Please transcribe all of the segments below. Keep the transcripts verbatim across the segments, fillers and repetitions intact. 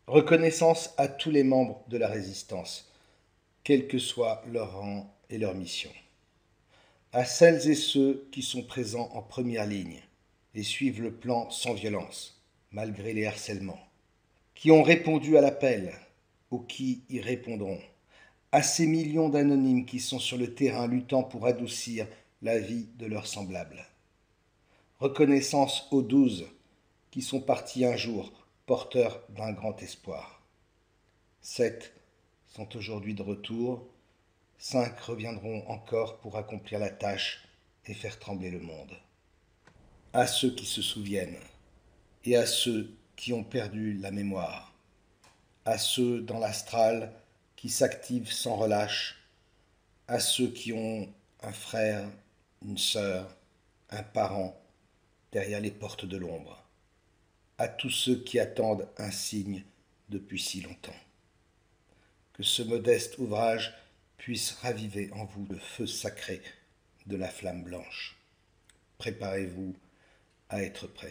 Reconnaissance à tous les membres de la résistance, quel que soit leur rang et leur mission. À celles et ceux qui sont présents en première ligne et suivent le plan sans violence, malgré les harcèlements, qui ont répondu à l'appel ou qui y répondront, à ces millions d'anonymes qui sont sur le terrain luttant pour adoucir la vie de leurs semblables. Reconnaissance aux douze qui sont partis un jour, porteurs d'un grand espoir. Sept sont aujourd'hui de retour, cinq reviendront encore pour accomplir la tâche et faire trembler le monde. À ceux qui se souviennent et à ceux qui ont perdu la mémoire, à ceux dans l'astral qui s'activent sans relâche, à ceux qui ont un frère, une sœur, un parent derrière les portes de l'ombre, à tous ceux qui attendent un signe depuis si longtemps. Que ce modeste ouvrage puisse raviver en vous le feu sacré de la flamme blanche. Préparez-vous à être prêt.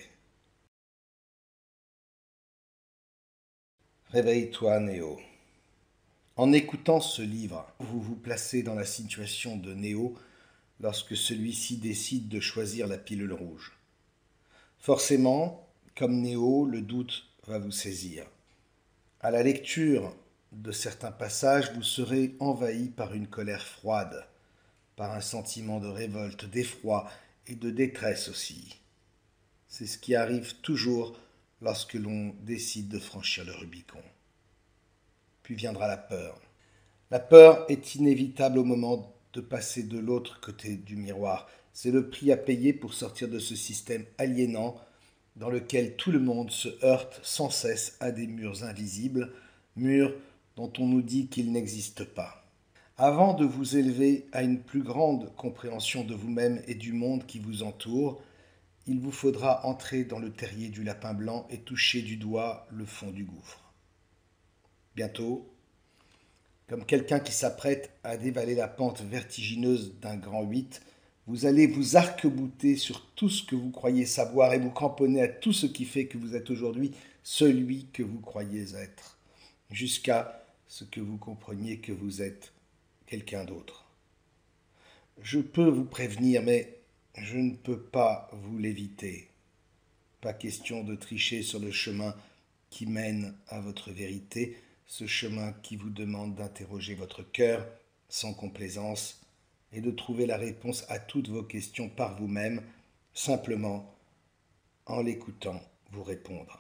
Réveille-toi, Néo. En écoutant ce livre, vous vous placez dans la situation de Néo lorsque celui-ci décide de choisir la pilule rouge. Forcément, comme Néo, le doute va vous saisir. À la lecture de certains passages, vous serez envahi par une colère froide, par un sentiment de révolte, d'effroi et de détresse aussi. C'est ce qui arrive toujours lorsque l'on décide de franchir le Rubicon. Puis viendra la peur. La peur est inévitable au moment de passer de l'autre côté du miroir. C'est le prix à payer pour sortir de ce système aliénant dans lequel tout le monde se heurte sans cesse à des murs invisibles, murs dont on nous dit qu'ils n'existent pas. Avant de vous élever à une plus grande compréhension de vous-même et du monde qui vous entoure, il vous faudra entrer dans le terrier du lapin blanc et toucher du doigt le fond du gouffre. Bientôt, comme quelqu'un qui s'apprête à dévaler la pente vertigineuse d'un grand huit, vous allez vous arc-bouter sur tout ce que vous croyez savoir et vous cramponner à tout ce qui fait que vous êtes aujourd'hui celui que vous croyez être, jusqu'à ce que vous compreniez que vous êtes quelqu'un d'autre. Je peux vous prévenir, mais je ne peux pas vous l'éviter. Pas question de tricher sur le chemin qui mène à votre vérité, ce chemin qui vous demande d'interroger votre cœur sans complaisance et de trouver la réponse à toutes vos questions par vous-même, simplement en l'écoutant vous répondre.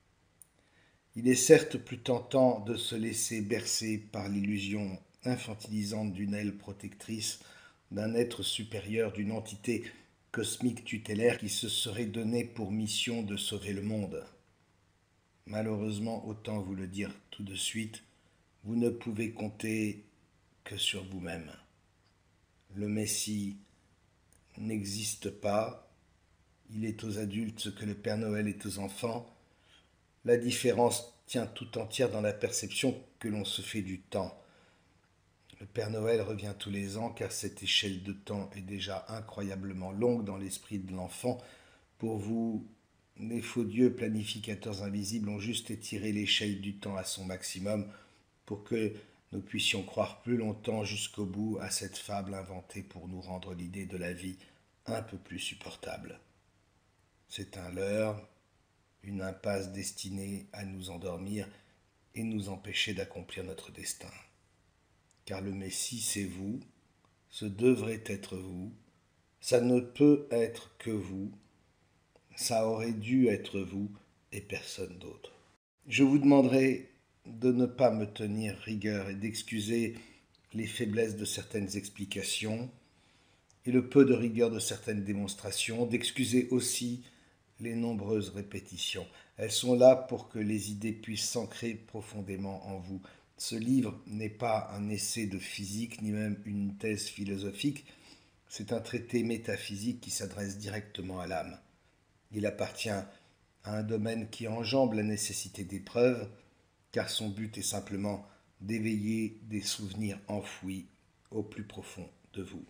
Il est certes plus tentant de se laisser bercer par l'illusion infantilisante d'une aile protectrice, d'un être supérieur, d'une entité cosmique tutélaire qui se serait donné pour mission de sauver le monde. Malheureusement, autant vous le dire tout de suite, vous ne pouvez compter que sur vous-même. Le Messie n'existe pas, il est aux adultes ce que le Père Noël est aux enfants. La différence tient tout entière dans la perception que l'on se fait du temps. Le Père Noël revient tous les ans car cette échelle de temps est déjà incroyablement longue dans l'esprit de l'enfant. Pour vous, les faux dieux planificateurs invisibles ont juste étiré l'échelle du temps à son maximum pour que nous puissions croire plus longtemps jusqu'au bout à cette fable inventée pour nous rendre l'idée de la vie un peu plus supportable. C'est un leurre, une impasse destinée à nous endormir et nous empêcher d'accomplir notre destin. Car le Messie, c'est vous, ce devrait être vous, ça ne peut être que vous, ça aurait dû être vous et personne d'autre. Je vous demanderai de ne pas me tenir rigueur et d'excuser les faiblesses de certaines explications et le peu de rigueur de certaines démonstrations, d'excuser aussi les nombreuses répétitions. Elles sont là pour que les idées puissent s'ancrer profondément en vous. Ce livre n'est pas un essai de physique ni même une thèse philosophique, c'est un traité métaphysique qui s'adresse directement à l'âme. Il appartient à un domaine qui enjambe la nécessité d'épreuves, car son but est simplement d'éveiller des souvenirs enfouis au plus profond de vous.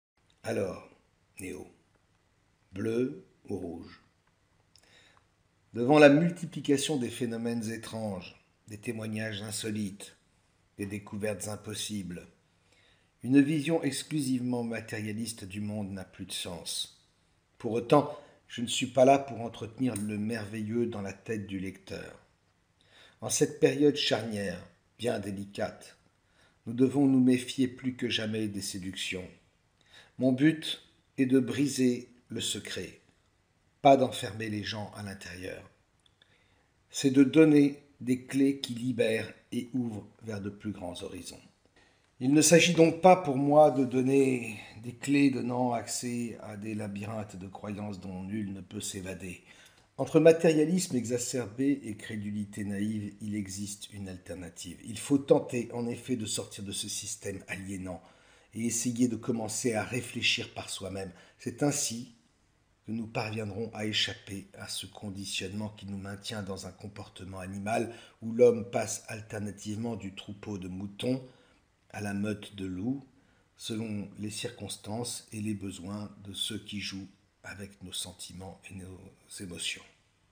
Alors, Néo, bleu ou rouge? Devant la multiplication des phénomènes étranges, des témoignages insolites, des découvertes impossibles, une vision exclusivement matérialiste du monde n'a plus de sens. Pour autant, je ne suis pas là pour entretenir le merveilleux dans la tête du lecteur. En cette période charnière, bien délicate, nous devons nous méfier plus que jamais des séductions. Mon but est de briser le secret, pas d'enfermer les gens à l'intérieur. C'est de donner des clés qui libèrent et ouvrent vers de plus grands horizons. Il ne s'agit donc pas pour moi de donner des clés donnant accès à des labyrinthes de croyances dont nul ne peut s'évader. Entre matérialisme exacerbé et crédulité naïve, il existe une alternative. Il faut tenter en effet de sortir de ce système aliénant et essayer de commencer à réfléchir par soi-même. C'est ainsi que nous parviendrons à échapper à ce conditionnement qui nous maintient dans un comportement animal où l'homme passe alternativement du troupeau de moutons à la meute de loups, selon les circonstances et les besoins de ceux qui jouent avec nos sentiments et nos émotions.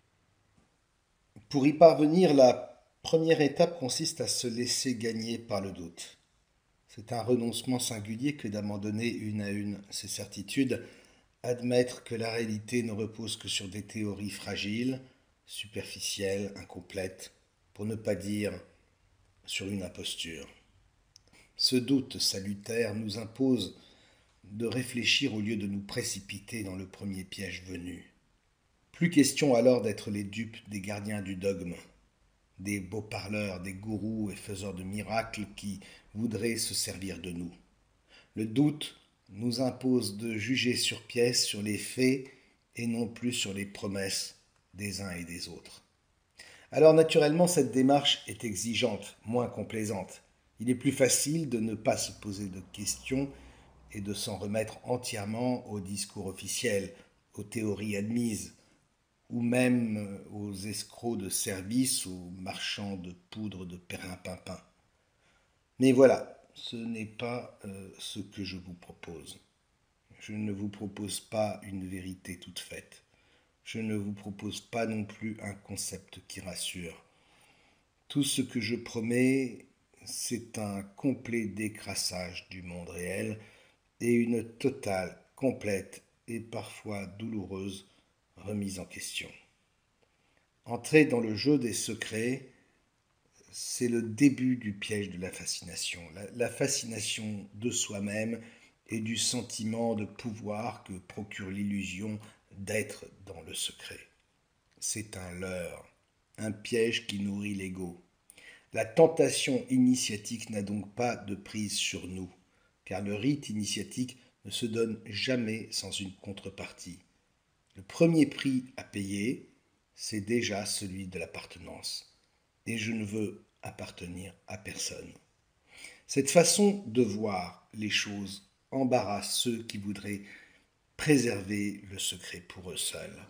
Pour y parvenir, la première étape consiste à se laisser gagner par le doute. C'est un renoncement singulier que d'abandonner une à une ces certitudes, admettre que la réalité ne repose que sur des théories fragiles, superficielles, incomplètes, pour ne pas dire sur une imposture. Ce doute salutaire nous impose de réfléchir au lieu de nous précipiter dans le premier piège venu. Plus question alors d'être les dupes des gardiens du dogme, des beaux parleurs, des gourous et faiseurs de miracles qui voudraient se servir de nous. Le doute nous impose de juger sur pièce sur les faits et non plus sur les promesses des uns et des autres. Alors naturellement, cette démarche est exigeante, moins complaisante. Il est plus facile de ne pas se poser de questions et de s'en remettre entièrement au discours officiel, aux théories admises, ou même aux escrocs de service, aux marchands de poudre de perlimpinpin. Mais voilà, ce n'est pas euh, ce que je vous propose. Je ne vous propose pas une vérité toute faite. Je ne vous propose pas non plus un concept qui rassure. Tout ce que je promets, c'est un complet décrassage du monde réel et une totale, complète et parfois douloureuse remise en question. Entrer dans le jeu des secrets, c'est le début du piège de la fascination. La, la fascination de soi-même et du sentiment de pouvoir que procure l'illusion d'être dans le secret. C'est un leurre, un piège qui nourrit l'ego. La tentation initiatique n'a donc pas de prise sur nous, car le rite initiatique ne se donne jamais sans une contrepartie. Le premier prix à payer, c'est déjà celui de l'appartenance. Et je ne veux appartenir à personne. Cette façon de voir les choses embarrasse ceux qui voudraient préserver le secret pour eux seuls.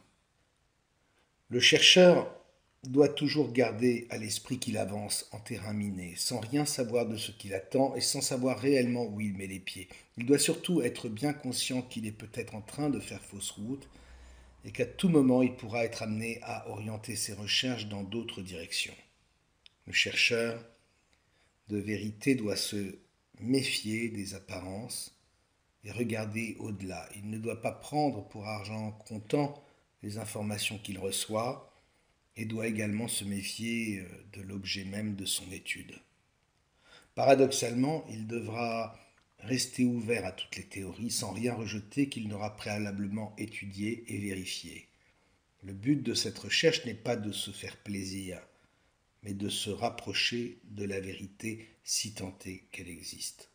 Le chercheur doit toujours garder à l'esprit qu'il avance en terrain miné, sans rien savoir de ce qu'il attend et sans savoir réellement où il met les pieds. Il doit surtout être bien conscient qu'il est peut-être en train de faire fausse route et qu'à tout moment il pourra être amené à orienter ses recherches dans d'autres directions. Le chercheur de vérité doit se méfier des apparences et regarder au-delà. Il ne doit pas prendre pour argent comptant les informations qu'il reçoit et doit également se méfier de l'objet même de son étude. Paradoxalement, il devra rester ouvert à toutes les théories sans rien rejeter qu'il n'aura préalablement étudié et vérifié. Le but de cette recherche n'est pas de se faire plaisir, mais de se rapprocher de la vérité si tant est qu'elle existe.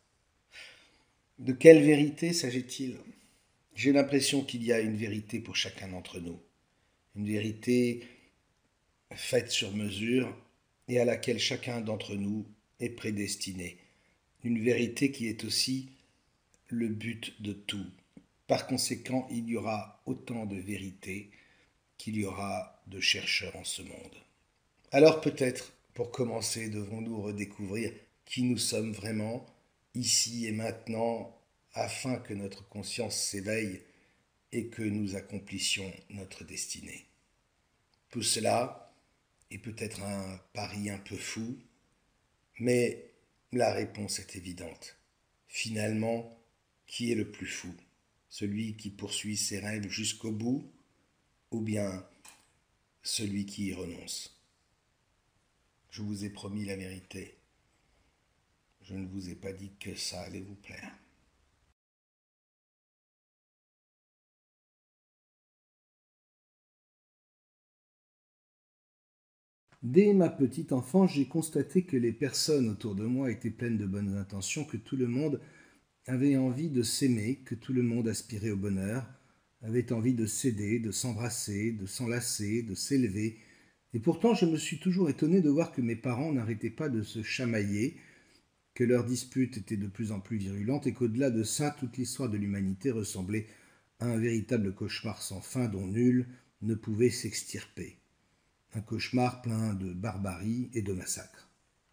De quelle vérité s'agit-il ? J'ai l'impression qu'il y a une vérité pour chacun d'entre nous, une vérité faite sur mesure et à laquelle chacun d'entre nous est prédestiné, une vérité qui est aussi le but de tout. Par conséquent, il y aura autant de vérités qu'il y aura de chercheurs en ce monde. Alors peut-être, pour commencer, devons-nous redécouvrir qui nous sommes vraiment, ici et maintenant, afin que notre conscience s'éveille et que nous accomplissions notre destinée. Tout cela est peut-être un pari un peu fou, mais la réponse est évidente. Finalement, qui est le plus fou? Celui qui poursuit ses rêves jusqu'au bout ou bien celui qui y renonce? Je vous ai promis la vérité. Je ne vous ai pas dit que ça allait vous plaire. Dès ma petite enfance, j'ai constaté que les personnes autour de moi étaient pleines de bonnes intentions, que tout le monde avait envie de s'aimer, que tout le monde aspirait au bonheur, avait envie de s'aider, de s'embrasser, de s'enlacer, de s'élever. Et pourtant, je me suis toujours étonné de voir que mes parents n'arrêtaient pas de se chamailler, que leurs disputes étaient de plus en plus virulentes et qu'au-delà de ça, toute l'histoire de l'humanité ressemblait à un véritable cauchemar sans fin dont nul ne pouvait s'extirper. Un cauchemar plein de barbarie et de massacres.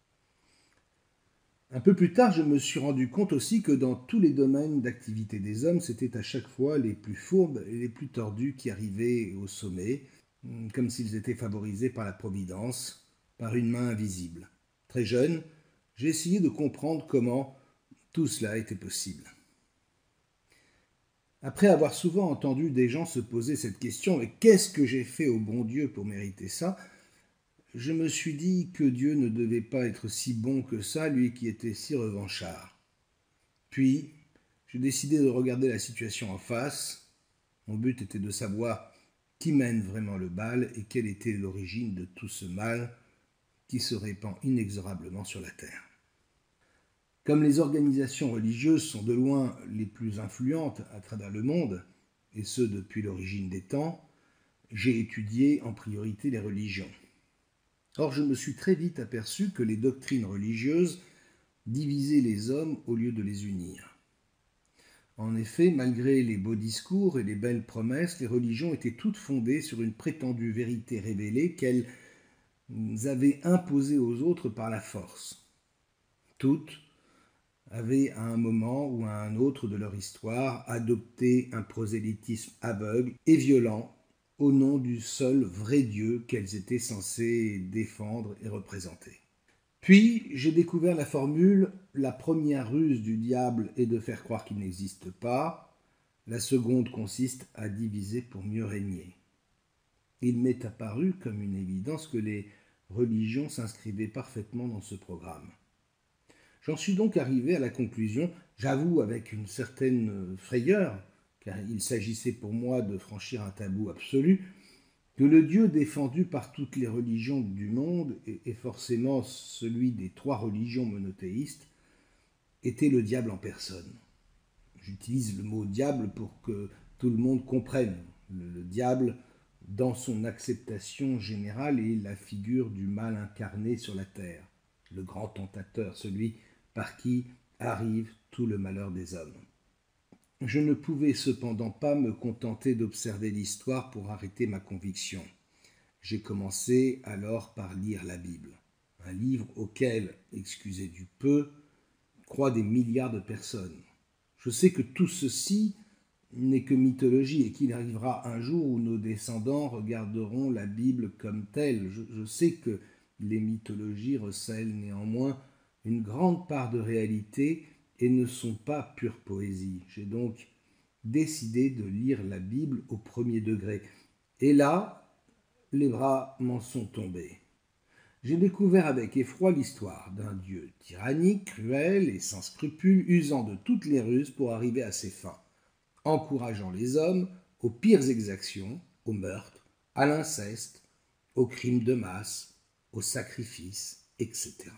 Un peu plus tard, je me suis rendu compte aussi que dans tous les domaines d'activité des hommes, c'était à chaque fois les plus fourbes et les plus tordus qui arrivaient au sommet, comme s'ils étaient favorisés par la Providence, par une main invisible. Très jeune, j'ai essayé de comprendre comment tout cela était possible. Après avoir souvent entendu des gens se poser cette question, mais qu'est-ce que j'ai fait au bon Dieu pour mériter ça? Je me suis dit que Dieu ne devait pas être si bon que ça, lui qui était si revanchard. Puis, j'ai décidé de regarder la situation en face. Mon but était de savoir qui mène vraiment le bal et quelle était l'origine de tout ce mal qui se répand inexorablement sur la terre. Comme les organisations religieuses sont de loin les plus influentes à travers le monde, et ce depuis l'origine des temps, j'ai étudié en priorité les religions. Or, je me suis très vite aperçu que les doctrines religieuses divisaient les hommes au lieu de les unir. En effet, malgré les beaux discours et les belles promesses, les religions étaient toutes fondées sur une prétendue vérité révélée qu'elles avaient imposée aux autres par la force. Toutes avaient à un moment ou à un autre de leur histoire adopté un prosélytisme aveugle et violent au nom du seul vrai Dieu qu'elles étaient censées défendre et représenter. Puis j'ai découvert la formule « la première ruse du diable est de faire croire qu'il n'existe pas, la seconde consiste à diviser pour mieux régner ». Il m'est apparu comme une évidence que les religions s'inscrivaient parfaitement dans ce programme. J'en suis donc arrivé à la conclusion, j'avoue avec une certaine frayeur, car il s'agissait pour moi de franchir un tabou absolu, que le Dieu défendu par toutes les religions du monde, et forcément celui des trois religions monothéistes, était le diable en personne. J'utilise le mot diable pour que tout le monde comprenne. Le, le diable, dans son acceptation générale, est la figure du mal incarné sur la terre, le grand tentateur, celui par qui arrive tout le malheur des hommes. Je ne pouvais cependant pas me contenter d'observer l'histoire pour arrêter ma conviction. J'ai commencé alors par lire la Bible, un livre auquel, excusez du peu, croient des milliards de personnes. Je sais que tout ceci n'est que mythologie et qu'il arrivera un jour où nos descendants regarderont la Bible comme telle. Je, je sais que les mythologies recèlent néanmoins une grande part de réalité et ne sont pas pure poésie. J'ai donc décidé de lire la Bible au premier degré. Et là, les bras m'en sont tombés. J'ai découvert avec effroi l'histoire d'un Dieu tyrannique, cruel et sans scrupules, usant de toutes les ruses pour arriver à ses fins, encourageant les hommes aux pires exactions, au meurtre, à l'inceste, aux crimes de masse, aux sacrifices, et cetera.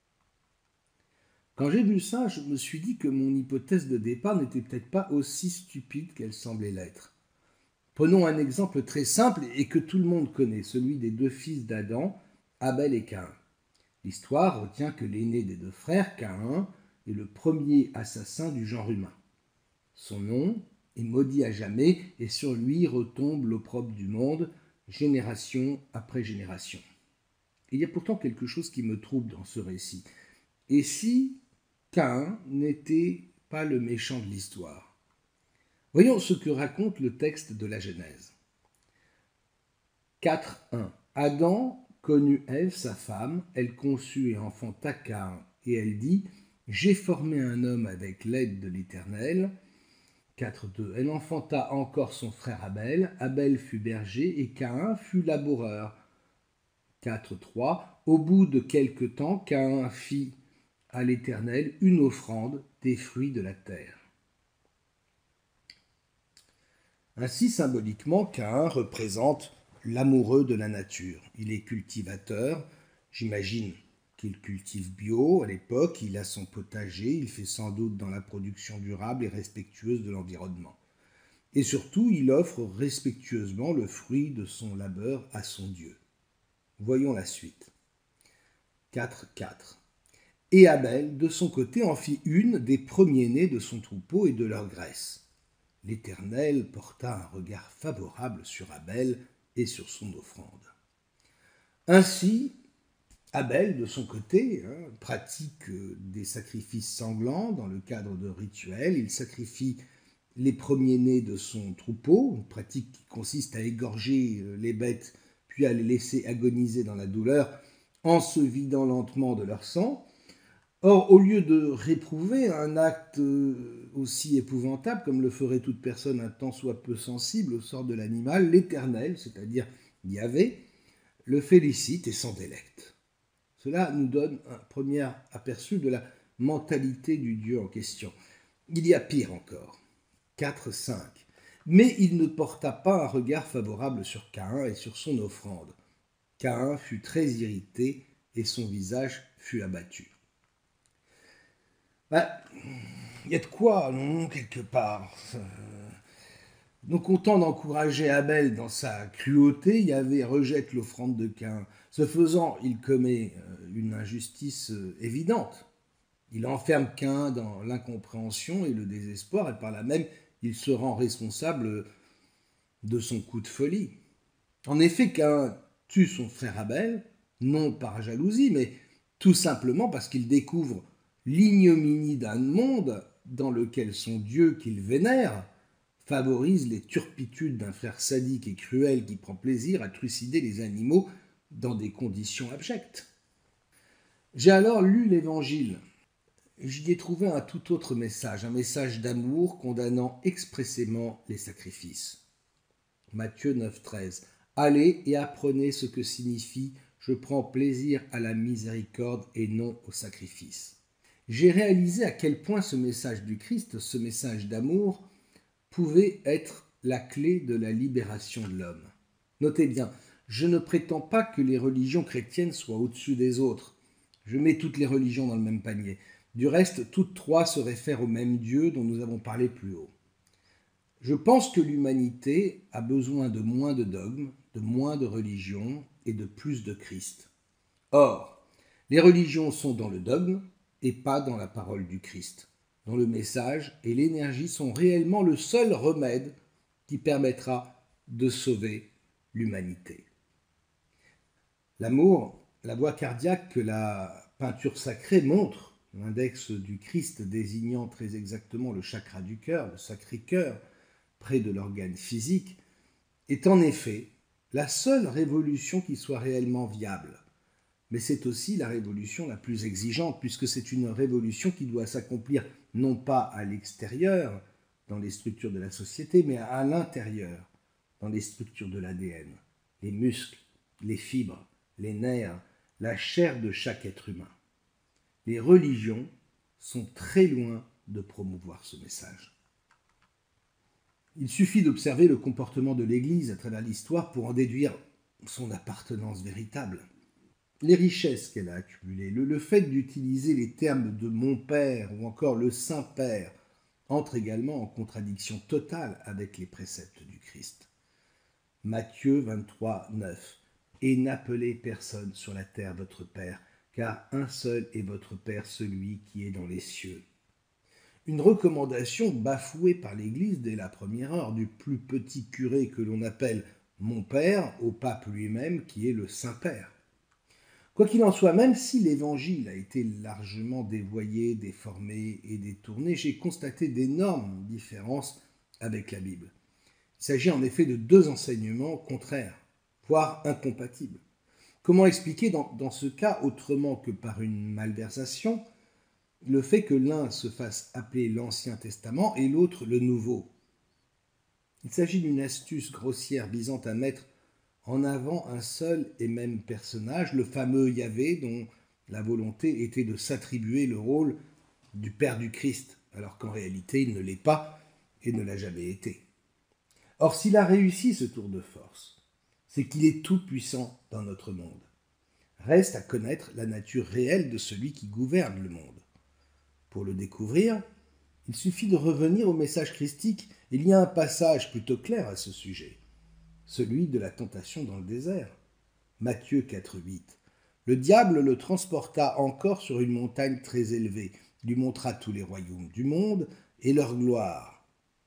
Quand j'ai vu ça, je me suis dit que mon hypothèse de départ n'était peut-être pas aussi stupide qu'elle semblait l'être. Prenons un exemple très simple et que tout le monde connaît, celui des deux fils d'Adam, Abel et Caïn. L'histoire retient que l'aîné des deux frères, Caïn, est le premier assassin du genre humain. Son nom est maudit à jamais et sur lui retombe l'opprobre du monde, génération après génération. Il y a pourtant quelque chose qui me trouble dans ce récit. Et si Caïn n'était pas le méchant de l'histoire? Voyons ce que raconte le texte de la Genèse. quatre un. Adam connut Ève, sa femme, elle conçut et enfanta Caïn, et elle dit « J'ai formé un homme avec l'aide de l'Éternel ». quatre deux. Elle enfanta encore son frère Abel, Abel fut berger et Caïn fut laboureur. quatre trois. Au bout de quelque temps, Caïn fit à l'Éternel une offrande des fruits de la terre. Ainsi, symboliquement, Caïn représente l'amoureux de la nature. Il est cultivateur, j'imagine qu'il cultive bio à l'époque, il a son potager, il fait sans doute dans la production durable et respectueuse de l'environnement. Et surtout, il offre respectueusement le fruit de son labeur à son Dieu. Voyons la suite. quatre quatre. Et Abel, de son côté, en fit une des premiers-nés de son troupeau et de leur graisse. L'Éternel porta un regard favorable sur Abel et sur son offrande. Ainsi, Abel, de son côté, hein, pratique des sacrifices sanglants dans le cadre de rituels. Il sacrifie les premiers-nés de son troupeau, une pratique qui consiste à égorger les bêtes puis à les laisser agoniser dans la douleur en se vidant lentement de leur sang. Or, au lieu de réprouver un acte aussi épouvantable comme le ferait toute personne un tant soit peu sensible au sort de l'animal, l'Éternel, c'est-à-dire Yahvé, le félicite et s'en délecte. Cela nous donne un premier aperçu de la mentalité du Dieu en question. Il y a pire encore. quatre cinq. Mais il ne porta pas un regard favorable sur Caïn et sur son offrande. Caïn fut très irrité et son visage fut abattu. Ben, il y a de quoi, non, quelque part. Non content d'encourager Abel dans sa cruauté, Yahvé rejette l'offrande de Caïn. Ce faisant, il commet une injustice évidente. Il enferme Caïn dans l'incompréhension et le désespoir, et par là même, il se rend responsable de son coup de folie. En effet, Caïn tue son frère Abel, non par jalousie, mais tout simplement parce qu'il découvre l'ignominie d'un monde dans lequel son Dieu qu'il vénère favorise les turpitudes d'un frère sadique et cruel qui prend plaisir à trucider les animaux dans des conditions abjectes. J'ai alors lu l'Évangile. J'y ai trouvé un tout autre message, un message d'amour condamnant expressément les sacrifices. Matthieu neuf treize. Allez et apprenez ce que signifie « je prends plaisir à la miséricorde et non au sacrifice ». J'ai réalisé à quel point ce message du Christ, ce message d'amour, pouvait être la clé de la libération de l'homme. Notez bien, je ne prétends pas que les religions chrétiennes soient au-dessus des autres. Je mets toutes les religions dans le même panier. Du reste, toutes trois se réfèrent au même Dieu dont nous avons parlé plus haut. Je pense que l'humanité a besoin de moins de dogmes, de moins de religions et de plus de Christ. Or, les religions sont dans le dogme et pas dans la parole du Christ, dont le message et l'énergie sont réellement le seul remède qui permettra de sauver l'humanité. L'amour, la voie cardiaque que la peinture sacrée montre, l'index du Christ désignant très exactement le chakra du cœur, le sacré-cœur, près de l'organe physique, est en effet la seule révolution qui soit réellement viable. Mais c'est aussi la révolution la plus exigeante, puisque c'est une révolution qui doit s'accomplir non pas à l'extérieur, dans les structures de la société, mais à l'intérieur, dans les structures de l'A D N, les muscles, les fibres, les nerfs, la chair de chaque être humain. Les religions sont très loin de promouvoir ce message. Il suffit d'observer le comportement de l'Église à travers l'histoire pour en déduire son appartenance véritable. Les richesses qu'elle a accumulées, le, le fait d'utiliser les termes de « mon Père » ou encore « le Saint-Père » entre également en contradiction totale avec les préceptes du Christ. Matthieu vingt-trois neuf. « Et n'appelez personne sur la terre votre Père, car un seul est votre Père, celui qui est dans les cieux. » Une recommandation bafouée par l'Église dès la première heure, du plus petit curé que l'on appelle « mon Père » au pape lui-même qui est le Saint-Père. Quoi qu'il en soit, même si l'Évangile a été largement dévoyé, déformé et détourné, j'ai constaté d'énormes différences avec la Bible. Il s'agit en effet de deux enseignements contraires. voire incompatibles. Comment expliquer dans, dans ce cas, autrement que par une malversation, le fait que l'un se fasse appeler l'Ancien Testament et l'autre le Nouveau? Il s'agit d'une astuce grossière visant à mettre en avant un seul et même personnage, le fameux Yahvé, dont la volonté était de s'attribuer le rôle du Père du Christ, alors qu'en réalité il ne l'est pas et ne l'a jamais été. Or, s'il a réussi ce tour de force, c'est qu'il est tout-puissant dans notre monde. Reste à connaître la nature réelle de celui qui gouverne le monde. Pour le découvrir, il suffit de revenir au message christique. Il y a un passage plutôt clair à ce sujet, celui de la tentation dans le désert. Matthieu quatre, huit. Le diable le transporta encore sur une montagne très élevée, lui montra tous les royaumes du monde et leur gloire.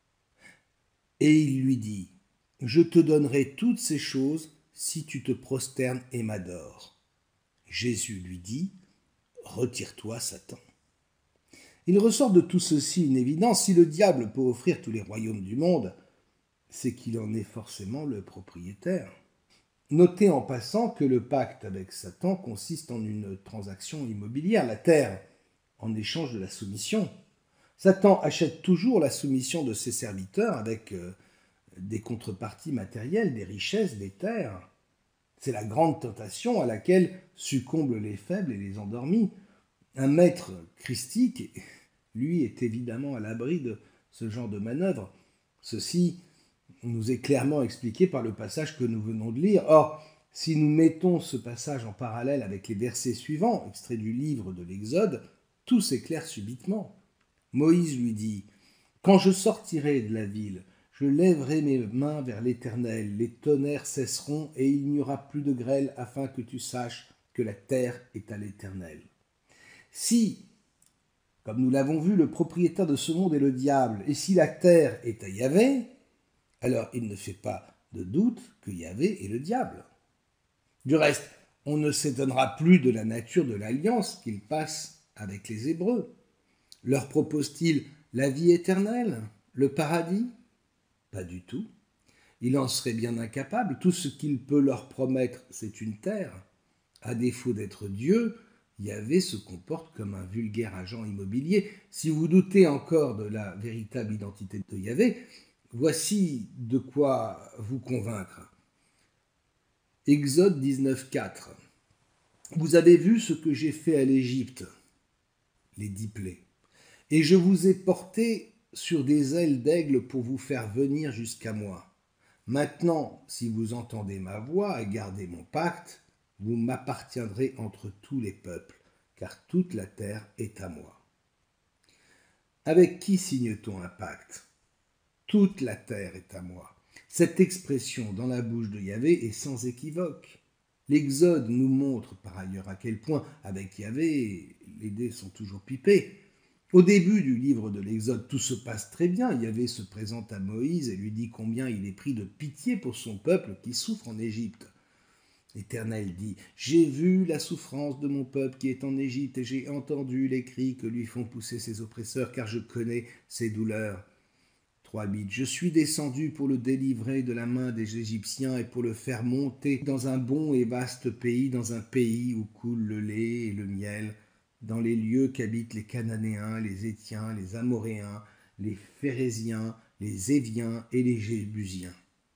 Et il lui dit, « Je te donnerai toutes ces choses si tu te prosternes et m'adores. » Jésus lui dit, « Retire-toi, Satan. » Il ressort de tout ceci une évidence, si le diable peut offrir tous les royaumes du monde, c'est qu'il en est forcément le propriétaire. Notez en passant que le pacte avec Satan consiste en une transaction immobilière, la terre, en échange de la soumission. Satan achète toujours la soumission de ses serviteurs avec euh, des contreparties matérielles, des richesses, des terres. C'est la grande tentation à laquelle succombent les faibles et les endormis. Un maître christique, lui, est évidemment à l'abri de ce genre de manœuvre. Ceci nous est clairement expliqué par le passage que nous venons de lire. Or, si nous mettons ce passage en parallèle avec les versets suivants, extraits du livre de l'Exode, tout s'éclaire subitement. Moïse lui dit, « Quand je sortirai de la ville, je lèverai mes mains vers l'Éternel, les tonnerres cesseront et il n'y aura plus de grêle afin que tu saches que la terre est à l'Éternel. » Si, comme nous l'avons vu, le propriétaire de ce monde est le diable, et si la terre est à Yahvé, alors il ne fait pas de doute que Yahvé est le diable. Du reste, on ne s'étonnera plus de la nature de l'alliance qu'il passe avec les Hébreux. Leur propose-t-il la vie éternelle, le paradis? Pas du tout. Il en serait bien incapable. Tout ce qu'il peut leur promettre, c'est une terre. À défaut d'être Dieu, Yahvé se comporte comme un vulgaire agent immobilier. Si vous doutez encore de la véritable identité de Yahvé, voici de quoi vous convaincre. Exode dix-neuf, quatre. Vous avez vu ce que j'ai fait à l'Égypte, les dix plaies, et je vous ai porté sur des ailes d'aigle pour vous faire venir jusqu'à moi. Maintenant, si vous entendez ma voix et gardez mon pacte, vous m'appartiendrez entre tous les peuples, car toute la terre est à moi. Avec qui signe-t-on un pacte? Toute la terre est à moi. Cette expression dans la bouche de Yahvé est sans équivoque. L'Exode nous montre par ailleurs à quel point, avec Yahvé, les dés sont toujours pipés. Au début du livre de l'Exode, tout se passe très bien. Yahvé se présente à Moïse et lui dit combien il est pris de pitié pour son peuple qui souffre en Égypte. L'Éternel dit, « J'ai vu la souffrance de mon peuple qui est en Égypte et j'ai entendu les cris que lui font pousser ses oppresseurs, car je connais ses douleurs. » trois bits. Je suis descendu pour le délivrer de la main des Égyptiens et pour le faire monter dans un bon et vaste pays, dans un pays où coule le lait et le miel, dans les lieux qu'habitent les Cananéens, les Héthiens, les Amoréens, les Phéréziens, les Éviens et les Jébusiens.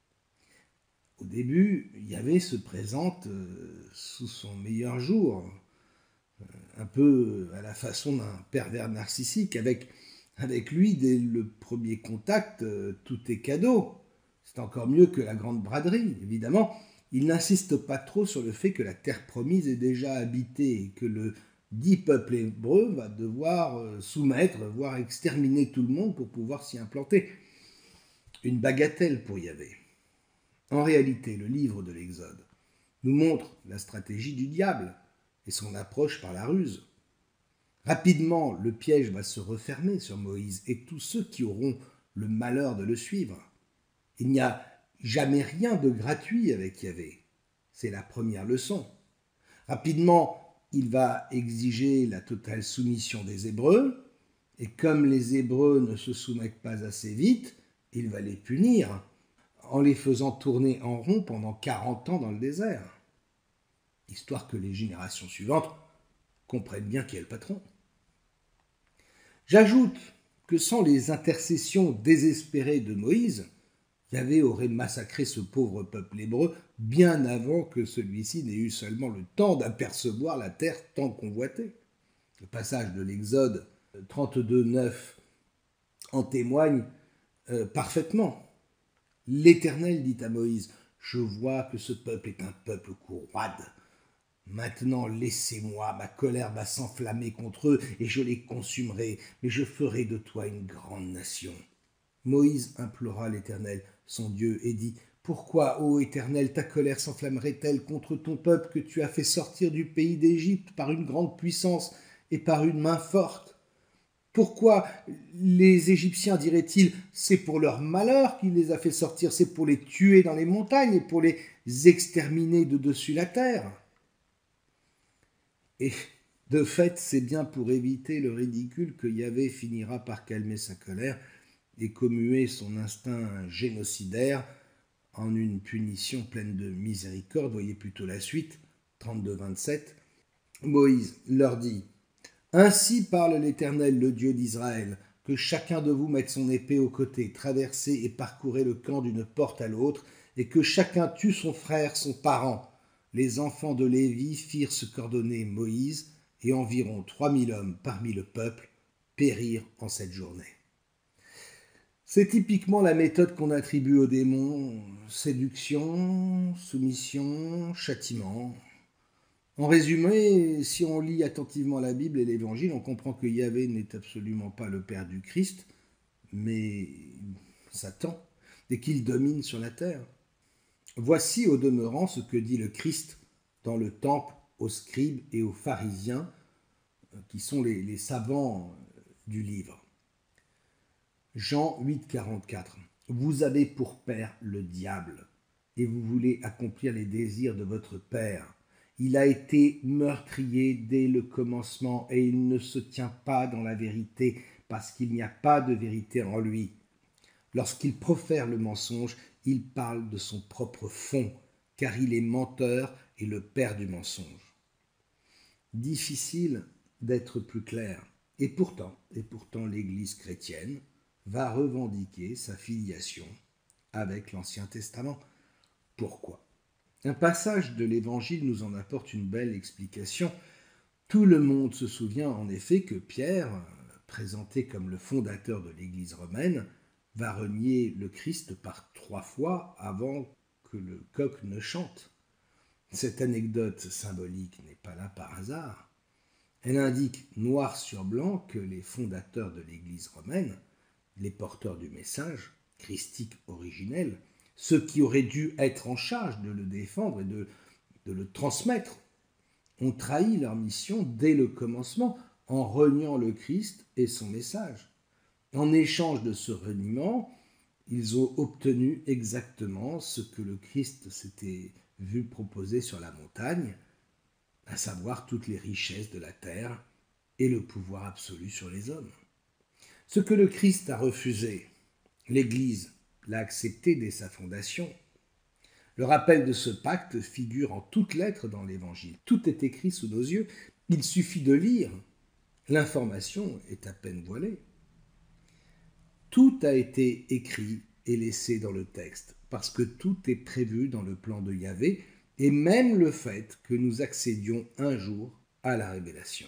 Au début, Yahvé se présente sous son meilleur jour, un peu à la façon d'un pervers narcissique, avec Avec lui, dès le premier contact, tout est cadeau. C'est encore mieux que la grande braderie, évidemment. Il n'insiste pas trop sur le fait que la terre promise est déjà habitée et que le dit peuple hébreu va devoir soumettre, voire exterminer tout le monde pour pouvoir s'y implanter. Une bagatelle pour Yahvé. En réalité, le livre de l'Exode nous montre la stratégie du diable et son approche par la ruse. Rapidement, le piège va se refermer sur Moïse et tous ceux qui auront le malheur de le suivre. Il n'y a jamais rien de gratuit avec Yahvé. C'est la première leçon. Rapidement, il va exiger la totale soumission des Hébreux, et comme les Hébreux ne se soumettent pas assez vite, il va les punir en les faisant tourner en rond pendant quarante ans dans le désert, histoire que les générations suivantes comprennent bien qui est le patron. J'ajoute que sans les intercessions désespérées de Moïse, Yahvé aurait massacré ce pauvre peuple hébreu bien avant que celui-ci n'ait eu seulement le temps d'apercevoir la terre tant convoitée. Le passage de l'Exode trente-deux neuf en témoigne euh, parfaitement. L'Éternel dit à Moïse, « Je vois que ce peuple est un peuple courroide. Maintenant laissez-moi, ma colère va s'enflammer contre eux et je les consumerai, mais je ferai de toi une grande nation. » Moïse implora l'Éternel, son Dieu, et dit, « Pourquoi, ô Éternel, ta colère s'enflammerait-elle contre ton peuple que tu as fait sortir du pays d'Égypte par une grande puissance et par une main forte ? Pourquoi les Égyptiens diraient-ils, c'est pour leur malheur qu'il les a fait sortir, c'est pour les tuer dans les montagnes et pour les exterminer de dessus la terre ?» Et de fait, c'est bien pour éviter le ridicule que Yahvé finira par calmer sa colère et commuer son instinct génocidaire en une punition pleine de miséricorde. Voyez plutôt la suite, trente-deux vingt-sept. Moïse leur dit, « Ainsi parle l'Éternel, le Dieu d'Israël, que chacun de vous mette son épée au côté, traversez et parcourez le camp d'une porte à l'autre, et que chacun tue son frère, son parent. » Les enfants de Lévi firent ce qu'ordonnait Moïse, et environ trois mille hommes parmi le peuple périrent en cette journée. C'est typiquement la méthode qu'on attribue aux démons, séduction, soumission, châtiment. En résumé, si on lit attentivement la Bible et l'Évangile, on comprend que Yahvé n'est absolument pas le Père du Christ, mais Satan, et qu'il domine sur la terre. Voici au demeurant ce que dit le Christ dans le temple aux scribes et aux pharisiens, qui sont les, les savants du livre. Jean huit, quarante-quatre. Vous avez pour père le diable, et vous voulez accomplir les désirs de votre père. Il a été meurtrier dès le commencement, et il ne se tient pas dans la vérité, parce qu'il n'y a pas de vérité en lui. Lorsqu'il profère le mensonge, il parle de son propre fond, car il est menteur et le père du mensonge. Difficile d'être plus clair. Et pourtant, et pourtant l'Église chrétienne va revendiquer sa filiation avec l'Ancien Testament. Pourquoi ? Un passage de l'Évangile nous en apporte une belle explication. Tout le monde se souvient en effet que Pierre, présenté comme le fondateur de l'Église romaine, va renier le Christ par trois fois avant que le coq ne chante. Cette anecdote symbolique n'est pas là par hasard. Elle indique noir sur blanc que les fondateurs de l'Église romaine, les porteurs du message christique originel, ceux qui auraient dû être en charge de le défendre et de, de le transmettre, ont trahi leur mission dès le commencement en reniant le Christ et son message. En échange de ce reniement, ils ont obtenu exactement ce que le Christ s'était vu proposer sur la montagne, à savoir toutes les richesses de la terre et le pouvoir absolu sur les hommes. Ce que le Christ a refusé, l'Église l'a accepté dès sa fondation. Le rappel de ce pacte figure en toutes lettres dans l'Évangile. Tout est écrit sous nos yeux, il suffit de lire. L'information est à peine voilée. Tout a été écrit et laissé dans le texte, parce que tout est prévu dans le plan de Yahvé, et même le fait que nous accédions un jour à la révélation.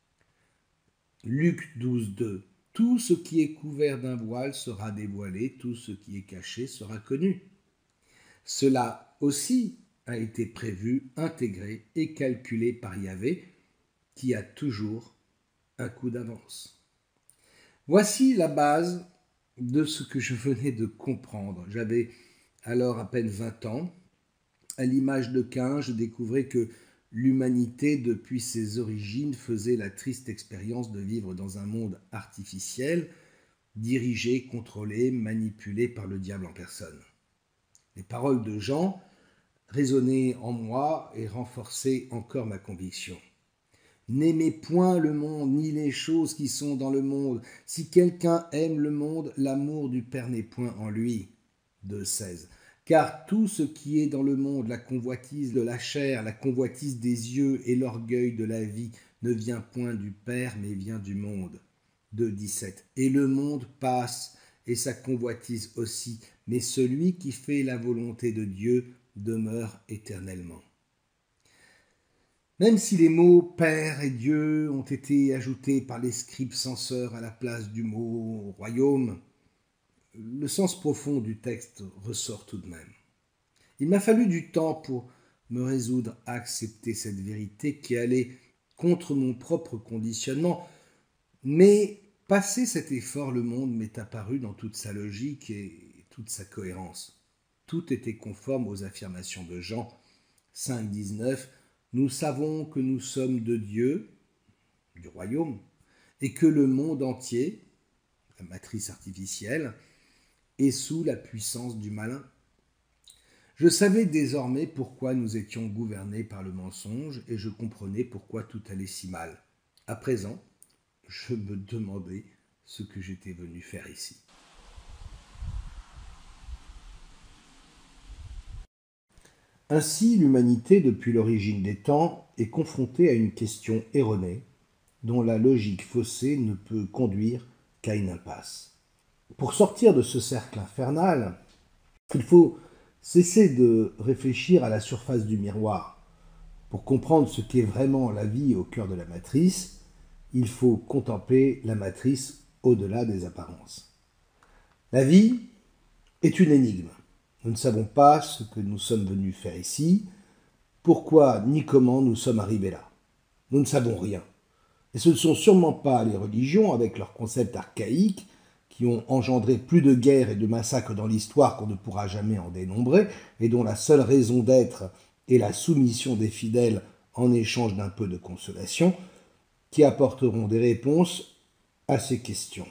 Luc douze, deux. Tout ce qui est couvert d'un voile sera dévoilé, tout ce qui est caché sera connu. Cela aussi a été prévu, intégré et calculé par Yahvé, qui a toujours un coup d'avance. Voici la base de ce que je venais de comprendre. J'avais alors à peine vingt ans. À l'image de Caïn, je découvrais que l'humanité, depuis ses origines, faisait la triste expérience de vivre dans un monde artificiel, dirigé, contrôlé, manipulé par le diable en personne. Les paroles de Jean résonnaient en moi et renforçaient encore ma conviction. N'aimez point le monde, ni les choses qui sont dans le monde. Si quelqu'un aime le monde, l'amour du Père n'est point en lui. deux seize. Car tout ce qui est dans le monde, la convoitise de la chair, la convoitise des yeux et l'orgueil de la vie, ne vient point du Père, mais vient du monde. deux dix-sept. Et le monde passe, et sa convoitise aussi, mais celui qui fait la volonté de Dieu demeure éternellement. Même si les mots Père et Dieu ont été ajoutés par les scribes censeurs à la place du mot royaume, le sens profond du texte ressort tout de même. Il m'a fallu du temps pour me résoudre à accepter cette vérité qui allait contre mon propre conditionnement, mais passé cet effort, le monde m'est apparu dans toute sa logique et toute sa cohérence. Tout était conforme aux affirmations de Jean cinq dix-neuf. Nous savons que nous sommes de Dieu, du royaume, et que le monde entier, la matrice artificielle, est sous la puissance du malin. Je savais désormais pourquoi nous étions gouvernés par le mensonge et je comprenais pourquoi tout allait si mal. À présent, je me demandais ce que j'étais venu faire ici. Ainsi, l'humanité, depuis l'origine des temps, est confrontée à une question erronée, dont la logique faussée ne peut conduire qu'à une impasse. Pour sortir de ce cercle infernal, il faut cesser de réfléchir à la surface du miroir. Pour comprendre ce qu'est vraiment la vie au cœur de la matrice, il faut contempler la matrice au-delà des apparences. La vie est une énigme. Nous ne savons pas ce que nous sommes venus faire ici, pourquoi ni comment nous sommes arrivés là. Nous ne savons rien. Et ce ne sont sûrement pas les religions, avec leurs concepts archaïques, qui ont engendré plus de guerres et de massacres dans l'histoire qu'on ne pourra jamais en dénombrer, et dont la seule raison d'être est la soumission des fidèles en échange d'un peu de consolation, qui apporteront des réponses à ces questions.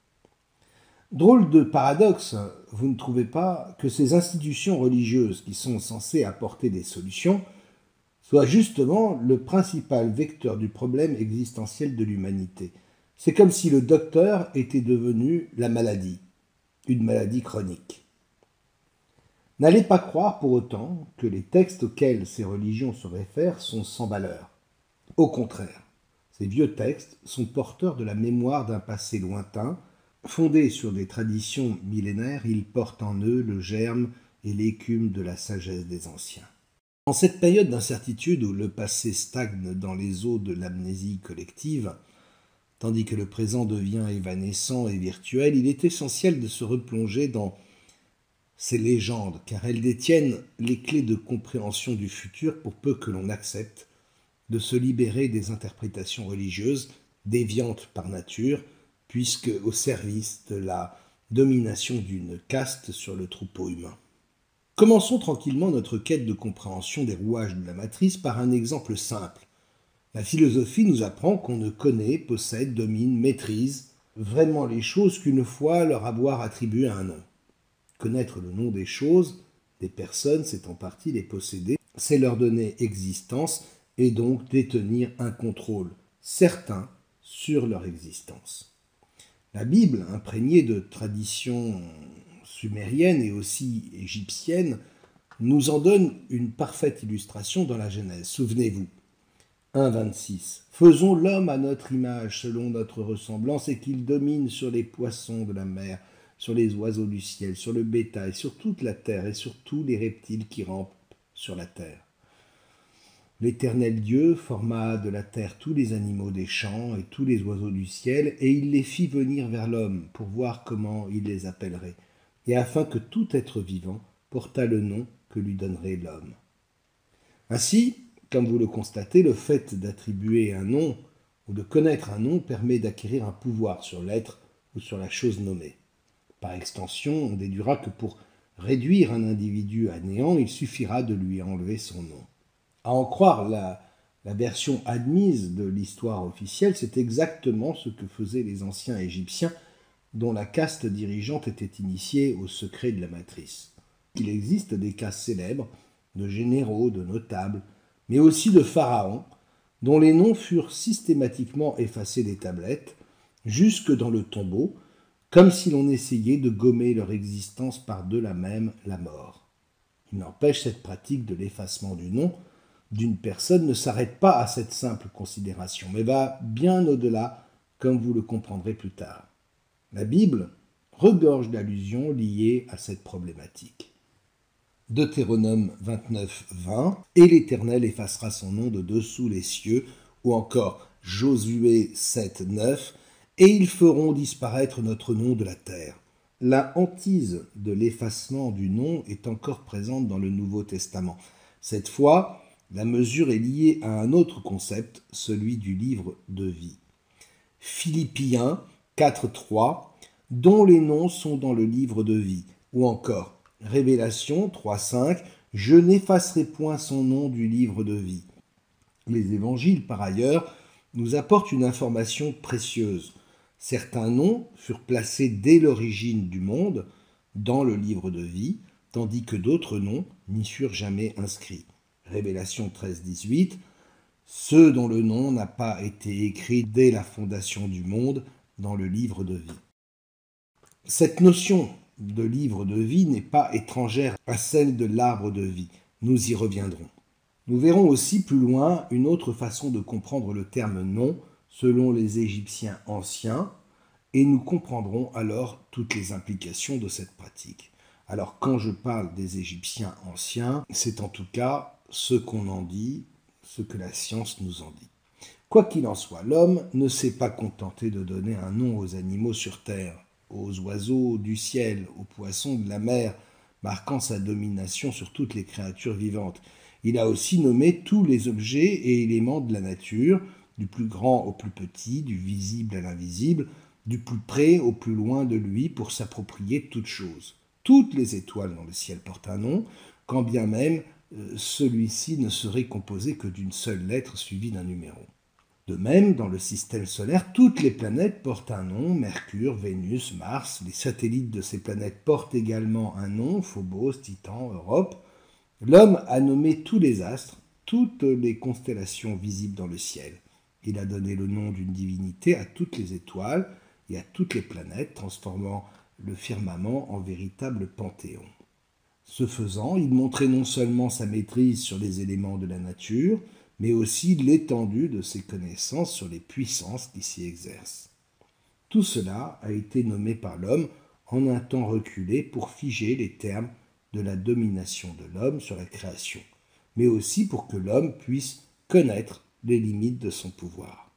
Drôle de paradoxe, vous ne trouvez pas que ces institutions religieuses qui sont censées apporter des solutions soient justement le principal vecteur du problème existentiel de l'humanité. C'est comme si le docteur était devenu la maladie, une maladie chronique. N'allez pas croire pour autant que les textes auxquels ces religions se réfèrent sont sans valeur. Au contraire, ces vieux textes sont porteurs de la mémoire d'un passé lointain. Fondés sur des traditions millénaires, ils portent en eux le germe et l'écume de la sagesse des anciens. En cette période d'incertitude où le passé stagne dans les eaux de l'amnésie collective, tandis que le présent devient évanescent et virtuel, il est essentiel de se replonger dans ces légendes, car elles détiennent les clés de compréhension du futur pour peu que l'on accepte de se libérer des interprétations religieuses déviantes par nature, puisque au service de la domination d'une caste sur le troupeau humain. Commençons tranquillement notre quête de compréhension des rouages de la matrice par un exemple simple. La philosophie nous apprend qu'on ne connaît, possède, domine, maîtrise vraiment les choses qu'une fois leur avoir attribué un nom. Connaître le nom des choses, des personnes, c'est en partie les posséder, c'est leur donner existence et donc détenir un contrôle certain sur leur existence. La Bible, imprégnée de traditions sumériennes et aussi égyptiennes, nous en donne une parfaite illustration dans la Genèse. Souvenez-vous, un vingt-six. Faisons l'homme à notre image, selon notre ressemblance, et qu'il domine sur les poissons de la mer, sur les oiseaux du ciel, sur le bétail, sur toute la terre et sur tous les reptiles qui rampent sur la terre. L'Éternel Dieu forma de la terre tous les animaux des champs et tous les oiseaux du ciel, et il les fit venir vers l'homme pour voir comment il les appellerait, et afin que tout être vivant portât le nom que lui donnerait l'homme. Ainsi, comme vous le constatez, le fait d'attribuer un nom ou de connaître un nom permet d'acquérir un pouvoir sur l'être ou sur la chose nommée. Par extension, on déduira que pour réduire un individu à néant, il suffira de lui enlever son nom. À en croire la, la version admise de l'histoire officielle, c'est exactement ce que faisaient les anciens Égyptiens dont la caste dirigeante était initiée au secret de la matrice. Il existe des cas célèbres de généraux, de notables, mais aussi de pharaons, dont les noms furent systématiquement effacés des tablettes, jusque dans le tombeau, comme si l'on essayait de gommer leur existence par-delà même la mort. Il n'empêche, cette pratique de l'effacement du nom d'une personne ne s'arrête pas à cette simple considération, mais va bien au-delà, comme vous le comprendrez plus tard. La Bible regorge d'allusions liées à cette problématique. Deutéronome vingt-neuf, vingt, « Et l'Éternel effacera son nom de dessous les cieux », ou encore Josué sept, neuf, « Et ils feront disparaître notre nom de la terre ». La hantise de l'effacement du nom est encore présente dans le Nouveau Testament. Cette fois, la mesure est liée à un autre concept, celui du livre de vie. Philippiens quatre, trois, « Dont les noms sont dans le livre de vie », ou encore Révélation trois, cinq, « Je n'effacerai point son nom du livre de vie ». Les évangiles, par ailleurs, nous apportent une information précieuse. Certains noms furent placés dès l'origine du monde dans le livre de vie, tandis que d'autres noms n'y furent jamais inscrits. Révélation treize, dix-huit, « Ceux dont le nom n'a pas été écrit dès la fondation du monde dans le livre de vie ». Cette notion de livre de vie n'est pas étrangère à celle de l'arbre de vie. Nous y reviendrons. Nous verrons aussi plus loin une autre façon de comprendre le terme nom selon les Égyptiens anciens, et nous comprendrons alors toutes les implications de cette pratique. Alors quand je parle des Égyptiens anciens, c'est en tout cas ce qu'on en dit, ce que la science nous en dit. Quoi qu'il en soit, l'homme ne s'est pas contenté de donner un nom aux animaux sur terre, aux oiseaux du ciel, aux poissons de la mer, marquant sa domination sur toutes les créatures vivantes. Il a aussi nommé tous les objets et éléments de la nature, du plus grand au plus petit, du visible à l'invisible, du plus près au plus loin de lui, pour s'approprier toutes choses. Toutes les étoiles dans le ciel portent un nom, quand bien même euh, celui-ci ne serait composé que d'une seule lettre suivie d'un numéro. De même, dans le système solaire, toutes les planètes portent un nom, Mercure, Vénus, Mars. Les satellites de ces planètes portent également un nom, Phobos, Titan, Europe. L'homme a nommé tous les astres, toutes les constellations visibles dans le ciel. Il a donné le nom d'une divinité à toutes les étoiles et à toutes les planètes, transformant le firmament en véritable panthéon. Ce faisant, il montrait non seulement sa maîtrise sur les éléments de la nature, mais aussi l'étendue de ses connaissances sur les puissances qui s'y exercent. Tout cela a été nommé par l'homme en un temps reculé pour figer les termes de la domination de l'homme sur la création, mais aussi pour que l'homme puisse connaître les limites de son pouvoir.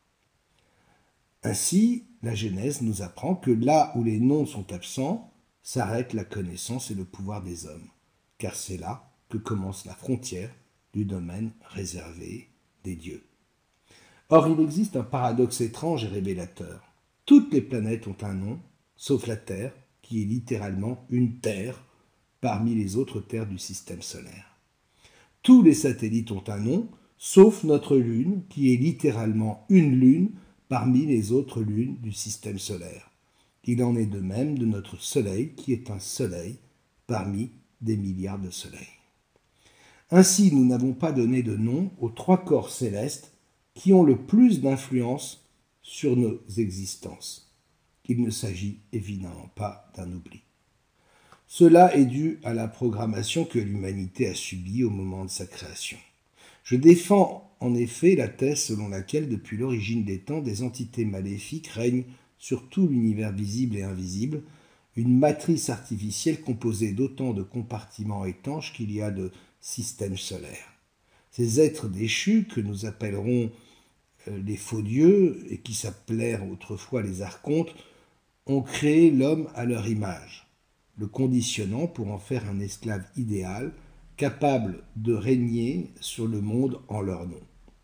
Ainsi, la Genèse nous apprend que là où les noms sont absents, s'arrête la connaissance et le pouvoir des hommes, car c'est là que commence la frontière du domaine réservé des dieux. Or, il existe un paradoxe étrange et révélateur. Toutes les planètes ont un nom, sauf la Terre, qui est littéralement une terre parmi les autres terres du système solaire. Tous les satellites ont un nom, sauf notre Lune, qui est littéralement une lune parmi les autres lunes du système solaire. Il en est de même de notre Soleil, qui est un soleil parmi des milliards de soleils. Ainsi, nous n'avons pas donné de nom aux trois corps célestes qui ont le plus d'influence sur nos existences. Il ne s'agit évidemment pas d'un oubli. Cela est dû à la programmation que l'humanité a subie au moment de sa création. Je défends en effet la thèse selon laquelle, depuis l'origine des temps, des entités maléfiques règnent sur tout l'univers visible et invisible, une matrice artificielle composée d'autant de compartiments étanches qu'il y a de systèmes solaires. Ces êtres déchus, que nous appellerons les faux dieux et qui s'appelèrent autrefois les archontes, ont créé l'homme à leur image, le conditionnant pour en faire un esclave idéal, capable de régner sur le monde en leur nom.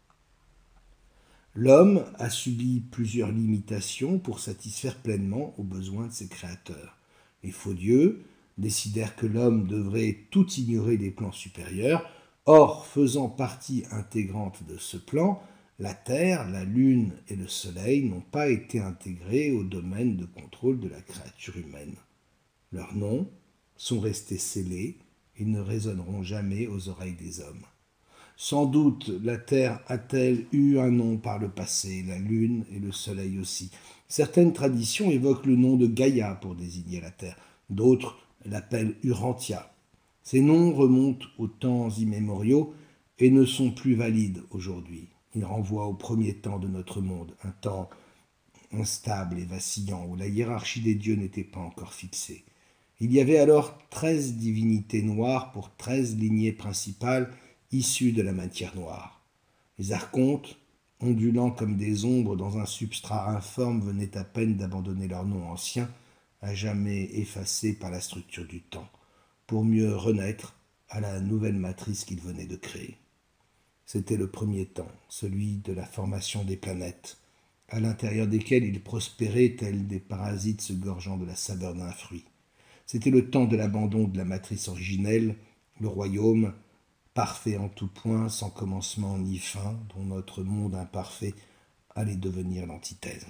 L'homme a subi plusieurs limitations pour satisfaire pleinement aux besoins de ses créateurs. Les faux dieux décidèrent que l'homme devrait tout ignorer des plans supérieurs. Or, faisant partie intégrante de ce plan, la Terre, la Lune et le Soleil n'ont pas été intégrés au domaine de contrôle de la créature humaine. Leurs noms sont restés scellés et ne résonneront jamais aux oreilles des hommes. Sans doute la Terre a-t-elle eu un nom par le passé, la Lune et le Soleil aussi. Certaines traditions évoquent le nom de Gaïa pour désigner la Terre, d'autres l'appellent Urantia. Ces noms remontent aux temps immémoriaux et ne sont plus valides aujourd'hui. Ils renvoient au premier temps de notre monde, un temps instable et vacillant, où la hiérarchie des dieux n'était pas encore fixée. Il y avait alors treize divinités noires pour treize lignées principales issues de la matière noire. Les archontes, ondulant comme des ombres dans un substrat informe, venaient à peine d'abandonner leur nom ancien, à jamais effacé par la structure du temps, pour mieux renaître à la nouvelle matrice qu'ils venaient de créer. C'était le premier temps, celui de la formation des planètes, à l'intérieur desquelles ils prospéraient tels des parasites se gorgeant de la saveur d'un fruit. C'était le temps de l'abandon de la matrice originelle, le royaume, parfait en tout point, sans commencement ni fin, dont notre monde imparfait allait devenir l'antithèse.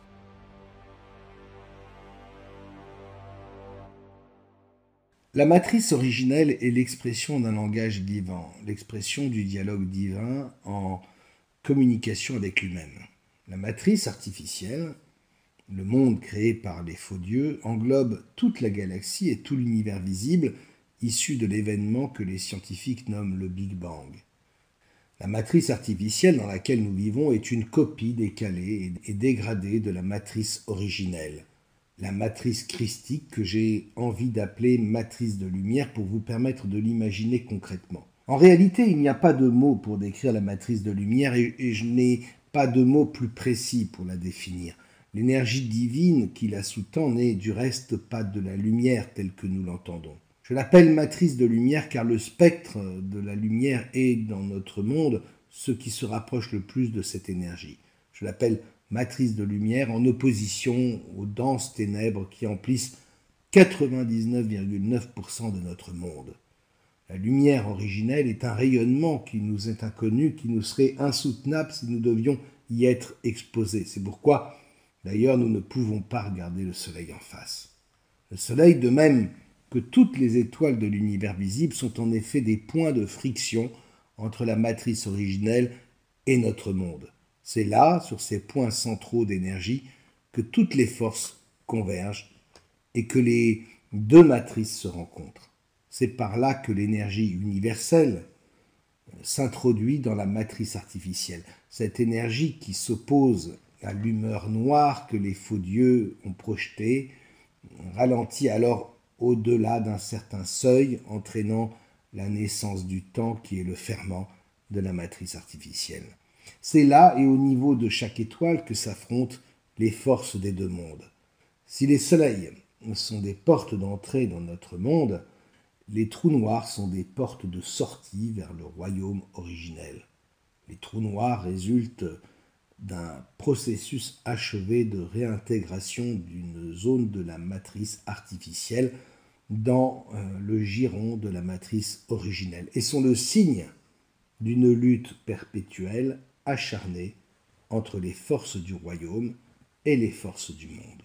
La matrice originelle est l'expression d'un langage vivant, l'expression du dialogue divin en communication avec lui-même. La matrice artificielle, le monde créé par les faux dieux, englobe toute la galaxie et tout l'univers visible issu de l'événement que les scientifiques nomment le Big Bang. La matrice artificielle dans laquelle nous vivons est une copie décalée et dégradée de la matrice originelle, la matrice christique que j'ai envie d'appeler matrice de lumière pour vous permettre de l'imaginer concrètement. En réalité, il n'y a pas de mot pour décrire la matrice de lumière et, et je n'ai pas de mot plus précis pour la définir. L'énergie divine qui la sous-tend n'est du reste pas de la lumière telle que nous l'entendons. Je l'appelle matrice de lumière car le spectre de la lumière est dans notre monde ce qui se rapproche le plus de cette énergie. Je l'appelle matrice de lumière en opposition aux denses ténèbres qui emplissent quatre-vingt-dix-neuf virgule neuf pour cent de notre monde. La lumière originelle est un rayonnement qui nous est inconnu, qui nous serait insoutenable si nous devions y être exposés. C'est pourquoi, d'ailleurs, nous ne pouvons pas regarder le soleil en face. Le soleil, de même que toutes les étoiles de l'univers visible, sont en effet des points de friction entre la matrice originelle et notre monde. C'est là, sur ces points centraux d'énergie, que toutes les forces convergent et que les deux matrices se rencontrent. C'est par là que l'énergie universelle s'introduit dans la matrice artificielle. Cette énergie qui s'oppose à l'humeur noire que les faux dieux ont projetée ralentit alors au-delà d'un certain seuil, entraînant la naissance du temps qui est le ferment de la matrice artificielle. C'est là et au niveau de chaque étoile que s'affrontent les forces des deux mondes. Si les soleils sont des portes d'entrée dans notre monde, les trous noirs sont des portes de sortie vers le royaume originel. Les trous noirs résultent d'un processus achevé de réintégration d'une zone de la matrice artificielle dans le giron de la matrice originelle et sont le signe d'une lutte perpétuelle acharnée entre les forces du royaume et les forces du monde.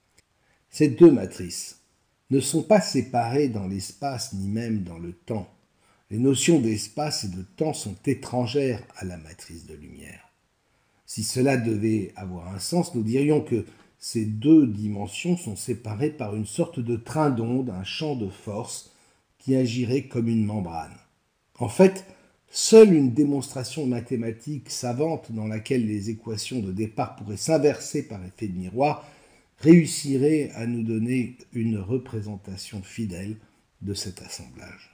Ces deux matrices ne sont pas séparées dans l'espace ni même dans le temps. Les notions d'espace et de temps sont étrangères à la matrice de lumière. Si cela devait avoir un sens, nous dirions que ces deux dimensions sont séparées par une sorte de train d'onde, un champ de force qui agirait comme une membrane. En fait, seule une démonstration mathématique savante dans laquelle les équations de départ pourraient s'inverser par effet de miroir réussirait à nous donner une représentation fidèle de cet assemblage.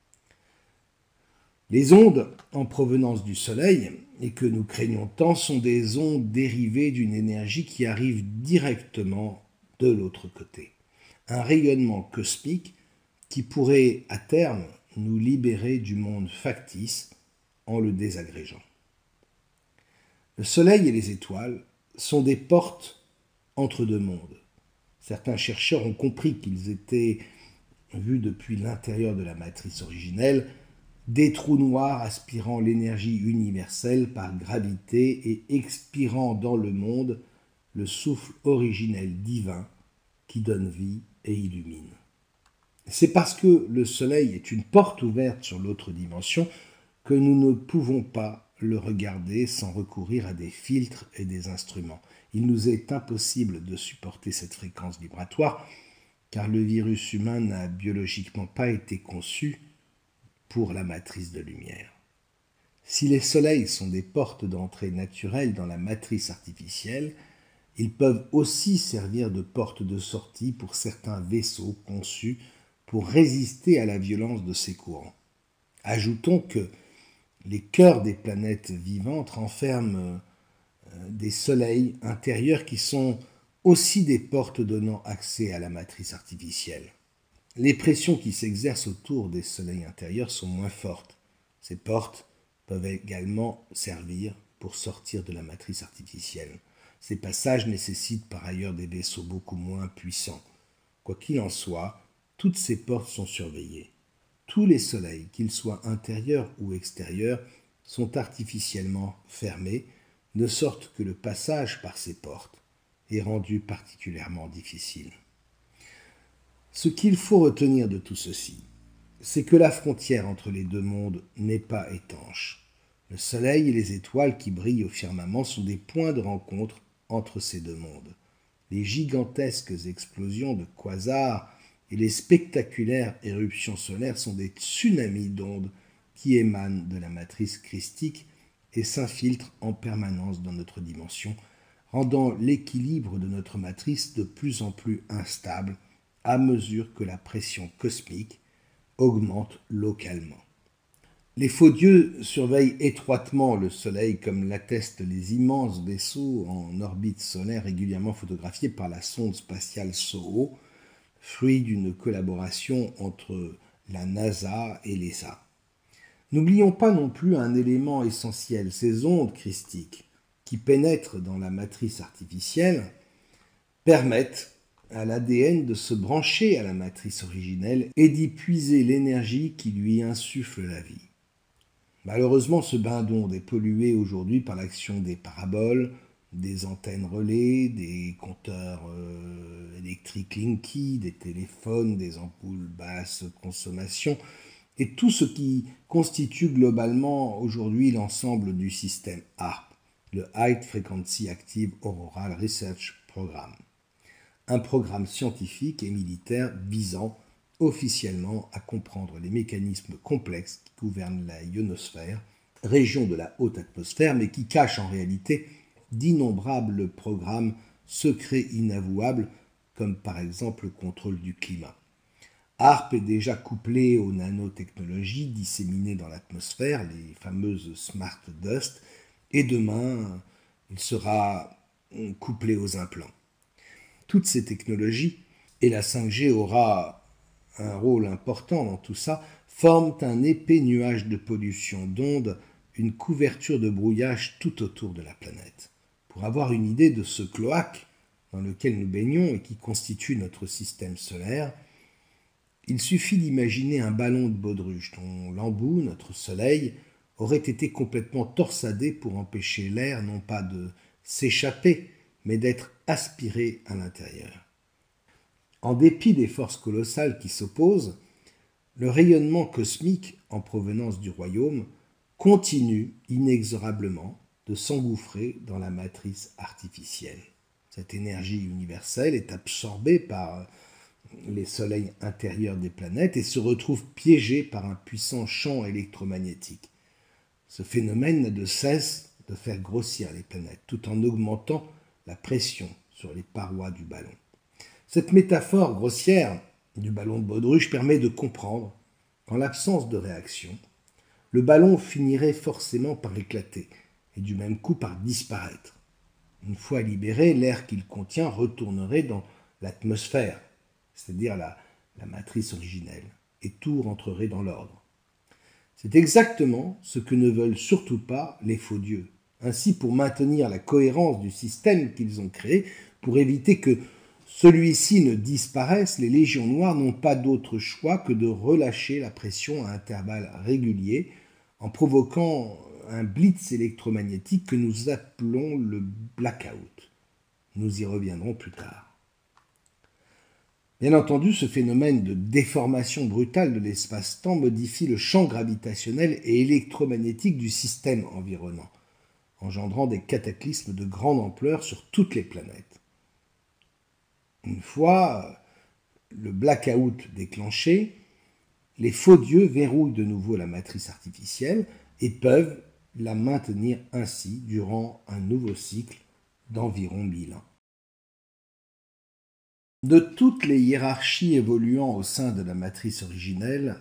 Les ondes en provenance du Soleil, et que nous craignons tant, sont des ondes dérivées d'une énergie qui arrive directement de l'autre côté. Un rayonnement cosmique qui pourrait, à terme, nous libérer du monde factice en le désagrégeant. Le Soleil et les étoiles sont des portes entre deux mondes. Certains chercheurs ont compris qu'ils étaient vus depuis l'intérieur de la matrice originelle, des trous noirs aspirant l'énergie universelle par gravité et expirant dans le monde le souffle originel divin qui donne vie et illumine. C'est parce que le Soleil est une porte ouverte sur l'autre dimension que nous ne pouvons pas le regarder sans recourir à des filtres et des instruments. Il nous est impossible de supporter cette fréquence vibratoire car le virus humain n'a biologiquement pas été conçu pour la matrice de lumière. Si les soleils sont des portes d'entrée naturelles dans la matrice artificielle, ils peuvent aussi servir de porte de sortie pour certains vaisseaux conçus pour résister à la violence de ces courants. Ajoutons que les cœurs des planètes vivantes renferment des soleils intérieurs qui sont aussi des portes donnant accès à la matrice artificielle. Les pressions qui s'exercent autour des soleils intérieurs sont moins fortes. Ces portes peuvent également servir pour sortir de la matrice artificielle. Ces passages nécessitent par ailleurs des vaisseaux beaucoup moins puissants. Quoi qu'il en soit, toutes ces portes sont surveillées. Tous les soleils, qu'ils soient intérieurs ou extérieurs, sont artificiellement fermés, de sorte que le passage par ces portes est rendu particulièrement difficile. Ce qu'il faut retenir de tout ceci, c'est que la frontière entre les deux mondes n'est pas étanche. Le soleil et les étoiles qui brillent au firmament sont des points de rencontre entre ces deux mondes. Les gigantesques explosions de quasars et les spectaculaires éruptions solaires sont des tsunamis d'ondes qui émanent de la matrice christique et s'infiltrent en permanence dans notre dimension, rendant l'équilibre de notre matrice de plus en plus instable à mesure que la pression cosmique augmente localement. Les faux dieux surveillent étroitement le Soleil comme l'attestent les immenses vaisseaux en orbite solaire régulièrement photographiés par la sonde spatiale SOHO, fruit d'une collaboration entre la NASA et l'E S A. N'oublions pas non plus un élément essentiel, ces ondes christiques qui pénètrent dans la matrice artificielle permettent à l'A D N de se brancher à la matrice originelle et d'y puiser l'énergie qui lui insuffle la vie. Malheureusement, ce bain d'ondes est pollué aujourd'hui par l'action des paraboles, des antennes relais, des compteurs euh, électriques Linky, des téléphones, des ampoules basse consommation, et tout ce qui constitue globalement aujourd'hui l'ensemble du système H A R P, le High Frequency Active Auroral Research Program, un programme scientifique et militaire visant officiellement à comprendre les mécanismes complexes qui gouvernent la ionosphère, région de la haute atmosphère, mais qui cache en réalité d'innombrables programmes secrets inavouables, comme par exemple le contrôle du climat. H A R P est déjà couplé aux nanotechnologies disséminées dans l'atmosphère, les fameuses Smart Dust, et demain, il sera couplé aux implants. Toutes ces technologies, et la cinq G aura un rôle important dans tout ça, forment un épais nuage de pollution d'ondes, une couverture de brouillage tout autour de la planète. Pour avoir une idée de ce cloaque dans lequel nous baignons et qui constitue notre système solaire, il suffit d'imaginer un ballon de baudruche dont l'embout, notre Soleil, aurait été complètement torsadé pour empêcher l'air non pas de s'échapper, mais d'être aspiré à l'intérieur. En dépit des forces colossales qui s'opposent, le rayonnement cosmique en provenance du royaume continue inexorablement de s'engouffrer dans la matrice artificielle. Cette énergie universelle est absorbée par les soleils intérieurs des planètes et se retrouve piégée par un puissant champ électromagnétique. Ce phénomène n'a de cesse de faire grossir les planètes tout en augmentant la pression sur les parois du ballon. Cette métaphore grossière du ballon de baudruche permet de comprendre qu'en l'absence de réaction, le ballon finirait forcément par éclater et du même coup par disparaître. Une fois libéré, l'air qu'il contient retournerait dans l'atmosphère, c'est-à-dire la, la matrice originelle, et tout rentrerait dans l'ordre. C'est exactement ce que ne veulent surtout pas les faux dieux. Ainsi, pour maintenir la cohérence du système qu'ils ont créé, pour éviter que celui-ci ne disparaisse, les légions noires n'ont pas d'autre choix que de relâcher la pression à intervalles réguliers en provoquant un blitz électromagnétique que nous appelons le blackout. Nous y reviendrons plus tard. Bien entendu, ce phénomène de déformation brutale de l'espace-temps modifie le champ gravitationnel et électromagnétique du système environnant, engendrant des cataclysmes de grande ampleur sur toutes les planètes. Une fois le blackout déclenché, les faux dieux verrouillent de nouveau la matrice artificielle et peuvent la maintenir ainsi durant un nouveau cycle d'environ mille ans. De toutes les hiérarchies évoluant au sein de la matrice originelle,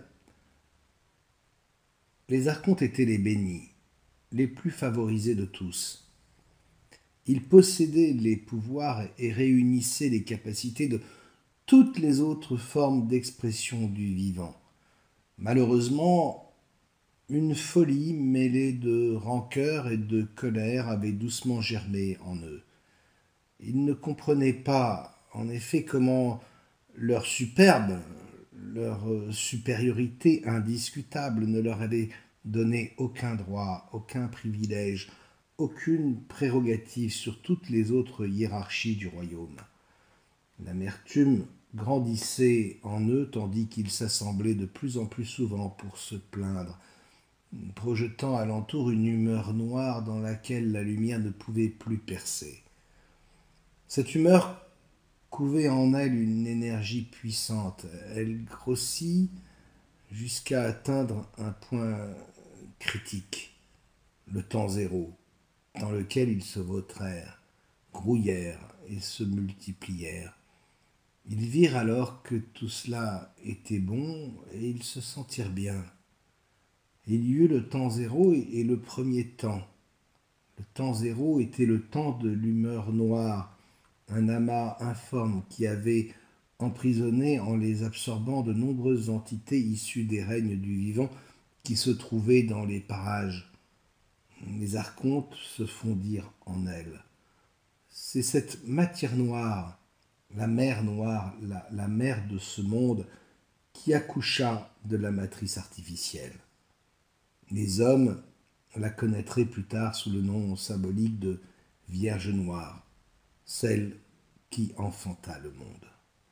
les archontes étaient les bénis, les plus favorisés de tous. Ils possédaient les pouvoirs et réunissaient les capacités de toutes les autres formes d'expression du vivant. Malheureusement, une folie mêlée de rancœur et de colère avait doucement germé en eux. Ils ne comprenaient pas, en effet, comment leur superbe, leur supériorité indiscutable ne leur avait donné aucun droit, aucun privilège, aucune prérogative sur toutes les autres hiérarchies du royaume. L'amertume grandissait en eux tandis qu'ils s'assemblaient de plus en plus souvent pour se plaindre, projetant alentour une humeur noire dans laquelle la lumière ne pouvait plus percer. Cette humeur couvait en elle une énergie puissante. Elle grossit jusqu'à atteindre un point critique, le temps zéro, dans lequel ils se vautrèrent, grouillèrent et se multiplièrent. Ils virent alors que tout cela était bon et ils se sentirent bien. Il y eut le temps zéro et le premier temps. Le temps zéro était le temps de l'humeur noire, un amas informe qui avait emprisonné en les absorbant de nombreuses entités issues des règnes du vivant qui se trouvaient dans les parages. Les archontes se fondirent en elles. C'est cette matière noire, la mer noire, la, la mer de ce monde, qui accoucha de la matrice artificielle. Les hommes la connaîtraient plus tard sous le nom symbolique de Vierge Noire, celle qui enfanta le monde.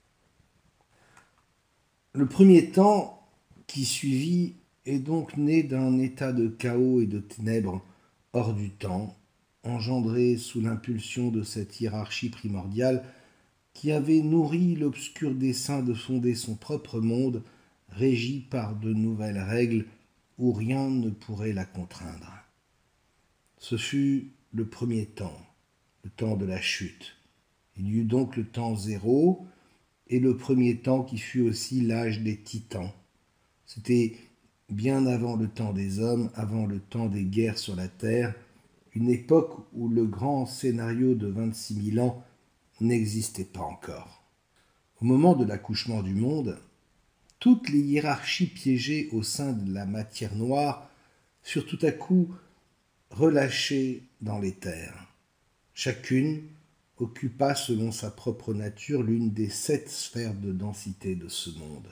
Le premier temps qui suivit est donc né d'un état de chaos et de ténèbres hors du temps, engendré sous l'impulsion de cette hiérarchie primordiale qui avait nourri l'obscur dessein de fonder son propre monde, régi par de nouvelles règles où rien ne pourrait la contraindre. Ce fut le premier temps, le temps de la chute. Il y eut donc le temps zéro et le premier temps qui fut aussi l'âge des titans. C'était bien avant le temps des hommes, avant le temps des guerres sur la terre, une époque où le grand scénario de vingt-six mille ans n'existait pas encore. Au moment de l'accouchement du monde, toutes les hiérarchies piégées au sein de la matière noire furent tout à coup relâchées dans l'éther. Chacune occupa selon sa propre nature l'une des sept sphères de densité de ce monde.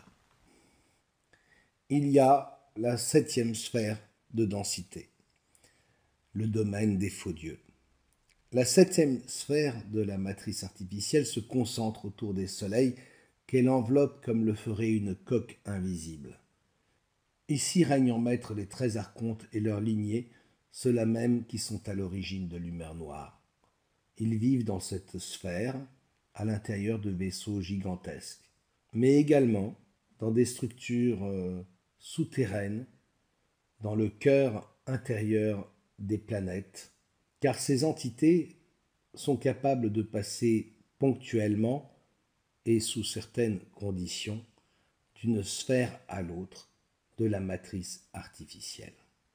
Il y a la septième sphère de densité, le domaine des faux dieux. La septième sphère de la matrice artificielle se concentre autour des soleils qu'elle enveloppe comme le ferait une coque invisible. Ici règnent en maître les treize archontes et leurs lignées, ceux-là même qui sont à l'origine de l'humeur noire. Ils vivent dans cette sphère, à l'intérieur de vaisseaux gigantesques, mais également dans des structures euh, souterraines, dans le cœur intérieur des planètes, car ces entités sont capables de passer ponctuellement et sous certaines conditions d'une sphère à l'autre de la matrice artificielle.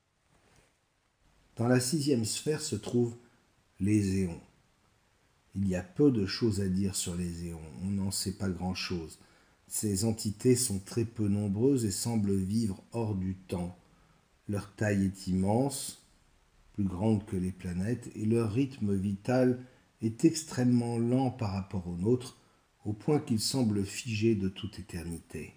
Dans la sixième sphère se trouvent les éons. Il y a peu de choses à dire sur les éons, on n'en sait pas grand-chose. Ces entités sont très peu nombreuses et semblent vivre hors du temps. Leur taille est immense, plus grande que les planètes, et leur rythme vital est extrêmement lent par rapport au nôtre, au point qu'ils semblent figés de toute éternité.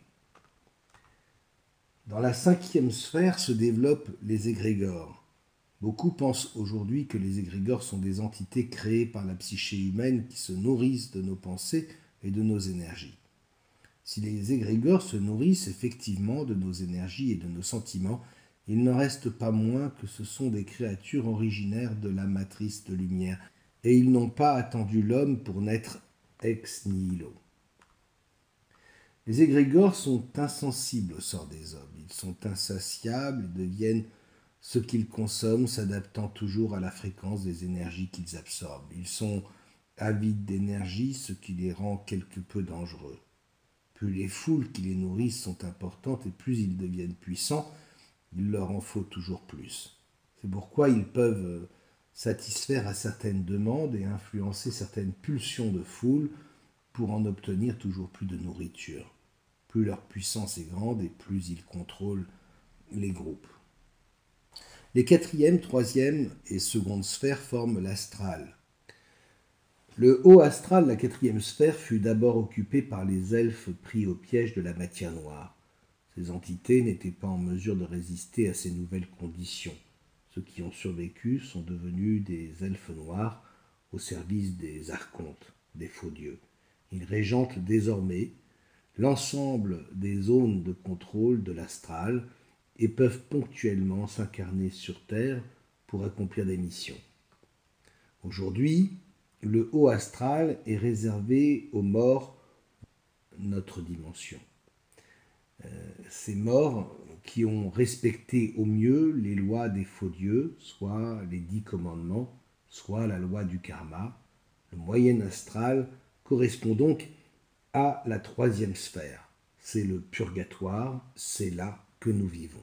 Dans la cinquième sphère se développent les égrégores. Beaucoup pensent aujourd'hui que les égrégores sont des entités créées par la psyché humaine qui se nourrissent de nos pensées et de nos énergies. Si les égrégores se nourrissent effectivement de nos énergies et de nos sentiments, il n'en reste pas moins que ce sont des créatures originaires de la matrice de lumière, et ils n'ont pas attendu l'homme pour naître ex nihilo. Les égrégores sont insensibles au sort des hommes. Ils sont insatiables et deviennent ce qu'ils consomment, s'adaptant toujours à la fréquence des énergies qu'ils absorbent. Ils sont avides d'énergie, ce qui les rend quelque peu dangereux. Plus les foules qui les nourrissent sont importantes et plus ils deviennent puissants, il leur en faut toujours plus. C'est pourquoi ils peuvent satisfaire à certaines demandes et influencer certaines pulsions de foule pour en obtenir toujours plus de nourriture. Plus leur puissance est grande et plus ils contrôlent les groupes. Les quatrième, troisième et seconde sphères forment l'astral. Le haut astral, la quatrième sphère, fut d'abord occupé par les elfes pris au piège de la matière noire. Ces entités n'étaient pas en mesure de résister à ces nouvelles conditions. Ceux qui ont survécu sont devenus des elfes noirs au service des archontes, des faux dieux. Ils régentent désormais l'ensemble des zones de contrôle de l'astral et peuvent ponctuellement s'incarner sur Terre pour accomplir des missions. Aujourd'hui, le haut astral est réservé aux morts de notre dimension. Euh, ces morts qui ont respecté au mieux les lois des faux dieux, soit les dix commandements, soit la loi du karma. Le moyen astral correspond donc à la troisième sphère. C'est le purgatoire, c'est là que nous vivons.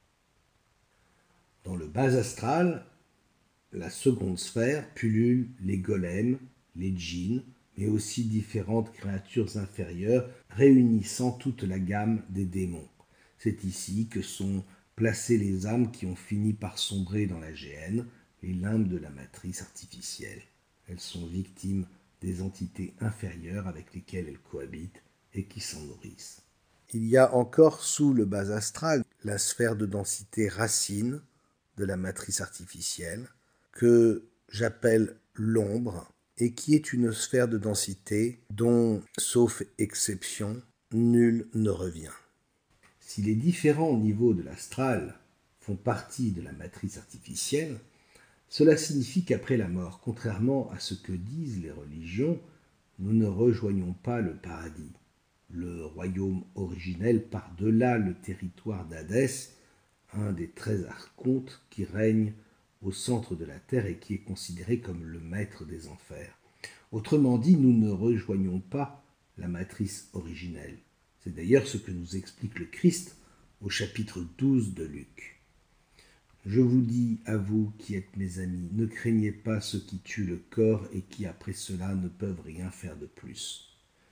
Dans le bas astral, la seconde sphère, pullulent les golems, les djinns, mais aussi différentes créatures inférieures réunissant toute la gamme des démons. C'est ici que sont placées les âmes qui ont fini par sombrer dans la géhenne, les limbes de la matrice artificielle. Elles sont victimes des entités inférieures avec lesquelles elles cohabitent et qui s'en nourrissent. Il y a encore sous le bas astral la sphère de densité racine de la matrice artificielle, que j'appelle l'ombre, et qui est une sphère de densité dont, sauf exception, nul ne revient. Si les différents niveaux de l'astral font partie de la matrice artificielle, cela signifie qu'après la mort, contrairement à ce que disent les religions, nous ne rejoignons pas le paradis, le royaume originel par-delà le territoire d'Hadès, un des treize archontes qui règne au centre de la terre et qui est considéré comme le maître des enfers. Autrement dit, nous ne rejoignons pas la matrice originelle. C'est d'ailleurs ce que nous explique le Christ au chapitre douze de Luc. Je vous dis, à vous qui êtes mes amis, ne craignez pas ceux qui tuent le corps et qui après cela ne peuvent rien faire de plus.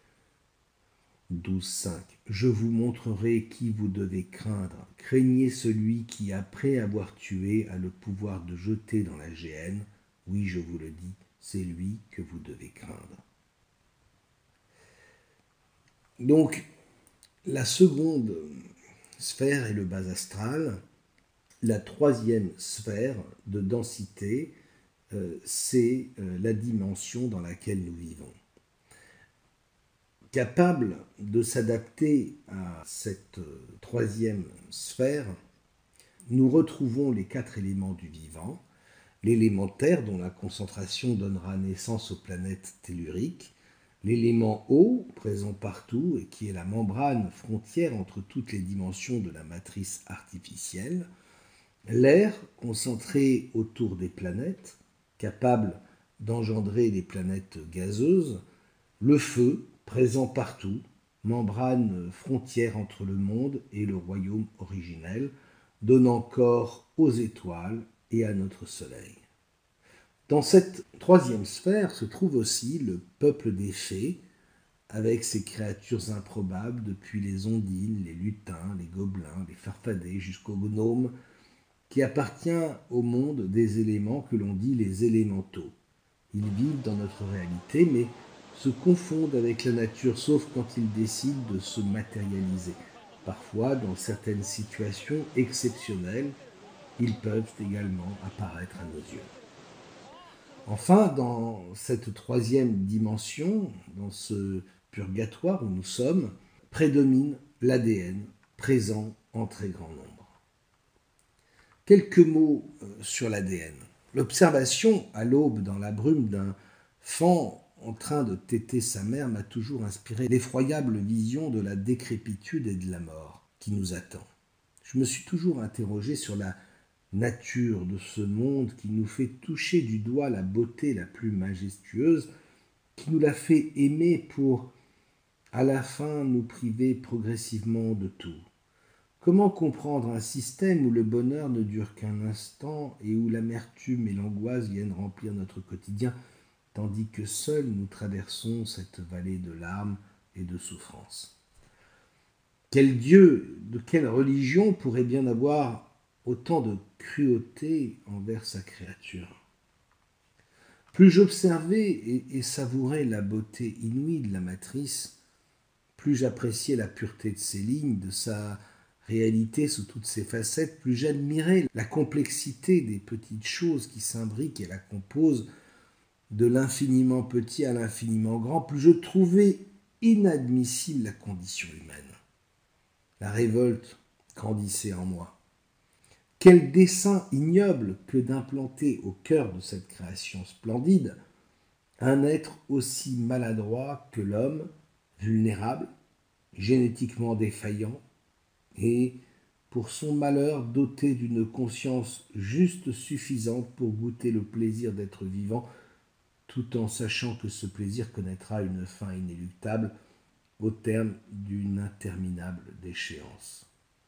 douze cinq. Je vous montrerai qui vous devez craindre. Craignez celui qui, après avoir tué, a le pouvoir de jeter dans la géhenne. Oui, je vous le dis, c'est lui que vous devez craindre. Donc, la seconde sphère est le bas astral. La troisième sphère de densité, euh, c'est euh, la dimension dans laquelle nous vivons. Capable de s'adapter à cette troisième sphère, nous retrouvons les quatre éléments du vivant, l'élément terre dont la concentration donnera naissance aux planètes telluriques, l'élément eau présent partout et qui est la membrane frontière entre toutes les dimensions de la matrice artificielle, l'air concentré autour des planètes, capable d'engendrer les planètes gazeuses, le feu présent partout, membrane frontière entre le monde et le royaume originel, donnant corps aux étoiles et à notre soleil. Dans cette troisième sphère se trouve aussi le peuple des fées, avec ses créatures improbables depuis les ondines, les lutins, les gobelins, les farfadets jusqu'aux gnomes, qui appartient au monde des éléments que l'on dit les élémentaux. Ils vivent dans notre réalité, mais se confondent avec la nature, sauf quand ils décident de se matérialiser. Parfois, dans certaines situations exceptionnelles, ils peuvent également apparaître à nos yeux. Enfin, dans cette troisième dimension, dans ce purgatoire où nous sommes, prédomine l'A D N, présent en très grand nombre. Quelques mots sur l'A D N. L'observation à l'aube dans la brume d'un fan en train de téter sa mère m'a toujours inspiré l'effroyable vision de la décrépitude et de la mort qui nous attend. Je me suis toujours interrogé sur la nature de ce monde qui nous fait toucher du doigt la beauté la plus majestueuse, qui nous la fait aimer pour, à la fin, nous priver progressivement de tout. Comment comprendre un système où le bonheur ne dure qu'un instant et où l'amertume et l'angoisse viennent remplir notre quotidien, tandis que seuls nous traversons cette vallée de larmes et de souffrances? Quel Dieu, de quelle religion pourrait bien avoir autant de cruauté envers sa créature? Plus j'observais et, et savourais la beauté inouïe de la matrice, plus j'appréciais la pureté de ses lignes, de sa réalité sous toutes ses facettes, plus j'admirais la complexité des petites choses qui s'imbriquent et la composent, de l'infiniment petit à l'infiniment grand, plus je trouvais inadmissible la condition humaine. La révolte grandissait en moi. Quel dessein ignoble que d'implanter au cœur de cette création splendide un être aussi maladroit que l'homme, vulnérable, génétiquement défaillant, et, pour son malheur, doté d'une conscience juste suffisante pour goûter le plaisir d'être vivant, tout en sachant que ce plaisir connaîtra une fin inéluctable au terme d'une interminable déchéance.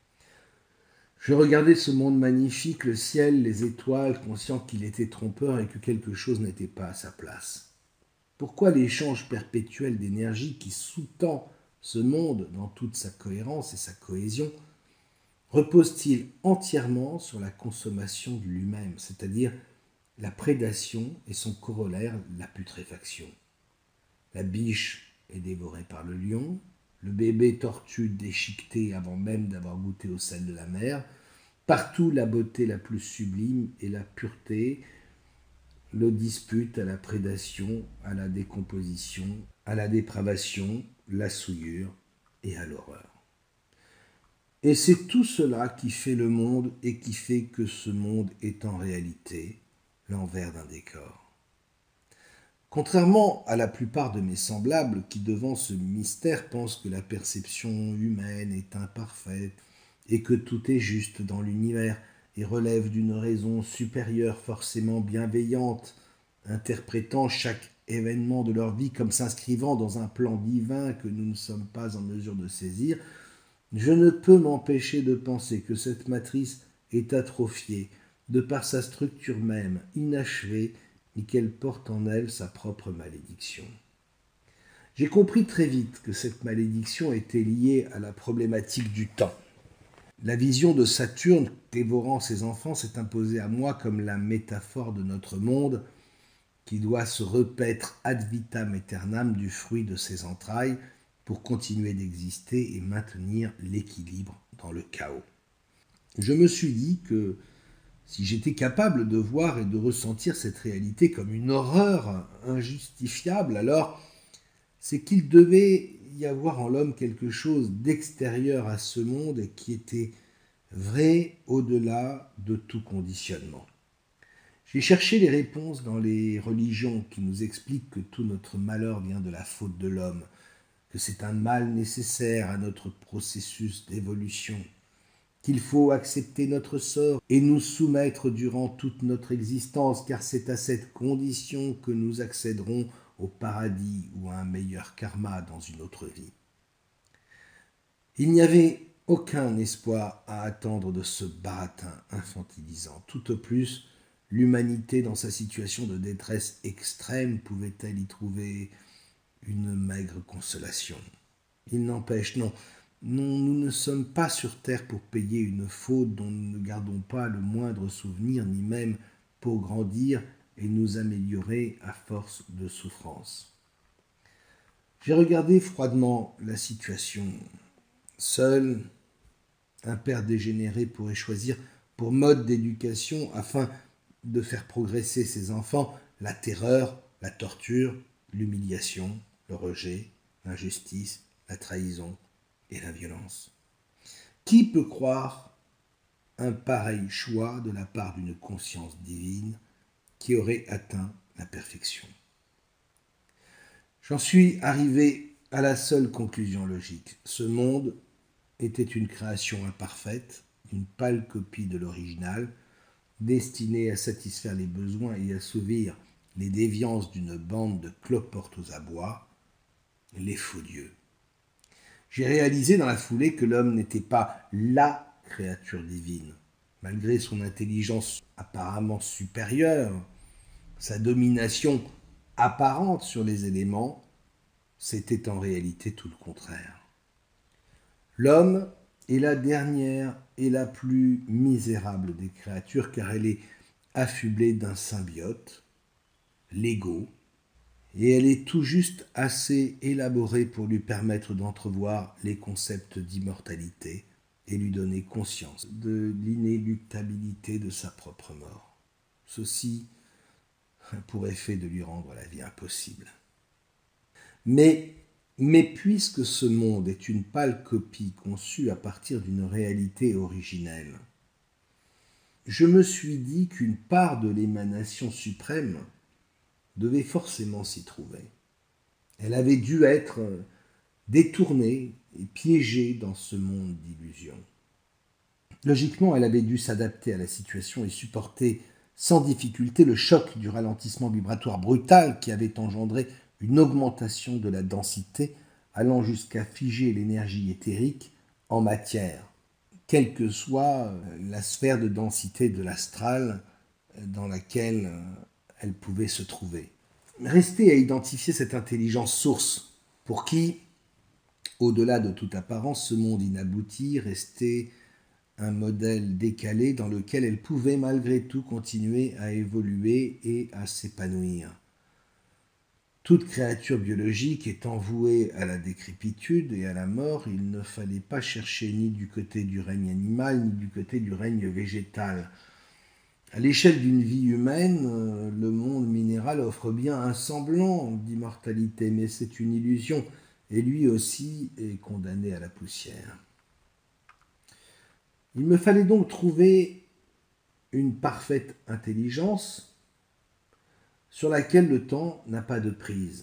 Je regardais ce monde magnifique, le ciel, les étoiles, conscient qu'il était trompeur et que quelque chose n'était pas à sa place. Pourquoi l'échange perpétuel d'énergie qui sous-tend ce monde dans toute sa cohérence et sa cohésion repose-t-il entièrement sur la consommation de lui-même, c'est-à-dire la prédation et son corollaire, la putréfaction? La biche est dévorée par le lion, le bébé tortue déchiqueté avant même d'avoir goûté au sel de la mer. Partout, la beauté la plus sublime et la pureté le disputent à la prédation, à la décomposition, à la dépravation, la souillure et à l'horreur. Et c'est tout cela qui fait le monde et qui fait que ce monde est en réalité l'envers d'un décor. Contrairement à la plupart de mes semblables qui, devant ce mystère, pensent que la perception humaine est imparfaite et que tout est juste dans l'univers et relève d'une raison supérieure forcément bienveillante, interprétant chaque événement de leur vie comme s'inscrivant dans un plan divin que nous ne sommes pas en mesure de saisir, je ne peux m'empêcher de penser que cette matrice est atrophiée de par sa structure même inachevée et qu'elle porte en elle sa propre malédiction. J'ai compris très vite que cette malédiction était liée à la problématique du temps. La vision de Saturne dévorant ses enfants s'est imposée à moi comme la métaphore de notre monde qui doit se repaître ad vitam aeternam du fruit de ses entrailles pour continuer d'exister et maintenir l'équilibre dans le chaos. Je me suis dit que si j'étais capable de voir et de ressentir cette réalité comme une horreur injustifiable, alors c'est qu'il devait y avoir en l'homme quelque chose d'extérieur à ce monde et qui était vrai au-delà de tout conditionnement. J'ai cherché les réponses dans les religions qui nous expliquent que tout notre malheur vient de la faute de l'homme, que c'est un mal nécessaire à notre processus d'évolution, qu'il faut accepter notre sort et nous soumettre durant toute notre existence, car c'est à cette condition que nous accéderons au paradis ou à un meilleur karma dans une autre vie. Il n'y avait aucun espoir à attendre de ce baratin infantilisant. Tout au plus, l'humanité, dans sa situation de détresse extrême, pouvait-elle y trouver une maigre consolation. Il n'empêche, non, non, nous ne sommes pas sur terre pour payer une faute dont nous ne gardons pas le moindre souvenir, ni même pour grandir et nous améliorer à force de souffrance. J'ai regardé froidement la situation. Seul, un père dégénéré pourrait choisir pour mode d'éducation, afin de faire progresser ses enfants, la terreur, la torture, l'humiliation, le rejet, l'injustice, la trahison et la violence. Qui peut croire un pareil choix de la part d'une conscience divine qui aurait atteint la perfection? J'en suis arrivé à la seule conclusion logique. Ce monde était une création imparfaite, une pâle copie de l'original, destinée à satisfaire les besoins et assouvir les déviances d'une bande de cloportes aux abois, les faux dieux. J'ai réalisé dans la foulée que l'homme n'était pas la créature divine. Malgré son intelligence apparemment supérieure, sa domination apparente sur les éléments, c'était en réalité tout le contraire. L'homme est la dernière et la plus misérable des créatures car elle est affublée d'un symbiote, l'ego, et elle est tout juste assez élaborée pour lui permettre d'entrevoir les concepts d'immortalité et lui donner conscience de l'inéluctabilité de sa propre mort. Ceci a pour effet de lui rendre la vie impossible. Mais, mais puisque ce monde est une pâle copie conçue à partir d'une réalité originelle, je me suis dit qu'une part de l'émanation suprême devait forcément s'y trouver. Elle avait dû être détournée et piégée dans ce monde d'illusions. Logiquement, elle avait dû s'adapter à la situation et supporter sans difficulté le choc du ralentissement vibratoire brutal qui avait engendré une augmentation de la densité allant jusqu'à figer l'énergie éthérique en matière, quelle que soit la sphère de densité de l'astral dans laquelle elle pouvait se trouver. Restait à identifier cette intelligence source, pour qui, au-delà de toute apparence, ce monde inabouti restait un modèle décalé dans lequel elle pouvait malgré tout continuer à évoluer et à s'épanouir. Toute créature biologique étant vouée à la décrépitude et à la mort, il ne fallait pas chercher ni du côté du règne animal, ni du côté du règne végétal. À l'échelle d'une vie humaine, le monde minéral offre bien un semblant d'immortalité, mais c'est une illusion, et lui aussi est condamné à la poussière. Il me fallait donc trouver une parfaite intelligence sur laquelle le temps n'a pas de prise.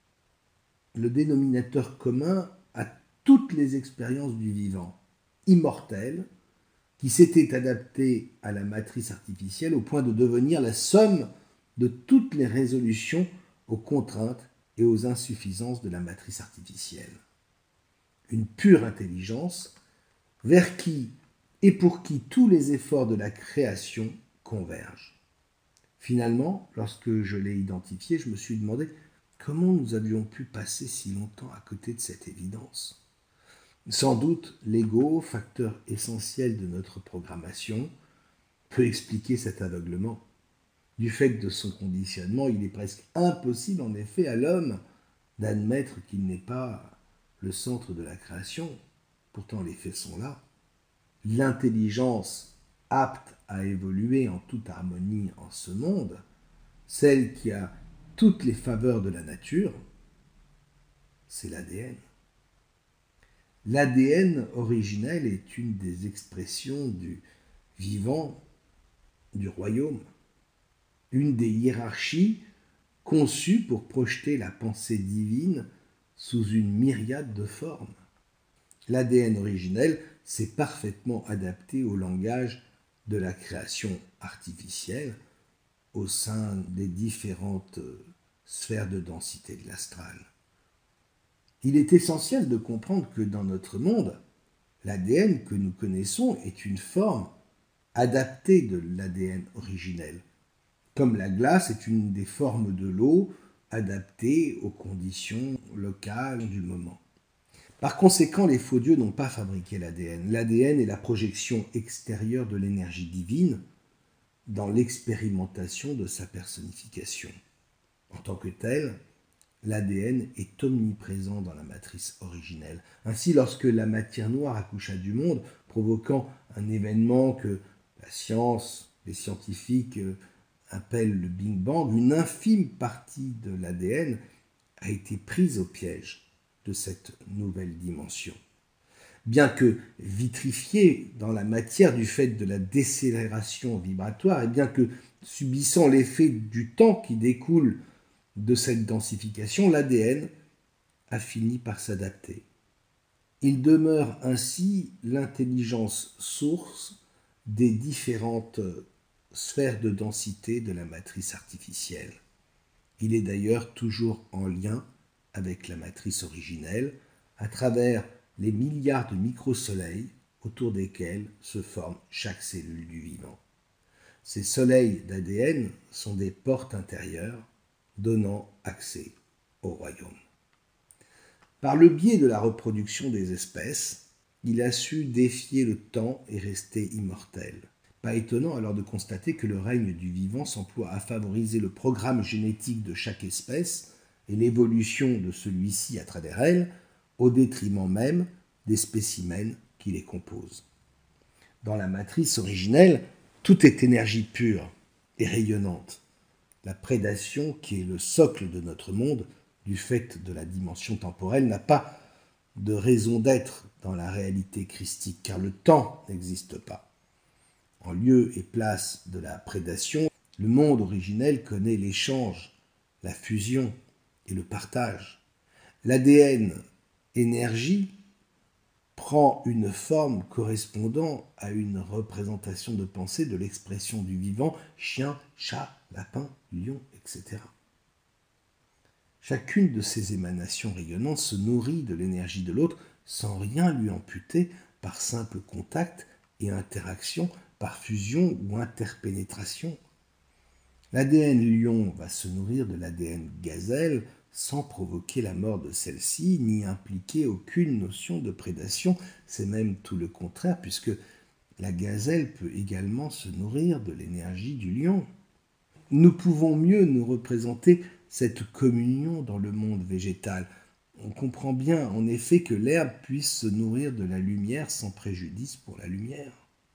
Le dénominateur commun à toutes les expériences du vivant, immortel, qui s'était adapté à la matrice artificielle au point de devenir la somme de toutes les résolutions aux contraintes et aux insuffisances de la matrice artificielle. Une pure intelligence vers qui et pour qui tous les efforts de la création convergent. Finalement, lorsque je l'ai identifié, je me suis demandé comment nous avions pu passer si longtemps à côté de cette évidence. Sans doute, l'ego, facteur essentiel de notre programmation, peut expliquer cet aveuglement. Du fait de son conditionnement, il est presque impossible en effet à l'homme d'admettre qu'il n'est pas le centre de la création. Pourtant, les faits sont là. L'intelligence apte à évoluer en toute harmonie en ce monde, celle qui a toutes les faveurs de la nature, c'est l'A D N. L'A D N originel est une des expressions du vivant du royaume, une des hiérarchies conçues pour projeter la pensée divine sous une myriade de formes. L'A D N originel s'est parfaitement adapté au langage de la création artificielle au sein des différentes sphères de densité de l'astral. Il est essentiel de comprendre que dans notre monde, l'A D N que nous connaissons est une forme adaptée de l'A D N originel, comme la glace est une des formes de l'eau adaptée aux conditions locales du moment. Par conséquent, les faux dieux n'ont pas fabriqué l'A D N. L'A D N est la projection extérieure de l'énergie divine dans l'expérimentation de sa personnification. En tant que tel, l'A D N est omniprésent dans la matrice originelle. Ainsi, lorsque la matière noire accoucha du monde, provoquant un événement que la science, les scientifiques appellent le Big Bang, une infime partie de l'A D N a été prise au piège de cette nouvelle dimension. Bien que vitrifiée dans la matière du fait de la décélération vibratoire, et bien que subissant l'effet du temps qui découle de cette densification, l'A D N a fini par s'adapter. Il demeure ainsi l'intelligence source des différentes sphères de densité de la matrice artificielle. Il est d'ailleurs toujours en lien avec la matrice originelle à travers les milliards de microsoleils autour desquels se forme chaque cellule du vivant. Ces soleils d'A D N sont des portes intérieures donnant accès au royaume. Par le biais de la reproduction des espèces, il a su défier le temps et rester immortel. Pas étonnant alors de constater que le règne du vivant s'emploie à favoriser le programme génétique de chaque espèce et l'évolution de celui-ci à travers elle, au détriment même des spécimens qui les composent. Dans la matrice originelle, tout est énergie pure et rayonnante. La prédation, qui est le socle de notre monde, du fait de la dimension temporelle, n'a pas de raison d'être dans la réalité christique, car le temps n'existe pas. En lieu et place de la prédation, le monde originel connaît l'échange, la fusion et le partage. L'A D N énergie prend une forme correspondant à une représentation de pensée de l'expression du vivant, chien, chat, lapin, lion, et cetera. Chacune de ces émanations rayonnantes se nourrit de l'énergie de l'autre sans rien lui amputer par simple contact et interaction, par fusion ou interpénétration. L'A D N lion va se nourrir de l'A D N gazelle sans provoquer la mort de celle-ci, ni impliquer aucune notion de prédation. C'est même tout le contraire, puisque la gazelle peut également se nourrir de l'énergie du lion. Nous pouvons mieux nous représenter cette communion dans le monde végétal. On comprend bien, en effet, que l'herbe puisse se nourrir de la lumière sans préjudice pour la lumière.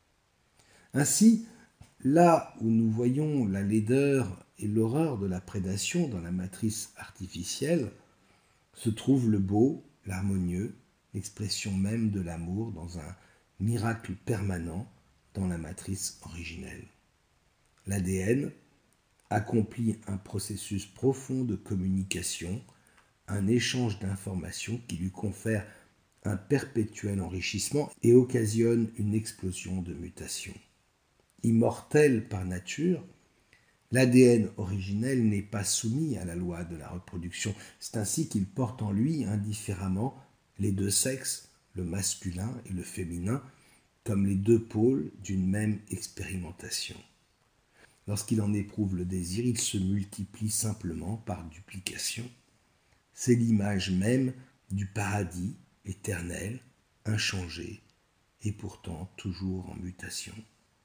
Ainsi, là où nous voyons la laideur et l'horreur de la prédation dans la matrice artificielle, se trouve le beau, l'harmonieux, l'expression même de l'amour dans un miracle permanent dans la matrice originelle. L'A D N accomplit un processus profond de communication, un échange d'informations qui lui confère un perpétuel enrichissement et occasionne une explosion de mutations. Immortel par nature, l'A D N originel n'est pas soumis à la loi de la reproduction. C'est ainsi qu'il porte en lui indifféremment les deux sexes, le masculin et le féminin, comme les deux pôles d'une même expérimentation. Lorsqu'il en éprouve le désir, il se multiplie simplement par duplication. C'est l'image même du paradis éternel, inchangé et pourtant toujours en mutation.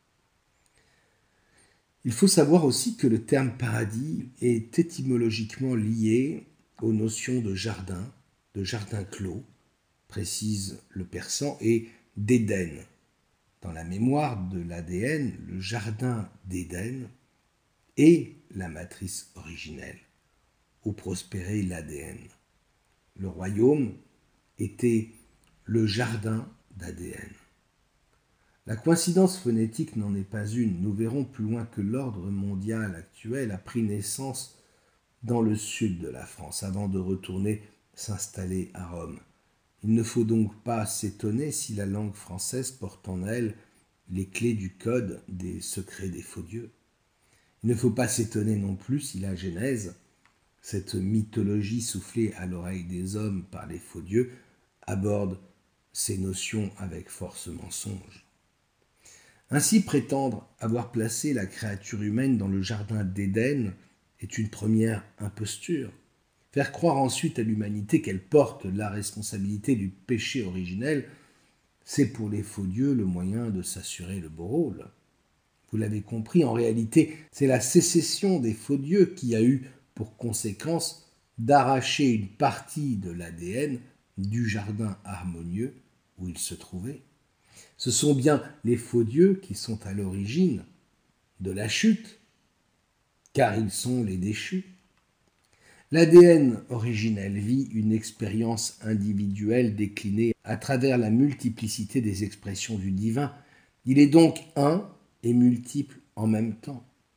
Il faut savoir aussi que le terme paradis est étymologiquement lié aux notions de jardin, de jardin clos, précise le persan, et d'Éden. Dans la mémoire de l'A D N, le jardin d'Éden est la matrice originelle, où prospérait l'A D N. Le royaume était le jardin d'A D N. La coïncidence phonétique n'en est pas une. Nous verrons plus loin que l'ordre mondial actuel a pris naissance dans le sud de la France avant de retourner s'installer à Rome. Il ne faut donc pas s'étonner si la langue française porte en elle les clés du code des secrets des faux dieux. Il ne faut pas s'étonner non plus si la Genèse, cette mythologie soufflée à l'oreille des hommes par les faux dieux, aborde ces notions avec force mensonge. Ainsi, prétendre avoir placé la créature humaine dans le jardin d'Éden est une première imposture. Faire croire ensuite à l'humanité qu'elle porte la responsabilité du péché originel, c'est pour les faux dieux le moyen de s'assurer le beau rôle. Vous l'avez compris, en réalité, c'est la sécession des faux dieux qui a eu pour conséquence d'arracher une partie de l'A D N du jardin harmonieux où il se trouvait. Ce sont bien les faux dieux qui sont à l'origine de la chute, car ils sont les déchus. L'A D N originel vit une expérience individuelle déclinée à travers la multiplicité des expressions du divin. Il est donc un et multiple en même temps.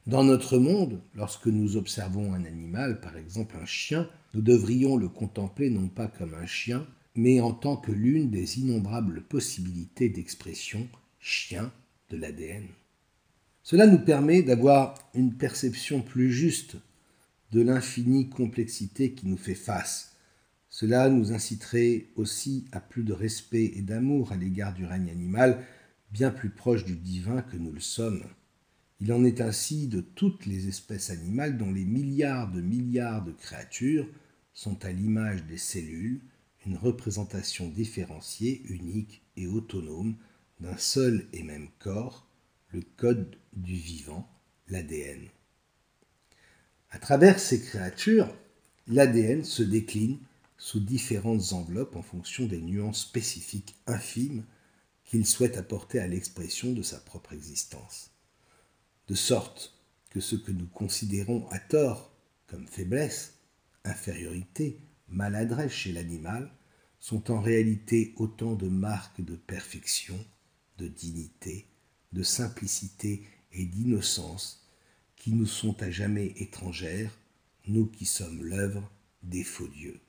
Dans notre monde, lorsque nous observons un animal, par exemple un chien, nous devrions le contempler non pas comme un chien, mais en tant que l'une des innombrables possibilités d'expression chien de l'A D N. Cela nous permet d'avoir une perception plus juste de l'infinie complexité qui nous fait face. Cela nous inciterait aussi à plus de respect et d'amour à l'égard du règne animal, bien plus proche du divin que nous le sommes. Il en est ainsi de toutes les espèces animales dont les milliards de milliards de créatures sont à l'image des cellules, une représentation différenciée, unique et autonome d'un seul et même corps, le code du vivant, l'A D N. À travers ces créatures, l'A D N se décline sous différentes enveloppes en fonction des nuances spécifiques infimes qu'il souhaite apporter à l'expression de sa propre existence. De sorte que ce que nous considérons à tort comme faiblesse, infériorité, maladresse chez l'animal sont en réalité autant de marques de perfection, de dignité, de simplicité et d'innocence qui nous sont à jamais étrangères, nous qui sommes l'œuvre des faux dieux.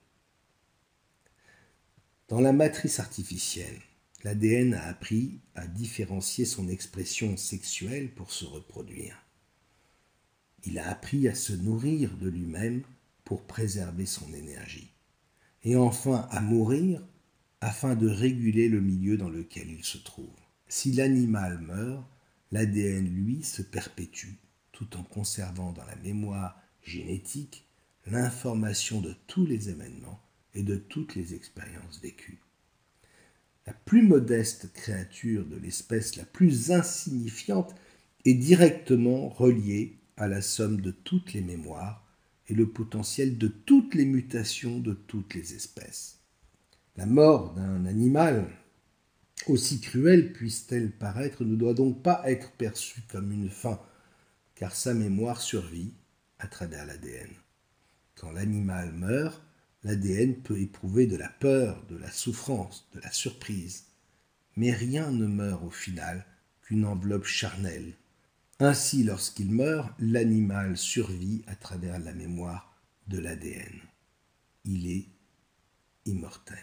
Dans la matrice artificielle, l'A D N a appris à différencier son expression sexuelle pour se reproduire. Il a appris à se nourrir de lui-même pour préserver son énergie. Et enfin à mourir afin de réguler le milieu dans lequel il se trouve. Si l'animal meurt, l'A D N, lui, se perpétue, tout en conservant dans la mémoire génétique l'information de tous les événements et de toutes les expériences vécues. La plus modeste créature de l'espèce la plus insignifiante est directement reliée à la somme de toutes les mémoires et le potentiel de toutes les mutations de toutes les espèces. La mort d'un animal, aussi cruelle puisse-t-elle paraître, ne doit donc pas être perçue comme une fin, car sa mémoire survit à travers l'A D N. Quand l'animal meurt, l'A D N peut éprouver de la peur, de la souffrance, de la surprise. Mais rien ne meurt au final qu'une enveloppe charnelle. Ainsi, lorsqu'il meurt, l'animal survit à travers la mémoire de l'A D N. Il est immortel.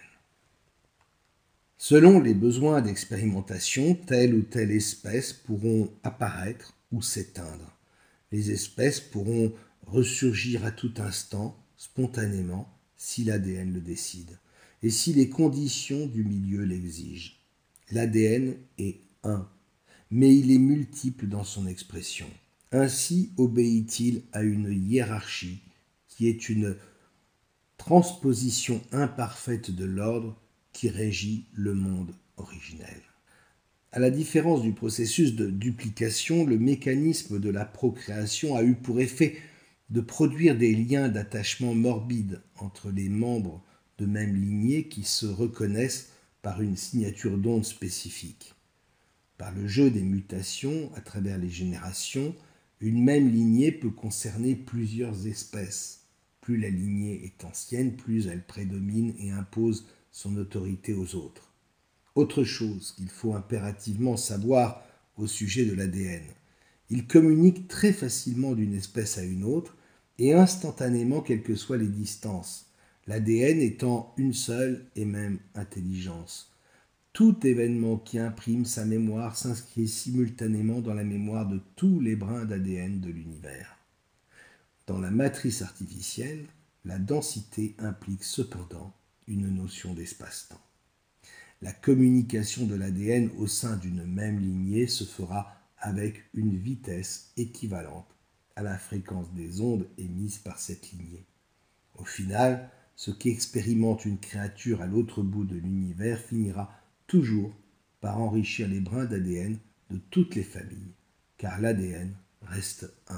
Selon les besoins d'expérimentation, telle ou telle espèce pourront apparaître ou s'éteindre. Les espèces pourront ressurgir à tout instant, spontanément, si l'A D N le décide, et si les conditions du milieu l'exigent. L'A D N est un, mais il est multiple dans son expression. Ainsi obéit-il à une hiérarchie qui est une transposition imparfaite de l'ordre qui régit le monde originel. À la différence du processus de duplication, le mécanisme de la procréation a eu pour effet de produire des liens d'attachement morbides entre les membres de même lignée qui se reconnaissent par une signature d'onde spécifique. Par le jeu des mutations à travers les générations, une même lignée peut concerner plusieurs espèces. Plus la lignée est ancienne, plus elle prédomine et impose son autorité aux autres. Autre chose qu'il faut impérativement savoir au sujet de l'A D N. Il communique très facilement d'une espèce à une autre et instantanément quelles que soient les distances, l'A D N étant une seule et même intelligence. Tout événement qui imprime sa mémoire s'inscrit simultanément dans la mémoire de tous les brins d'A D N de l'univers. Dans la matrice artificielle, la densité implique cependant une notion d'espace-temps. La communication de l'A D N au sein d'une même lignée se fera avec une vitesse équivalente à la fréquence des ondes émises par cette lignée. Au final, ce qu'expérimente une créature à l'autre bout de l'univers finira toujours par enrichir les brins d'A D N de toutes les familles, car l'A D N reste un.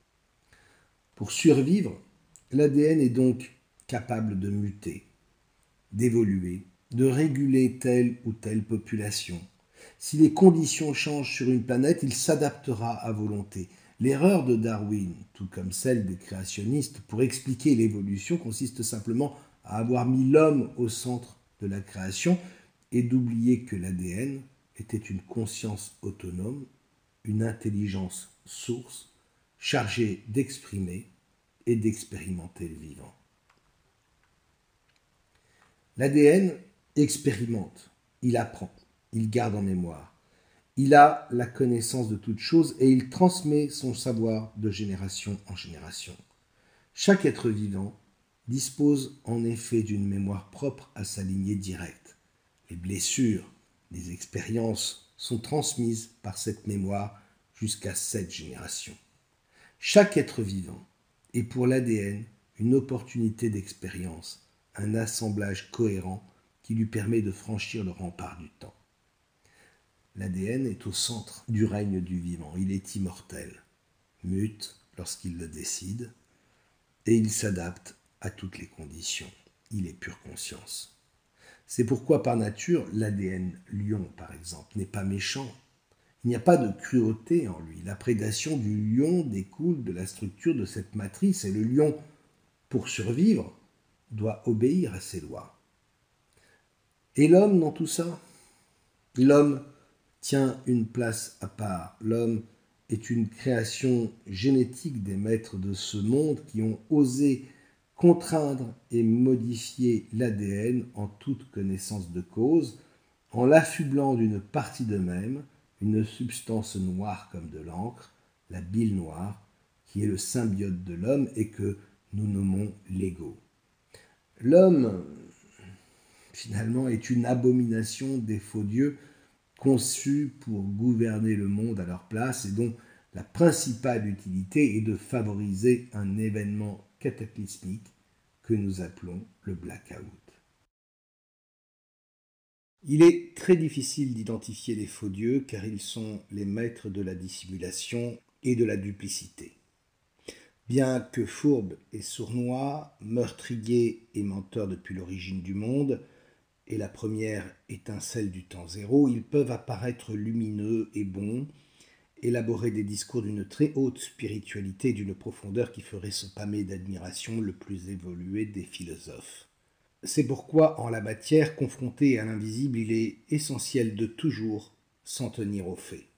Pour survivre, l'A D N est donc capable de muter, d'évoluer, de réguler telle ou telle population. Si les conditions changent sur une planète, il s'adaptera à volonté. L'erreur de Darwin, tout comme celle des créationnistes, pour expliquer l'évolution consiste simplement à avoir mis l'homme au centre de la création et d'oublier que l'A D N était une conscience autonome, une intelligence source, chargé d'exprimer et d'expérimenter le vivant. L'A D N expérimente, il apprend, il garde en mémoire. Il a la connaissance de toute chose et il transmet son savoir de génération en génération. Chaque être vivant dispose en effet d'une mémoire propre à sa lignée directe. Les blessures, les expériences sont transmises par cette mémoire jusqu'à sept générations. Chaque être vivant est pour l'A D N une opportunité d'expérience, un assemblage cohérent qui lui permet de franchir le rempart du temps. L'A D N est au centre du règne du vivant, il est immortel, mute lorsqu'il le décide, et il s'adapte à toutes les conditions, il est pure conscience. C'est pourquoi par nature, l'A D N lion par exemple n'est pas méchant, il n'y a pas de cruauté en lui, la prédation du lion découle de la structure de cette matrice, et le lion, pour survivre, doit obéir à ses lois. Et l'homme dans tout ça? L'homme tient une place à part. L'homme est une création génétique des maîtres de ce monde qui ont osé contraindre et modifier l'A D N en toute connaissance de cause, en l'affublant d'une partie d'eux-mêmes, une substance noire comme de l'encre, la bile noire, qui est le symbiote de l'homme et que nous nommons l'ego. L'homme, finalement, est une abomination des faux dieux conçus pour gouverner le monde à leur place et dont la principale utilité est de favoriser un événement cataclysmique que nous appelons le blackout. Il est très difficile d'identifier les faux dieux car ils sont les maîtres de la dissimulation et de la duplicité. Bien que fourbes et sournois, meurtriers et menteurs depuis l'origine du monde, et la première étincelle du temps zéro, ils peuvent apparaître lumineux et bons, élaborer des discours d'une très haute spiritualité et d'une profondeur qui ferait se pâmer d'admiration le plus évolué des philosophes. C'est pourquoi, en la matière, confronté à l'invisible, il est essentiel de toujours s'en tenir aux faits.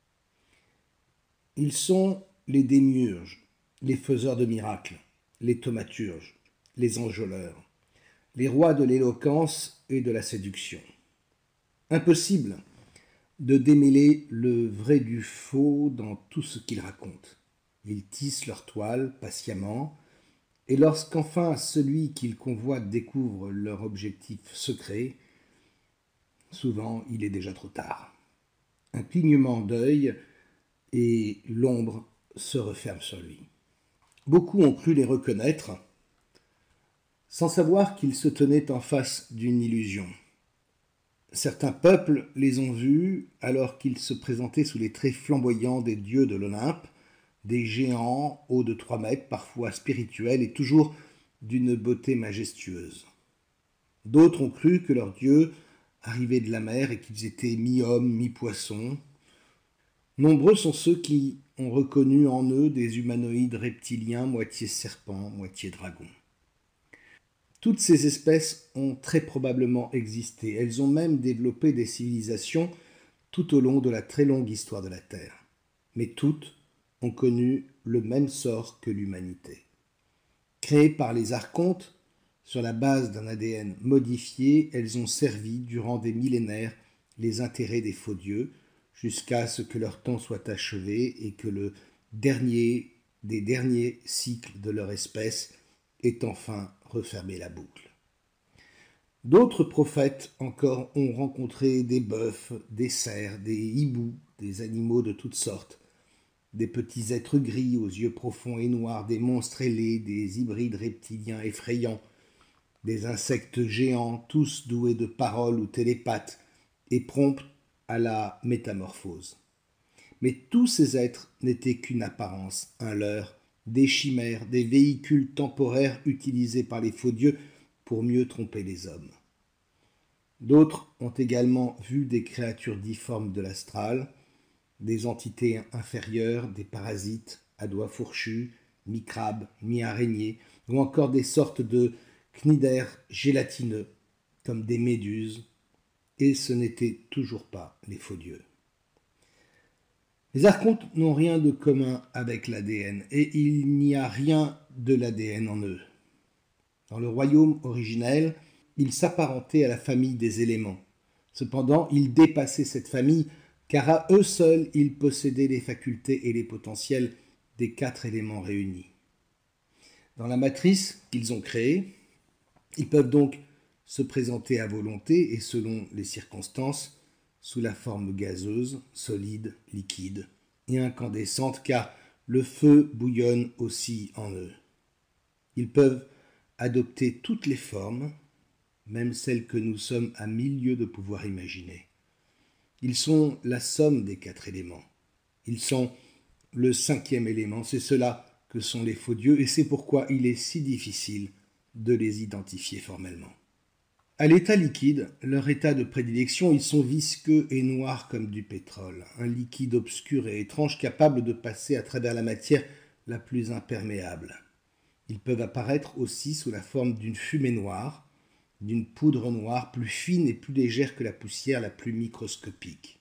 Ils sont les démiurges, les faiseurs de miracles, les thaumaturges, les enjôleurs, les rois de l'éloquence et de la séduction. Impossible de démêler le vrai du faux dans tout ce qu'ils racontent. Ils tissent leur toile patiemment, et lorsqu'enfin celui qu'ils convoitent découvre leur objectif secret, souvent il est déjà trop tard. Un clignement d'œil et l'ombre se referme sur lui. Beaucoup ont cru les reconnaître, sans savoir qu'ils se tenaient en face d'une illusion. Certains peuples les ont vus alors qu'ils se présentaient sous les traits flamboyants des dieux de l'Olympe, des géants hauts de trois mètres, parfois spirituels et toujours d'une beauté majestueuse. D'autres ont cru que leurs dieux arrivaient de la mer et qu'ils étaient mi-hommes, mi-poissons. Nombreux sont ceux qui ont reconnu en eux des humanoïdes reptiliens, moitié serpents, moitié dragons. Toutes ces espèces ont très probablement existé. Elles ont même développé des civilisations tout au long de la très longue histoire de la Terre. Mais toutes ont connu le même sort que l'humanité. Créées par les archontes, sur la base d'un A D N modifié, elles ont servi durant des millénaires les intérêts des faux dieux, jusqu'à ce que leur temps soit achevé et que le dernier des derniers cycles de leur espèce ait enfin refermé la boucle. D'autres prophètes encore ont rencontré des bœufs, des cerfs, des hiboux, des animaux de toutes sortes, des petits êtres gris aux yeux profonds et noirs, des monstres ailés, des hybrides reptiliens effrayants, des insectes géants, tous doués de paroles ou télépathes, et prompts à la métamorphose. Mais tous ces êtres n'étaient qu'une apparence, un leurre, des chimères, des véhicules temporaires utilisés par les faux dieux pour mieux tromper les hommes. D'autres ont également vu des créatures difformes de l'astral, des entités inférieures, des parasites à doigts fourchus, mi-crabes, mi-araignées, ou encore des sortes de cnidaires gélatineux, comme des méduses, et ce n'étaient toujours pas les faux dieux. Les archontes n'ont rien de commun avec l'A D N et il n'y a rien de l'A D N en eux. Dans le royaume originel, ils s'apparentaient à la famille des éléments. Cependant, ils dépassaient cette famille car à eux seuls, ils possédaient les facultés et les potentiels des quatre éléments réunis. Dans la matrice qu'ils ont créée, ils peuvent donc se présenter à volonté et selon les circonstances sous la forme gazeuse, solide, liquide et incandescente car le feu bouillonne aussi en eux. Ils peuvent adopter toutes les formes, même celles que nous sommes à mille lieues de pouvoir imaginer. Ils sont la somme des quatre éléments. Ils sont le cinquième élément, c'est cela que sont les faux dieux et c'est pourquoi il est si difficile de les identifier formellement. À l'état liquide, leur état de prédilection, ils sont visqueux et noirs comme du pétrole, un liquide obscur et étrange capable de passer à travers la matière la plus imperméable. Ils peuvent apparaître aussi sous la forme d'une fumée noire, d'une poudre noire plus fine et plus légère que la poussière la plus microscopique.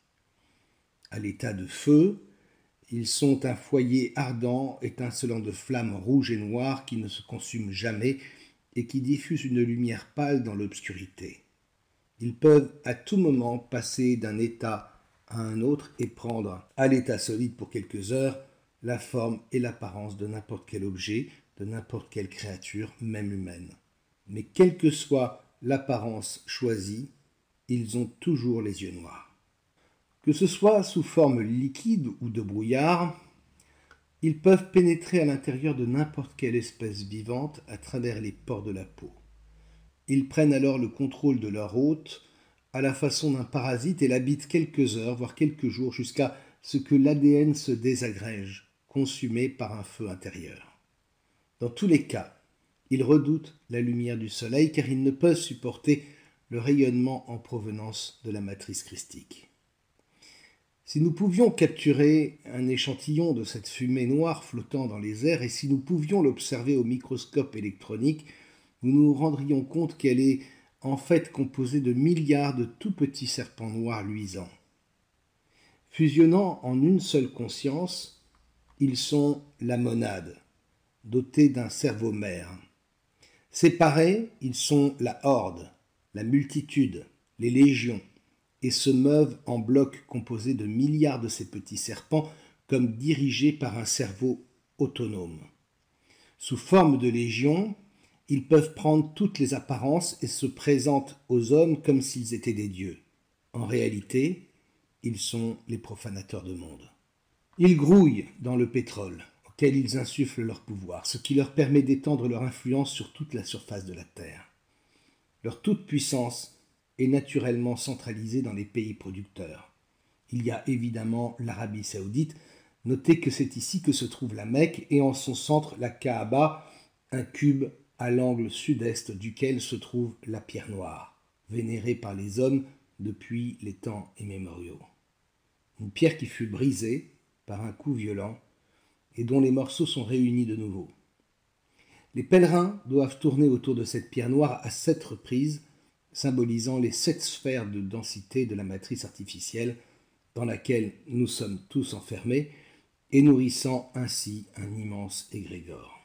À l'état de feu, ils sont un foyer ardent, étincelant de flammes rouges et noires qui ne se consument jamais et qui diffusent une lumière pâle dans l'obscurité. Ils peuvent à tout moment passer d'un état à un autre et prendre, à l'état solide pour quelques heures, la forme et l'apparence de n'importe quel objet, de n'importe quelle créature, même humaine. Mais quelle que soit l'apparence choisie, ils ont toujours les yeux noirs. Que ce soit sous forme liquide ou de brouillard, ils peuvent pénétrer à l'intérieur de n'importe quelle espèce vivante à travers les pores de la peau. Ils prennent alors le contrôle de leur hôte à la façon d'un parasite et l'habitent quelques heures, voire quelques jours, jusqu'à ce que l'A D N se désagrège, consumé par un feu intérieur. Dans tous les cas, ils redoutent la lumière du soleil car ils ne peuvent supporter le rayonnement en provenance de la matrice christique. Si nous pouvions capturer un échantillon de cette fumée noire flottant dans les airs et si nous pouvions l'observer au microscope électronique, nous nous rendrions compte qu'elle est en fait composée de milliards de tout petits serpents noirs luisants. Fusionnant en une seule conscience, ils sont la monade, dotée d'un cerveau mère. Séparés, ils sont la horde, la multitude, les légions, et se meuvent en blocs composés de milliards de ces petits serpents comme dirigés par un cerveau autonome. Sous forme de légions, ils peuvent prendre toutes les apparences et se présentent aux hommes comme s'ils étaient des dieux. En réalité, ils sont les profanateurs de monde. Ils grouillent dans le pétrole, auquel ils insufflent leur pouvoir, ce qui leur permet d'étendre leur influence sur toute la surface de la Terre. Leur toute-puissance est naturellement centralisée dans les pays producteurs. Il y a évidemment l'Arabie saoudite. Notez que c'est ici que se trouve la Mecque et en son centre la Kaaba, un cube à l'angle sud-est duquel se trouve la pierre noire, vénérée par les hommes depuis les temps immémoriaux. Une pierre qui fut brisée par un coup violent et dont les morceaux sont réunis de nouveau. Les pèlerins doivent tourner autour de cette pierre noire à sept reprises, symbolisant les sept sphères de densité de la matrice artificielle dans laquelle nous sommes tous enfermés et nourrissant ainsi un immense égrégore.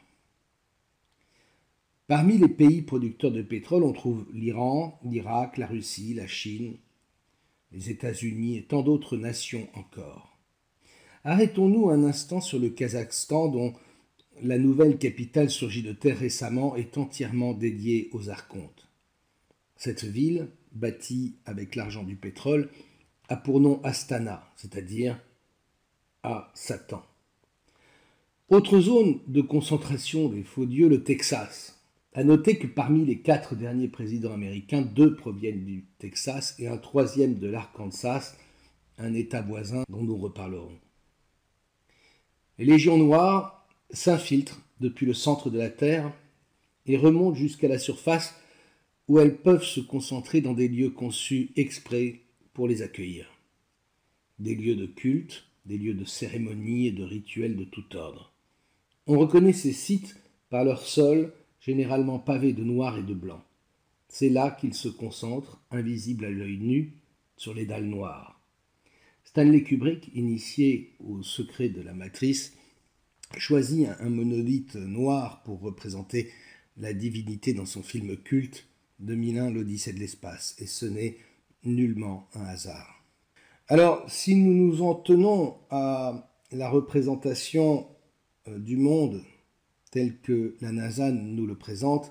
Parmi les pays producteurs de pétrole, on trouve l'Iran, l'Irak, la Russie, la Chine, les États-Unis et tant d'autres nations encore. Arrêtons-nous un instant sur le Kazakhstan dont la nouvelle capitale surgie de terre récemment est entièrement dédiée aux archontes. Cette ville, bâtie avec l'argent du pétrole, a pour nom Astana, c'est-à-dire à Satan. Autre zone de concentration des faux dieux, le Texas. À noter que parmi les quatre derniers présidents américains, deux proviennent du Texas et un troisième de l'Arkansas, un État voisin dont nous reparlerons. Les légions noires s'infiltrent depuis le centre de la Terre et remontent jusqu'à la surface où elles peuvent se concentrer dans des lieux conçus exprès pour les accueillir. Des lieux de culte, des lieux de cérémonie et de rituels de tout ordre. On reconnaît ces sites par leur sol, généralement pavés de noir et de blanc. C'est là qu'ils se concentrent, invisibles à l'œil nu, sur les dalles noires. Stanley Kubrick, initié au secret de la matrice, choisit un monolithe noir pour représenter la divinité dans son film culte deux mille un, l'Odyssée de l'espace, et ce n'est nullement un hasard. Alors, si nous nous en tenons à la représentation du monde tel que la NASA nous le présente,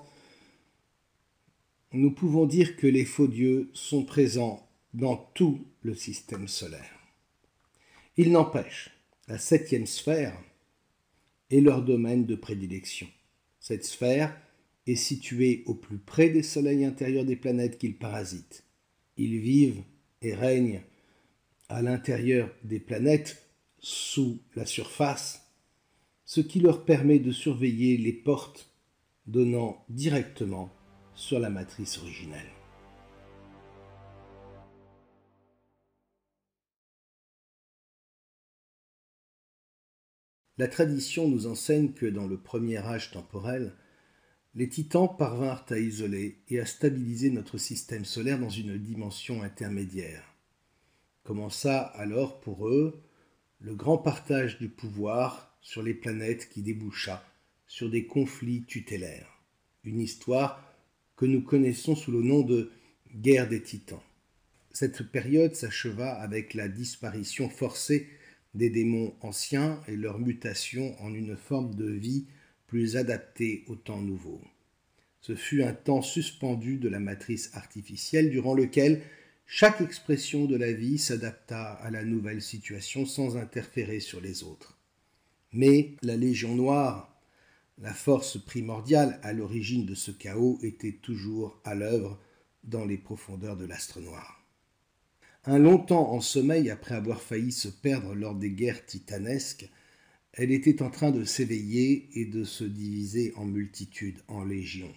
nous pouvons dire que les faux dieux sont présents dans tout le système solaire. Il n'empêche, la septième sphère est leur domaine de prédilection. Cette sphère est située au plus près des soleils intérieurs des planètes qu'ils parasitent. Ils vivent et règnent à l'intérieur des planètes, sous la surface, ce qui leur permet de surveiller les portes donnant directement sur la matrice originelle. La tradition nous enseigne que dans le premier âge temporel, les titans parvinrent à isoler et à stabiliser notre système solaire dans une dimension intermédiaire. Commença alors pour eux le grand partage du pouvoir sur les planètes qui déboucha sur des conflits tutélaires. Une histoire que nous connaissons sous le nom de guerre des titans. Cette période s'acheva avec la disparition forcée des démons anciens et leur mutation en une forme de vie plus adaptée au temps nouveau. Ce fut un temps suspendu de la matrice artificielle durant lequel chaque expression de la vie s'adapta à la nouvelle situation sans interférer sur les autres. Mais la Légion Noire, la force primordiale à l'origine de ce chaos, était toujours à l'œuvre dans les profondeurs de l'astre noir. Un long temps en sommeil après avoir failli se perdre lors des guerres titanesques, elle était en train de s'éveiller et de se diviser en multitudes, en légions.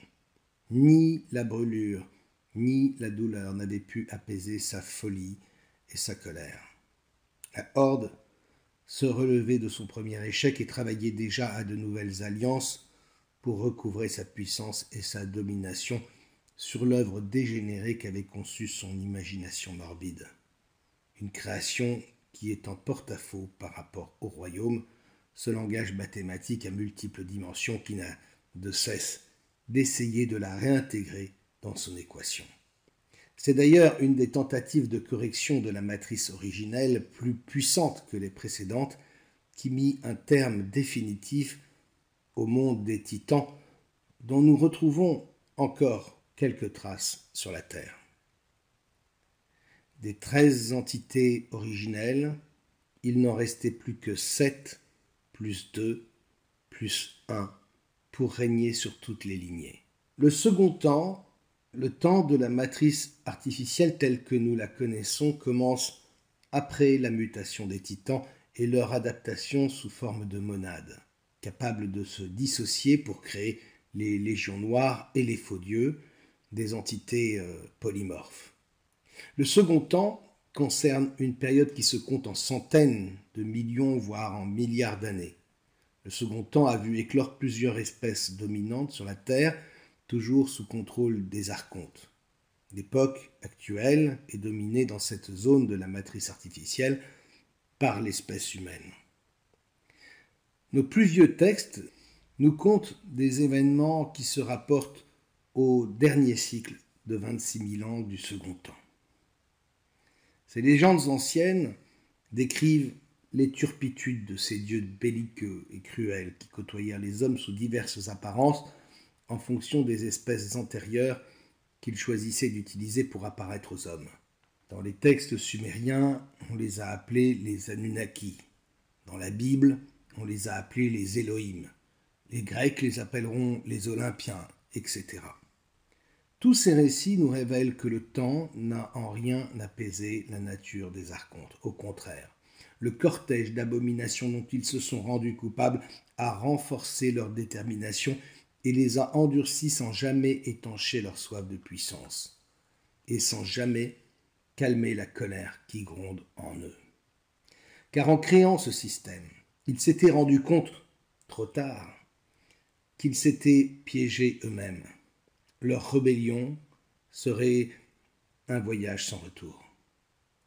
Ni la brûlure, ni la douleur n'avaient pu apaiser sa folie et sa colère. La Horde se relevait de son premier échec et travaillait déjà à de nouvelles alliances pour recouvrer sa puissance et sa domination sur l'œuvre dégénérée qu'avait conçue son imagination morbide. Une création qui est en porte-à-faux par rapport au royaume, ce langage mathématique à multiples dimensions qui n'a de cesse d'essayer de la réintégrer dans son équation. C'est d'ailleurs une des tentatives de correction de la matrice originelle, plus puissante que les précédentes, qui mit un terme définitif au monde des titans, dont nous retrouvons encore quelques traces sur la Terre. Des treize entités originelles, il n'en restait plus que sept, plus deux, plus un, pour régner sur toutes les lignées. Le second temps, le temps de la matrice artificielle telle que nous la connaissons, commence après la mutation des titans et leur adaptation sous forme de monades, capables de se dissocier pour créer les légions noires et les faux dieux, des entités euh, polymorphes. Le second temps concerne une période qui se compte en centaines de millions, voire en milliards d'années. Le second temps a vu éclore plusieurs espèces dominantes sur la Terre, toujours sous contrôle des archontes. L'époque actuelle est dominée dans cette zone de la matrice artificielle par l'espèce humaine. Nos plus vieux textes nous content des événements qui se rapportent au dernier cycle de vingt-six mille ans du second temps. Ces légendes anciennes décrivent les turpitudes de ces dieux belliqueux et cruels qui côtoyèrent les hommes sous diverses apparences en fonction des espèces antérieures qu'ils choisissaient d'utiliser pour apparaître aux hommes. Dans les textes sumériens, on les a appelés les Anunnaki. Dans la Bible, on les a appelés les Elohim. Les Grecs les appelleront les Olympiens, et cetera. Tous ces récits nous révèlent que le temps n'a en rien apaisé la nature des archontes. Au contraire, le cortège d'abominations dont ils se sont rendus coupables a renforcé leur détermination et les a endurcis sans jamais étancher leur soif de puissance, et sans jamais calmer la colère qui gronde en eux. Car en créant ce système, ils s'étaient rendus compte, trop tard, qu'ils s'étaient piégés eux-mêmes. Leur rébellion serait un voyage sans retour.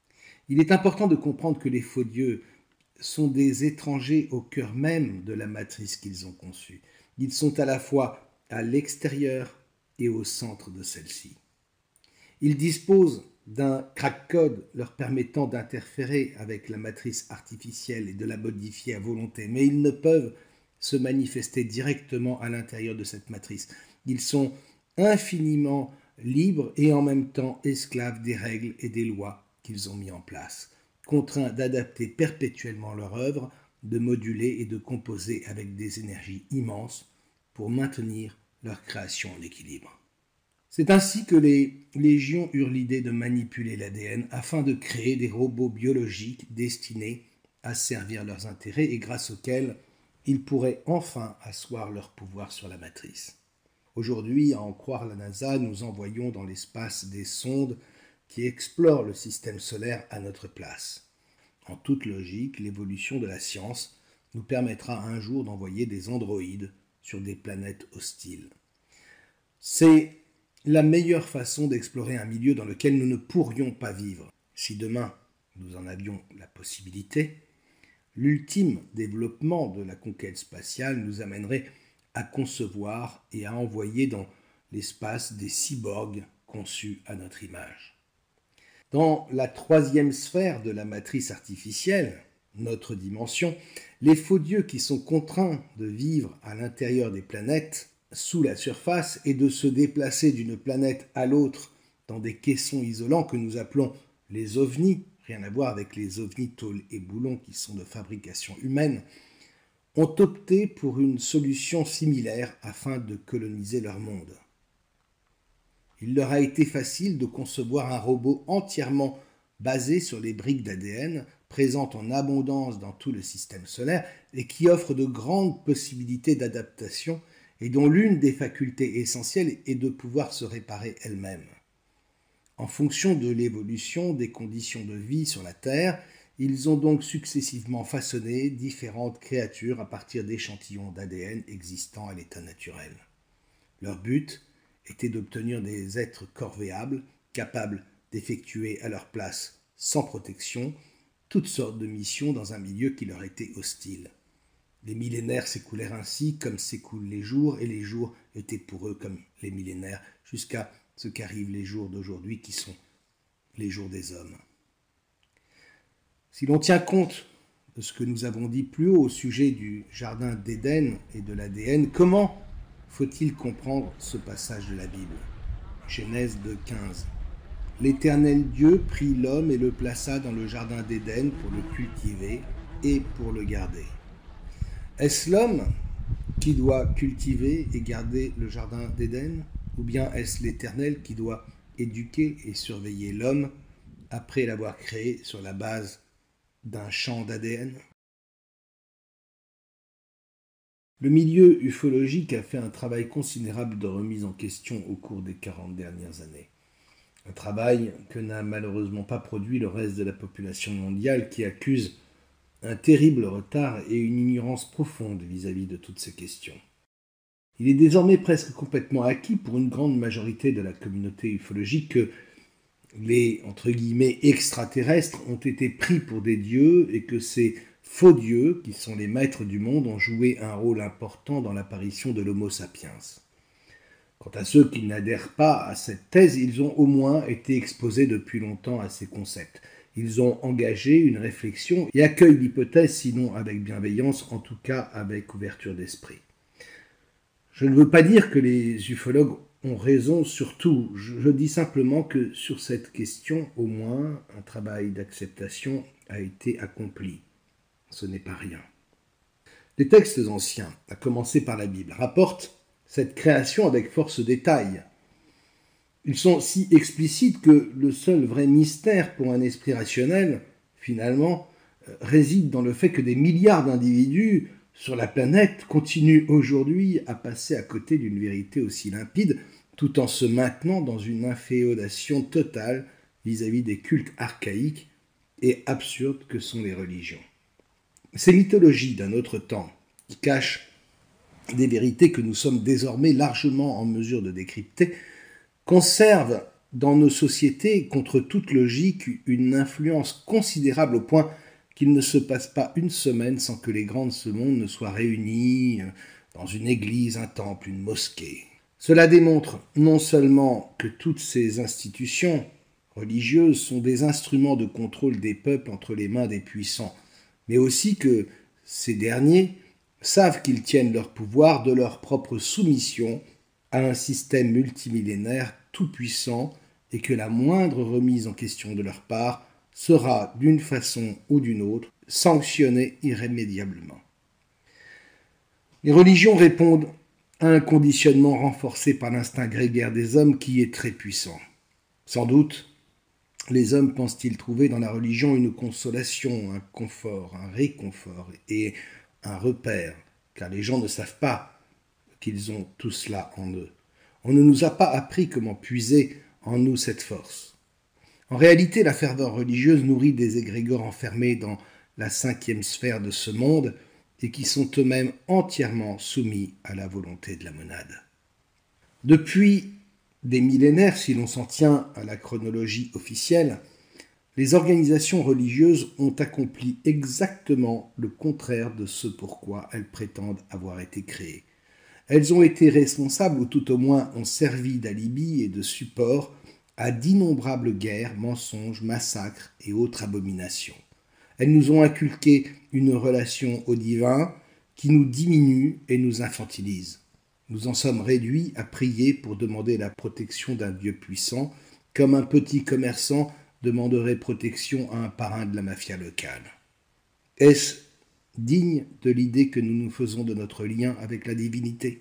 Il est important de comprendre que les faux dieux sont des étrangers au cœur même de la matrice qu'ils ont conçue. Ils sont à la fois à l'extérieur et au centre de celle-ci. Ils disposent d'un crack code leur permettant d'interférer avec la matrice artificielle et de la modifier à volonté, mais ils ne peuvent se manifester directement à l'intérieur de cette matrice. Ils sont infiniment libres et en même temps esclaves des règles et des lois qu'ils ont mis en place, contraints d'adapter perpétuellement leur œuvre, de moduler et de composer avec des énergies immenses pour maintenir leur création en équilibre. C'est ainsi que les légions eurent l'idée de manipuler l'A D N afin de créer des robots biologiques destinés à servir leurs intérêts et grâce auxquels ils pourraient enfin asseoir leur pouvoir sur la matrice. Aujourd'hui, à en croire la NASA, nous envoyons dans l'espace des sondes qui explorent le système solaire à notre place. En toute logique, l'évolution de la science nous permettra un jour d'envoyer des androïdes sur des planètes hostiles. C'est la meilleure façon d'explorer un milieu dans lequel nous ne pourrions pas vivre. Si demain nous en avions la possibilité, l'ultime développement de la conquête spatiale nous amènerait à concevoir et à envoyer dans l'espace des cyborgs conçus à notre image. Dans la troisième sphère de la matrice artificielle, notre dimension, les faux dieux qui sont contraints de vivre à l'intérieur des planètes, sous la surface, et de se déplacer d'une planète à l'autre dans des caissons isolants que nous appelons les ovnis, rien à voir avec les ovnis tôles et boulons qui sont de fabrication humaine, ont opté pour une solution similaire afin de coloniser leur monde. Il leur a été facile de concevoir un robot entièrement basé sur les briques d'A D N, présentes en abondance dans tout le système solaire et qui offre de grandes possibilités d'adaptation et dont l'une des facultés essentielles est de pouvoir se réparer elle-même. En fonction de l'évolution des conditions de vie sur la Terre, ils ont donc successivement façonné différentes créatures à partir d'échantillons d'A D N existants à l'état naturel. Leur but était d'obtenir des êtres corvéables, capables d'effectuer à leur place, sans protection, toutes sortes de missions dans un milieu qui leur était hostile. Les millénaires s'écoulèrent ainsi comme s'écoulent les jours, et les jours étaient pour eux comme les millénaires, jusqu'à ce qu'arrivent les jours d'aujourd'hui qui sont les jours des hommes. Si l'on tient compte de ce que nous avons dit plus haut au sujet du jardin d'Éden et de l'A D N, comment faut-il comprendre ce passage de la Bible? Genèse deux quinze. L'Éternel Dieu prit l'homme et le plaça dans le jardin d'Éden pour le cultiver et pour le garder. Est-ce l'homme qui doit cultiver et garder le jardin d'Éden, ou bien est-ce l'Éternel qui doit éduquer et surveiller l'homme après l'avoir créé sur la base d'un champ d'A D N? Le milieu ufologique a fait un travail considérable de remise en question au cours des quarante dernières années. Un travail que n'a malheureusement pas produit le reste de la population mondiale qui accuse un terrible retard et une ignorance profonde vis-à-vis de toutes ces questions. Il est désormais presque complètement acquis pour une grande majorité de la communauté ufologique que les, entre guillemets, extraterrestres ont été pris pour des dieux et que ces faux dieux, qui sont les maîtres du monde, ont joué un rôle important dans l'apparition de l'Homo sapiens. Quant à ceux qui n'adhèrent pas à cette thèse, ils ont au moins été exposés depuis longtemps à ces concepts. Ils ont engagé une réflexion et accueillent l'hypothèse, sinon avec bienveillance, en tout cas avec ouverture d'esprit. Je ne veux pas dire que les ufologues ont raison sur tout, je dis simplement que sur cette question, au moins, un travail d'acceptation a été accompli. Ce n'est pas rien. Les textes anciens, à commencer par la Bible, rapportent cette création avec force détail. Ils sont si explicites que le seul vrai mystère pour un esprit rationnel, finalement, réside dans le fait que des milliards d'individus sur la planète continuent aujourd'hui à passer à côté d'une vérité aussi limpide, tout en se maintenant dans une inféodation totale vis-à-vis des cultes archaïques et absurdes que sont les religions. Ces mythologies d'un autre temps, qui cachent des vérités que nous sommes désormais largement en mesure de décrypter, conservent dans nos sociétés, contre toute logique, une influence considérable au point qu'il ne se passe pas une semaine sans que les grands de ce monde ne soient réunis dans une église, un temple, une mosquée. Cela démontre non seulement que toutes ces institutions religieuses sont des instruments de contrôle des peuples entre les mains des puissants, mais aussi que ces derniers savent qu'ils tiennent leur pouvoir de leur propre soumission à un système multimillénaire tout-puissant et que la moindre remise en question de leur part sera, d'une façon ou d'une autre, sanctionnée irrémédiablement. Les religions répondent à un conditionnement renforcé par l'instinct grégaire des hommes qui est très puissant. Sans doute, les hommes pensent-ils trouver dans la religion une consolation, un confort, un réconfort et un repère, car les gens ne savent pas qu'ils ont tout cela en eux. On ne nous a pas appris comment puiser en nous cette force. En réalité, la ferveur religieuse nourrit des égrégores enfermés dans la cinquième sphère de ce monde et qui sont eux-mêmes entièrement soumis à la volonté de la monade. Depuis des millénaires, si l'on s'en tient à la chronologie officielle, les organisations religieuses ont accompli exactement le contraire de ce pourquoi elles prétendent avoir été créées. Elles ont été responsables, ou tout au moins ont servi d'alibi et de support à d'innombrables guerres, mensonges, massacres et autres abominations. Elles nous ont inculqué une relation au divin qui nous diminue et nous infantilise. Nous en sommes réduits à prier pour demander la protection d'un Dieu puissant, comme un petit commerçant demanderait protection à un parrain de la mafia locale. Est-ce digne de l'idée que nous nous faisons de notre lien avec la divinité?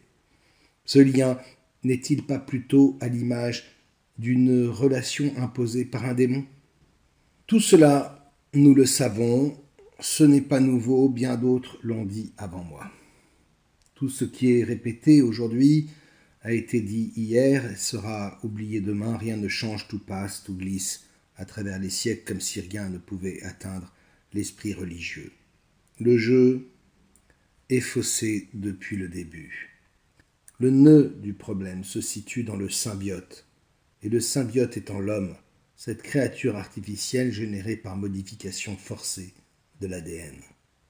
Ce lien n'est-il pas plutôt à l'image d'une relation imposée par un démon? Tout cela, nous le savons, ce n'est pas nouveau, bien d'autres l'ont dit avant moi. Tout ce qui est répété aujourd'hui a été dit hier et sera oublié demain. Rien ne change, tout passe, tout glisse à travers les siècles comme si rien ne pouvait atteindre l'esprit religieux. Le jeu est faussé depuis le début. Le nœud du problème se situe dans le symbiote, et le symbiote étant l'homme, cette créature artificielle générée par modification forcée de l'A D N.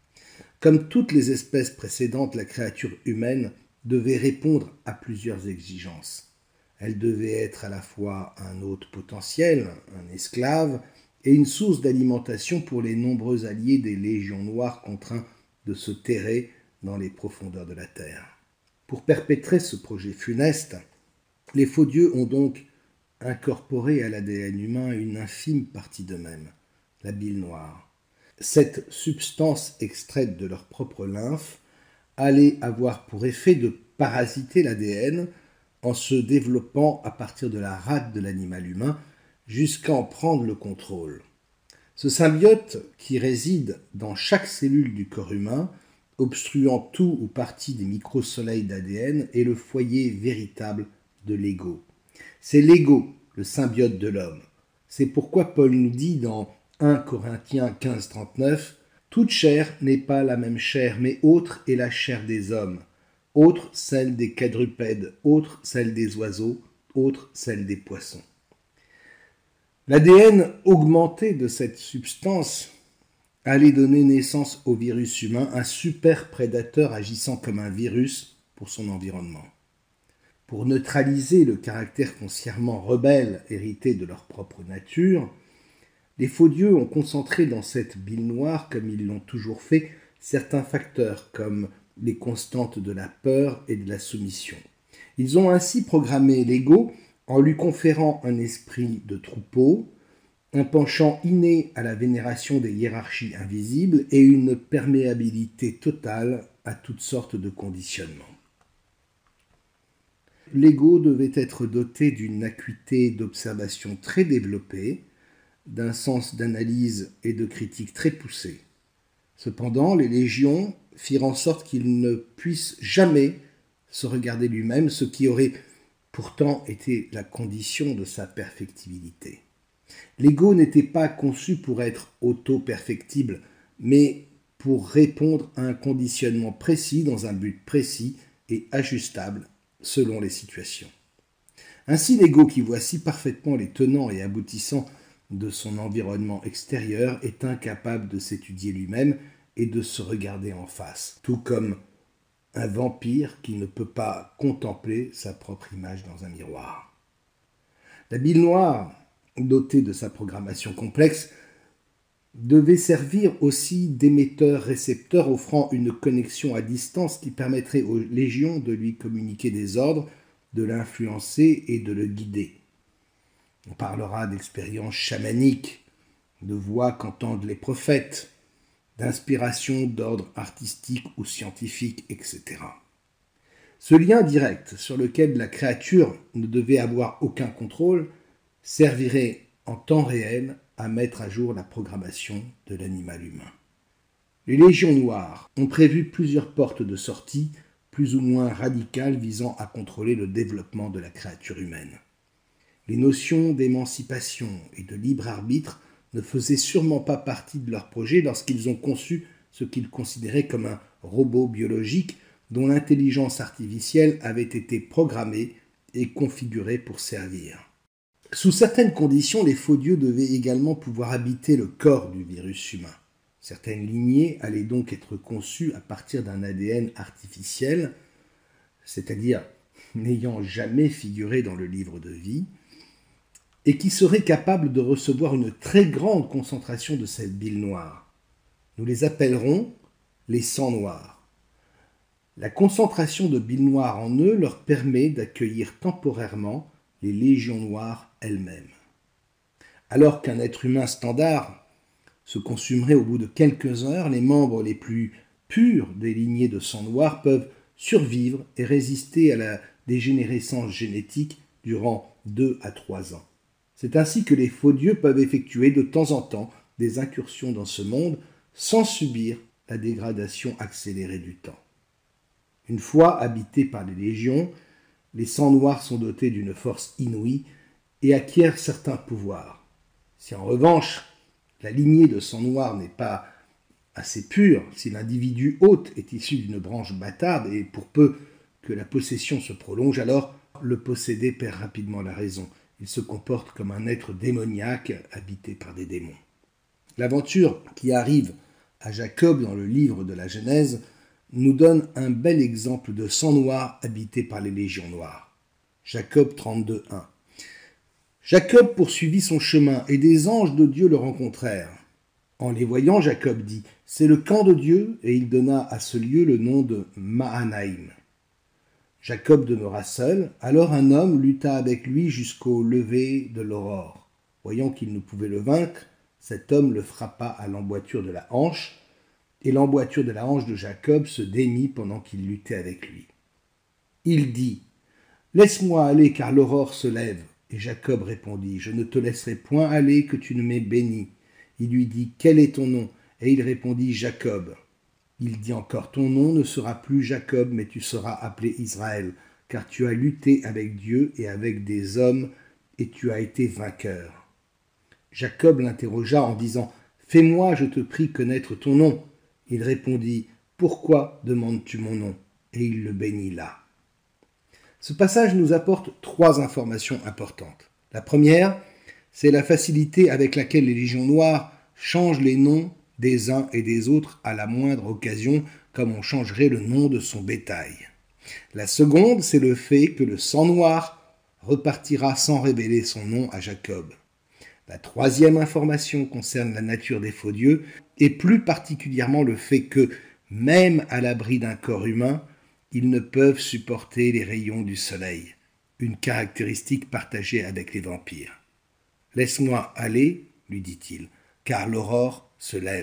Comme toutes les espèces précédentes, la créature humaine devait répondre à plusieurs exigences. Elle devait être à la fois un hôte potentiel, un esclave, et une source d'alimentation pour les nombreux alliés des légions noires contraints de se terrer dans les profondeurs de la terre. Pour perpétrer ce projet funeste, les faux dieux ont donc incorporé à l'A D N humain une infime partie d'eux-mêmes, la bile noire. Cette substance extraite de leur propre lymphe allait avoir pour effet de parasiter l'A D N en se développant à partir de la rate de l'animal humain jusqu'à en prendre le contrôle. Ce symbiote qui réside dans chaque cellule du corps humain, obstruant tout ou partie des microsoleils d'A D N, est le foyer véritable de l'ego. C'est l'ego, le symbiote de l'homme. C'est pourquoi Paul nous dit dans un Corinthiens quinze, trente-neuf, « Toute chair n'est pas la même chair, mais autre est la chair des hommes, autre celle des quadrupèdes, autre celle des oiseaux, autre celle des poissons. » L'A D N augmenté de cette substance allait donner naissance au virus humain, un super prédateur agissant comme un virus pour son environnement. Pour neutraliser le caractère foncièrement rebelle hérité de leur propre nature, les faux dieux ont concentré dans cette bile noire, comme ils l'ont toujours fait, certains facteurs comme les constantes de la peur et de la soumission. Ils ont ainsi programmé l'ego en lui conférant un esprit de troupeau, un penchant inné à la vénération des hiérarchies invisibles et une perméabilité totale à toutes sortes de conditionnements. L'ego devait être doté d'une acuité d'observation très développée, d'un sens d'analyse et de critique très poussé. Cependant, les légions firent en sorte qu'il ne puisse jamais se regarder lui-même, ce qui aurait pourtant été la condition de sa perfectibilité. L'ego n'était pas conçu pour être auto-perfectible, mais pour répondre à un conditionnement précis dans un but précis et ajustable selon les situations. Ainsi, l'ego qui voit si parfaitement les tenants et aboutissants de son environnement extérieur est incapable de s'étudier lui-même et de se regarder en face, tout comme un vampire qui ne peut pas contempler sa propre image dans un miroir. La bile noire, dotée de sa programmation complexe, devait servir aussi d'émetteur-récepteur offrant une connexion à distance qui permettrait aux légions de lui communiquer des ordres, de l'influencer et de le guider. On parlera d'expériences chamaniques, de voix qu'entendent les prophètes, d'inspiration d'ordre artistique ou scientifique, et cetera. Ce lien direct sur lequel la créature ne devait avoir aucun contrôle servirait en temps réel à mettre à jour la programmation de l'animal humain. Les légions noires ont prévu plusieurs portes de sortie plus ou moins radicales visant à contrôler le développement de la créature humaine. Les notions d'émancipation et de libre arbitre ne faisaient sûrement pas partie de leur projet lorsqu'ils ont conçu ce qu'ils considéraient comme un robot biologique dont l'intelligence artificielle avait été programmée et configurée pour servir. Sous certaines conditions, les faux dieux devaient également pouvoir habiter le corps du virus humain. Certaines lignées allaient donc être conçues à partir d'un A D N artificiel, c'est-à-dire n'ayant jamais figuré dans le livre de vie, et qui seraient capables de recevoir une très grande concentration de cette bile noire. Nous les appellerons les sangs noirs. La concentration de bile noire en eux leur permet d'accueillir temporairement les légions noires elles-mêmes. Alors qu'un être humain standard se consumerait au bout de quelques heures, les membres les plus purs des lignées de sang noir peuvent survivre et résister à la dégénérescence génétique durant deux à trois ans. C'est ainsi que les faux dieux peuvent effectuer de temps en temps des incursions dans ce monde sans subir la dégradation accélérée du temps. Une fois habités par les légions, les sangs noirs sont dotés d'une force inouïe et acquièrent certains pouvoirs. Si en revanche, la lignée de sang noir n'est pas assez pure, si l'individu hôte est issu d'une branche bâtarde et pour peu que la possession se prolonge, alors le possédé perd rapidement la raison. Il se comporte comme un être démoniaque habité par des démons. L'aventure qui arrive à Jacob dans le livre de la Genèse nous donne un bel exemple de sang noir habité par les légions noires. Jacob trente-deux, un. Jacob poursuivit son chemin et des anges de Dieu le rencontrèrent. En les voyant, Jacob dit « C'est le camp de Dieu » et il donna à ce lieu le nom de Mahanaïm. Jacob demeura seul, alors un homme lutta avec lui jusqu'au lever de l'aurore. Voyant qu'il ne pouvait le vaincre, cet homme le frappa à l'emboîture de la hanche, et l'emboîture de la hanche de Jacob se démit pendant qu'il luttait avec lui. Il dit « Laisse-moi aller, car l'aurore se lève. » Et Jacob répondit « Je ne te laisserai point aller que tu ne m'aies béni. » Il lui dit « Quel est ton nom ?» Et il répondit « Jacob. » Il dit encore « Ton nom ne sera plus Jacob, mais tu seras appelé Israël, car tu as lutté avec Dieu et avec des hommes, et tu as été vainqueur. » Jacob l'interrogea en disant « Fais-moi, je te prie, connaître ton nom. » Il répondit « Pourquoi demandes-tu mon nom ?» Et il le bénit là. Ce passage nous apporte trois informations importantes. La première, c'est la facilité avec laquelle les légions noires changent les noms des uns et des autres à la moindre occasion, comme on changerait le nom de son bétail. La seconde, c'est le fait que le sang noir repartira sans révéler son nom à Jacob. La troisième information concerne la nature des faux dieux, et plus particulièrement le fait que, même à l'abri d'un corps humain, ils ne peuvent supporter les rayons du soleil, une caractéristique partagée avec les vampires. « Laisse-moi aller, lui dit-il, car l'aurore se lève. »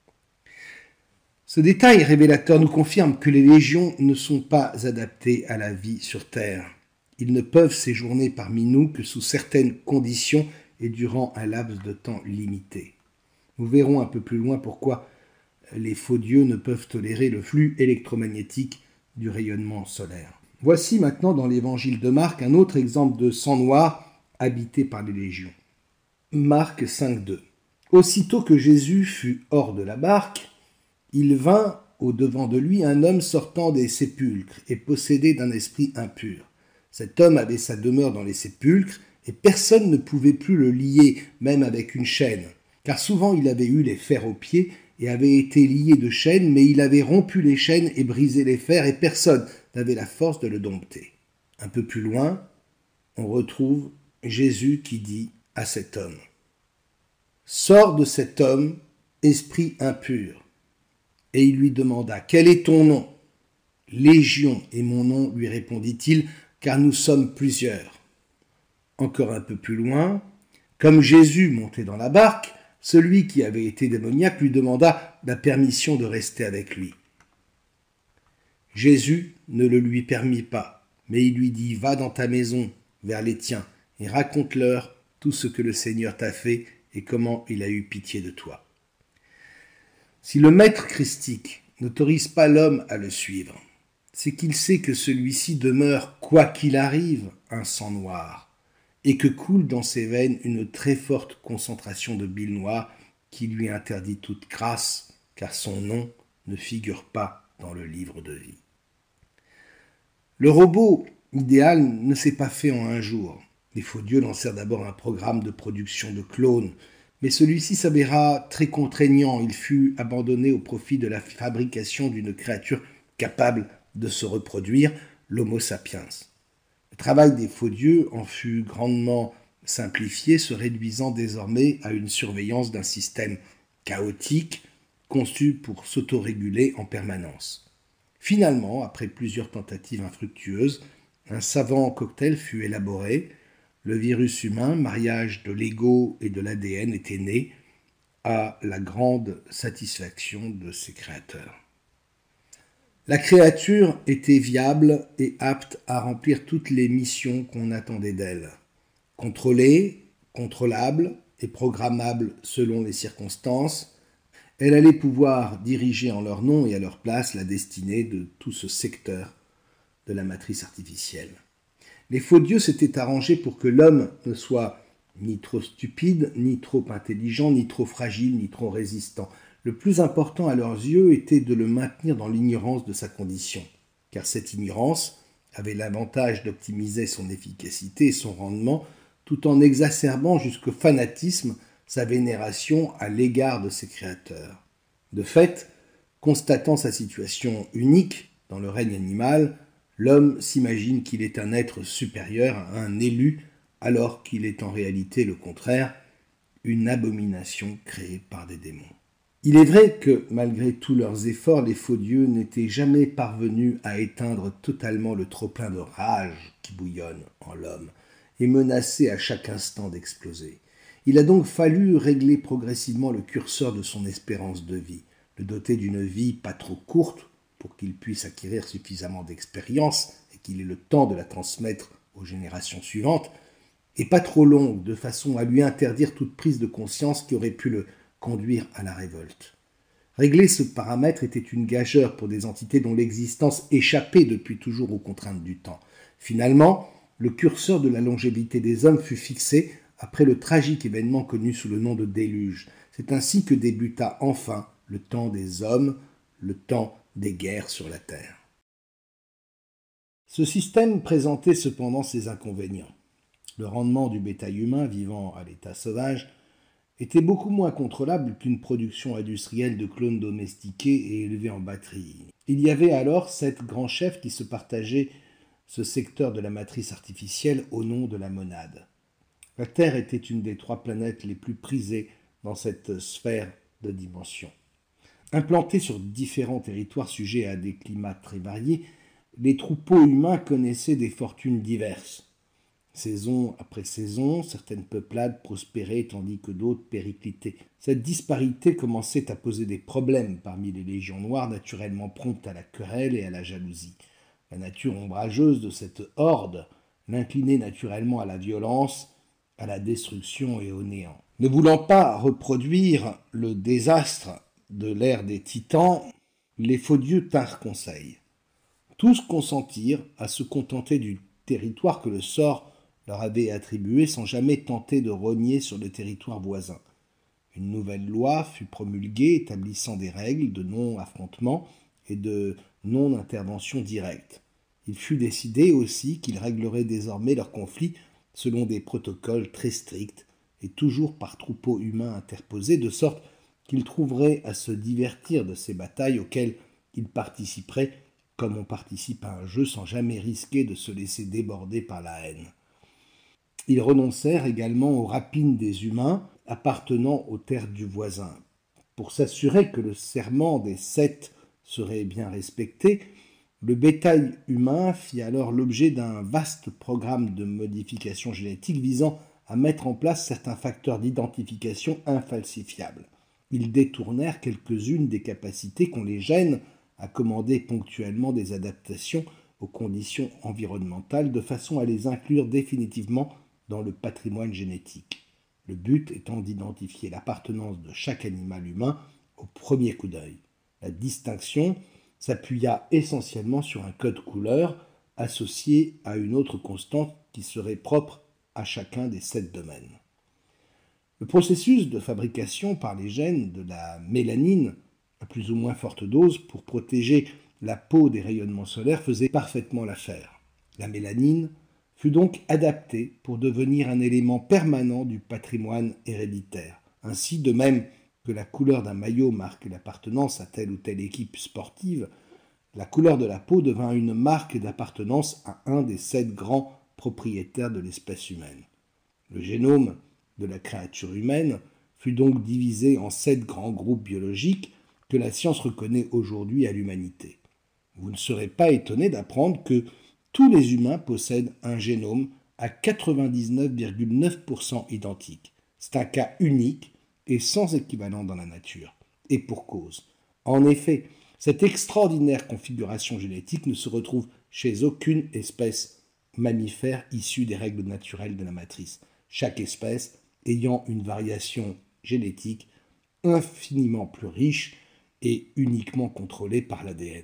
Ce détail révélateur nous confirme que les légions ne sont pas adaptées à la vie sur Terre. Ils ne peuvent séjourner parmi nous que sous certaines conditions et durant un laps de temps limité. Nous verrons un peu plus loin pourquoi les faux dieux ne peuvent tolérer le flux électromagnétique du rayonnement solaire. Voici maintenant dans l'évangile de Marc un autre exemple de sang noir habité par les légions. Marc cinq, deux. Aussitôt que Jésus fut hors de la barque, il vint au-devant de lui un homme sortant des sépulcres et possédé d'un esprit impur. Cet homme avait sa demeure dans les sépulcres, et personne ne pouvait plus le lier, même avec une chaîne, car souvent il avait eu les fers aux pieds et avait été lié de chaînes, mais il avait rompu les chaînes et brisé les fers, et personne n'avait la force de le dompter. Un peu plus loin, on retrouve Jésus qui dit à cet homme « Sors de cet homme, esprit impur !» Et il lui demanda « Quel est ton nom ?» « Légion est mon nom, lui répondit-il, car nous sommes plusieurs. » Encore un peu plus loin, comme Jésus montait dans la barque, celui qui avait été démoniaque lui demanda la permission de rester avec lui. Jésus ne le lui permit pas, mais il lui dit « Va dans ta maison, vers les tiens, et raconte-leur tout ce que le Seigneur t'a fait et comment il a eu pitié de toi. » Si le maître christique n'autorise pas l'homme à le suivre, c'est qu'il sait que celui-ci demeure, quoi qu'il arrive, un sang noir, et que coule dans ses veines une très forte concentration de bile noire qui lui interdit toute grâce, car son nom ne figure pas dans le livre de vie. Le robot idéal ne s'est pas fait en un jour. Les faux dieux lancèrent d'abord un programme de production de clones, mais celui-ci s'avéra très contraignant. Il fut abandonné au profit de la fabrication d'une créature capable de se reproduire, l'Homo sapiens. Le travail des faux dieux en fut grandement simplifié, se réduisant désormais à une surveillance d'un système chaotique conçu pour s'autoréguler en permanence. Finalement, après plusieurs tentatives infructueuses, un savant cocktail fut élaboré. Le virus humain, mariage de l'ego et de l'A D N, était né, à la grande satisfaction de ses créateurs. La créature était viable et apte à remplir toutes les missions qu'on attendait d'elle. Contrôlée, contrôlable et programmable selon les circonstances, elle allait pouvoir diriger en leur nom et à leur place la destinée de tout ce secteur de la matrice artificielle. Les faux dieux s'étaient arrangés pour que l'homme ne soit ni trop stupide, ni trop intelligent, ni trop fragile, ni trop résistant. Le plus important à leurs yeux était de le maintenir dans l'ignorance de sa condition, car cette ignorance avait l'avantage d'optimiser son efficacité et son rendement, tout en exacerbant jusqu'au fanatisme sa vénération à l'égard de ses créateurs. De fait, constatant sa situation unique dans le règne animal, l'homme s'imagine qu'il est un être supérieur à un élu, alors qu'il est en réalité le contraire, une abomination créée par des démons. Il est vrai que, malgré tous leurs efforts, les faux dieux n'étaient jamais parvenus à éteindre totalement le trop-plein de rage qui bouillonne en l'homme et menacé à chaque instant d'exploser. Il a donc fallu régler progressivement le curseur de son espérance de vie, le doter d'une vie pas trop courte pour qu'il puisse acquérir suffisamment d'expérience et qu'il ait le temps de la transmettre aux générations suivantes, et pas trop longue, de façon à lui interdire toute prise de conscience qui aurait pu le conduire à la révolte. Régler ce paramètre était une gageure pour des entités dont l'existence échappait depuis toujours aux contraintes du temps. Finalement, le curseur de la longévité des hommes fut fixé après le tragique événement connu sous le nom de déluge. C'est ainsi que débuta enfin le temps des hommes, le temps des guerres sur la terre. Ce système présentait cependant ses inconvénients. Le rendement du bétail humain vivant à l'état sauvage était beaucoup moins contrôlable qu'une production industrielle de clones domestiqués et élevés en batterie. Il y avait alors sept grands chefs qui se partageaient ce secteur de la matrice artificielle au nom de la monade. La Terre était une des trois planètes les plus prisées dans cette sphère de dimension. Implantés sur différents territoires sujets à des climats très variés, les troupeaux humains connaissaient des fortunes diverses. Saison après saison, certaines peuplades prospéraient tandis que d'autres périclitaient. Cette disparité commençait à poser des problèmes parmi les légions noires, naturellement promptes à la querelle et à la jalousie. La nature ombrageuse de cette horde l'inclinait naturellement à la violence, à la destruction et au néant. Ne voulant pas reproduire le désastre de l'ère des titans, les faux dieux tinrent conseil. Tous consentirent à se contenter du territoire que le sort leur avait attribué sans jamais tenter de rogner sur le territoire voisin. Une nouvelle loi fut promulguée établissant des règles de non-affrontement et de non-intervention directe. Il fut décidé aussi qu'ils régleraient désormais leurs conflits selon des protocoles très stricts et toujours par troupeaux humains interposés, de sorte qu'ils trouveraient à se divertir de ces batailles auxquelles ils participeraient comme on participe à un jeu sans jamais risquer de se laisser déborder par la haine. Ils renoncèrent également aux rapines des humains appartenant aux terres du voisin. Pour s'assurer que le serment des sept serait bien respecté, le bétail humain fit alors l'objet d'un vaste programme de modification génétique visant à mettre en place certains facteurs d'identification infalsifiables. Ils détournèrent quelques-unes des capacités qu'ont les gènes à commander ponctuellement des adaptations aux conditions environnementales de façon à les inclure définitivement dans le patrimoine génétique. Le but étant d'identifier l'appartenance de chaque animal humain au premier coup d'œil. La distinction s'appuya essentiellement sur un code couleur associé à une autre constante qui serait propre à chacun des sept domaines. Le processus de fabrication par les gènes de la mélanine, à plus ou moins forte dose, pour protéger la peau des rayonnements solaires faisait parfaitement l'affaire. La mélanine fut donc adaptée pour devenir un élément permanent du patrimoine héréditaire. Ainsi, de même que la couleur d'un maillot marque l'appartenance à telle ou telle équipe sportive, la couleur de la peau devint une marque d'appartenance à un des sept grands propriétaires de l'espèce humaine. Le génome de la créature humaine fut donc divisé en sept grands groupes biologiques que la science reconnaît aujourd'hui à l'humanité. Vous ne serez pas étonné d'apprendre que tous les humains possèdent un génome à quatre-vingt-dix-neuf virgule neuf pour cent identique. C'est un cas unique et sans équivalent dans la nature. Et pour cause. En effet, cette extraordinaire configuration génétique ne se retrouve chez aucune espèce mammifère issue des règles naturelles de la matrice, chaque espèce ayant une variation génétique infiniment plus riche et uniquement contrôlée par l'A D N.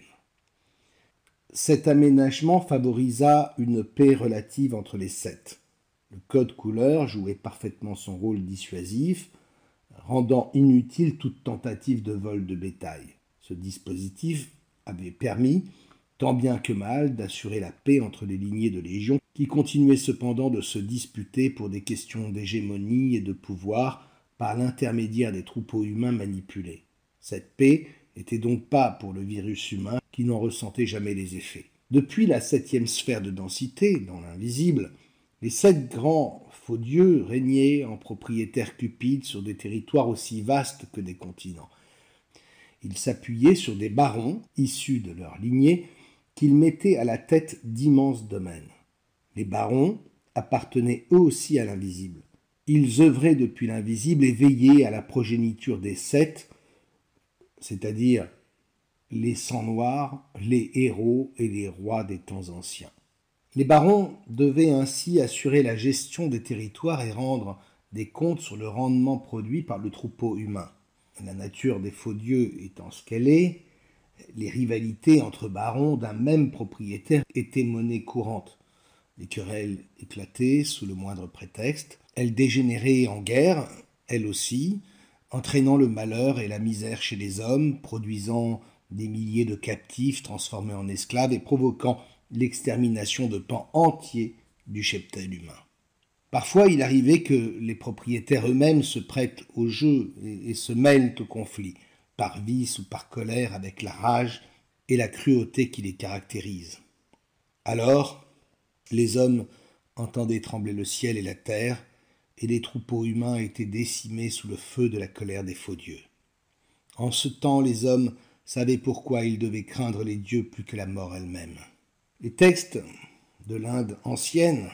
Cet aménagement favorisa une paix relative entre les sept. Le code couleur jouait parfaitement son rôle dissuasif, rendant inutile toute tentative de vol de bétail. Ce dispositif avait permis, tant bien que mal, d'assurer la paix entre les lignées de légions qui continuaient cependant de se disputer pour des questions d'hégémonie et de pouvoir par l'intermédiaire des troupeaux humains manipulés. Cette paix n'était donc pas pour le virus humain qui n'en ressentait jamais les effets. Depuis la septième sphère de densité, dans l'invisible, les sept grands faux dieux régnaient en propriétaires cupides sur des territoires aussi vastes que des continents. Ils s'appuyaient sur des barons, issus de leur lignée, qu'ils mettaient à la tête d'immenses domaines. Les barons appartenaient eux aussi à l'invisible. Ils œuvraient depuis l'invisible et veillaient à la progéniture des sept, c'est-à-dire les sangs noirs, les héros et les rois des temps anciens. Les barons devaient ainsi assurer la gestion des territoires et rendre des comptes sur le rendement produit par le troupeau humain. La nature des faux dieux étant ce qu'elle est, les rivalités entre barons d'un même propriétaire étaient monnaie courante. Les querelles éclataient sous le moindre prétexte. Elles dégénéraient en guerre, elles aussi, entraînant le malheur et la misère chez les hommes, produisant des milliers de captifs transformés en esclaves et provoquant l'extermination de pans entiers du cheptel humain. Parfois, il arrivait que les propriétaires eux-mêmes se prêtent au jeu et, et se mêlent au conflit, par vice ou par colère avec la rage et la cruauté qui les caractérisent. Alors, les hommes entendaient trembler le ciel et la terre, et les troupeaux humains étaient décimés sous le feu de la colère des faux dieux. En ce temps, les hommes savaient pourquoi ils devaient craindre les dieux plus que la mort elle-même. Les textes de l'Inde ancienne,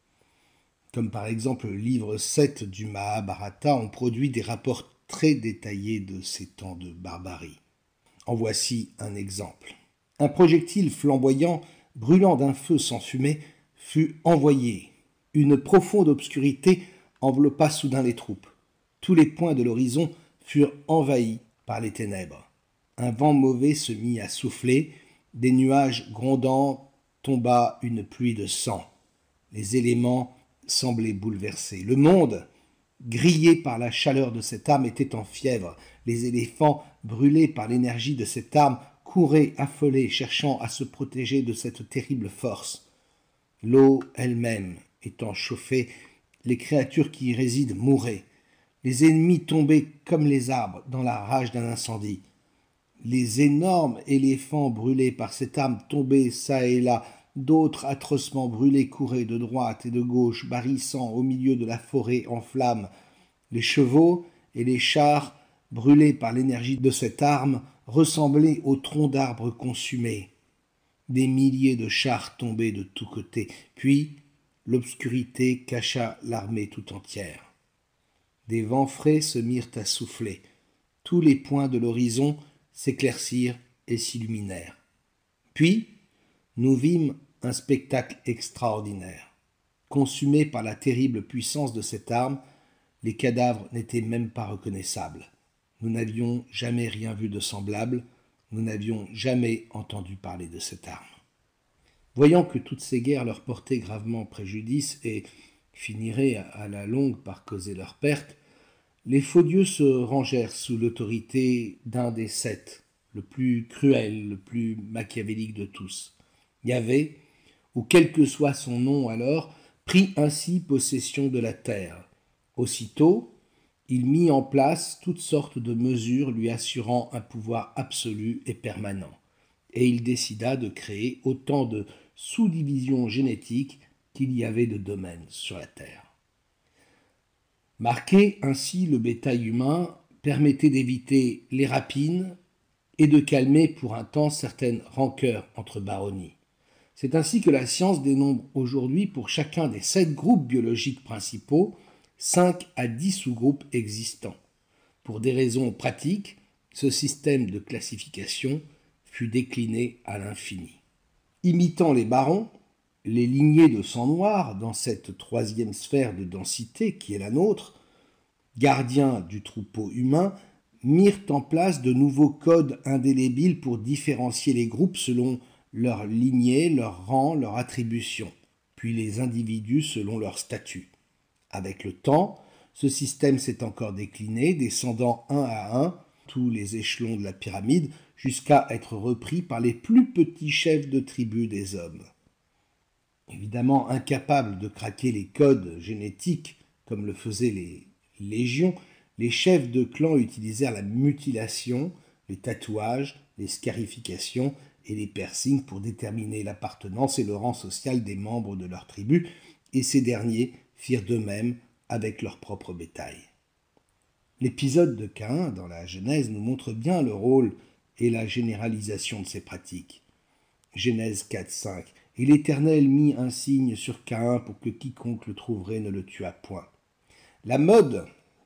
comme par exemple le livre sept du Mahabharata, ont produit des rapports très détaillés de ces temps de barbarie. En voici un exemple. Un projectile flamboyant, brûlant d'un feu sans fumée, fut envoyé. Une profonde obscurité enveloppa soudain les troupes. Tous les points de l'horizon furent envahis par les ténèbres. Un vent mauvais se mit à souffler, des nuages grondants tomba une pluie de sang. Les éléments semblaient bouleversés. Le monde, grillé par la chaleur de cette arme, était en fièvre. Les éléphants, brûlés par l'énergie de cette arme, couraient affolés, cherchant à se protéger de cette terrible force. L'eau elle-même étant chauffée, les créatures qui y résident mouraient. Les ennemis tombaient comme les arbres dans la rage d'un incendie. Les énormes éléphants brûlés par cette arme tombaient çà et là, d'autres atrocement brûlés couraient de droite et de gauche, barrissant au milieu de la forêt en flammes. Les chevaux et les chars, brûlés par l'énergie de cette arme, ressemblaient aux troncs d'arbres consumés. Des milliers de chars tombaient de tous côtés, puis l'obscurité cacha l'armée tout entière. Des vents frais se mirent à souffler. Tous les points de l'horizon s'éclaircirent et s'illuminèrent. Puis, nous vîmes un spectacle extraordinaire. Consumés par la terrible puissance de cette arme, les cadavres n'étaient même pas reconnaissables. Nous n'avions jamais rien vu de semblable, nous n'avions jamais entendu parler de cette arme. Voyant que toutes ces guerres leur portaient gravement préjudice et finiraient à la longue par causer leur perte, les faux dieux se rangèrent sous l'autorité d'un des sept, le plus cruel, le plus machiavélique de tous. Yahvé, ou quel que soit son nom alors, prit ainsi possession de la terre. Aussitôt, il mit en place toutes sortes de mesures lui assurant un pouvoir absolu et permanent, et il décida de créer autant de sous-divisions génétiques qu'il y avait de domaines sur la terre. Marquer ainsi le bétail humain permettait d'éviter les rapines et de calmer pour un temps certaines rancœurs entre baronnies. C'est ainsi que la science dénombre aujourd'hui pour chacun des sept groupes biologiques principaux cinq à dix sous-groupes existants. Pour des raisons pratiques, ce système de classification fut décliné à l'infini. Imitant les barons, les lignées de sang noir dans cette troisième sphère de densité qui est la nôtre, gardiens du troupeau humain, mirent en place de nouveaux codes indélébiles pour différencier les groupes selon leur lignée, leur rang, leur attribution, puis les individus selon leur statut. Avec le temps, ce système s'est encore décliné, descendant un à un tous les échelons de la pyramide, jusqu'à être repris par les plus petits chefs de tribu des hommes. Évidemment incapables de craquer les codes génétiques comme le faisaient les légions, les chefs de clans utilisèrent la mutilation, les tatouages, les scarifications et les piercings pour déterminer l'appartenance et le rang social des membres de leur tribu, et ces derniers firent de même avec leur propre bétail. L'épisode de Caïn dans la Genèse nous montre bien le rôle et la généralisation de ces pratiques. Genèse quatre cinq. Et l'Éternel mit un signe sur Caïn pour que quiconque le trouverait ne le tuât point. La mode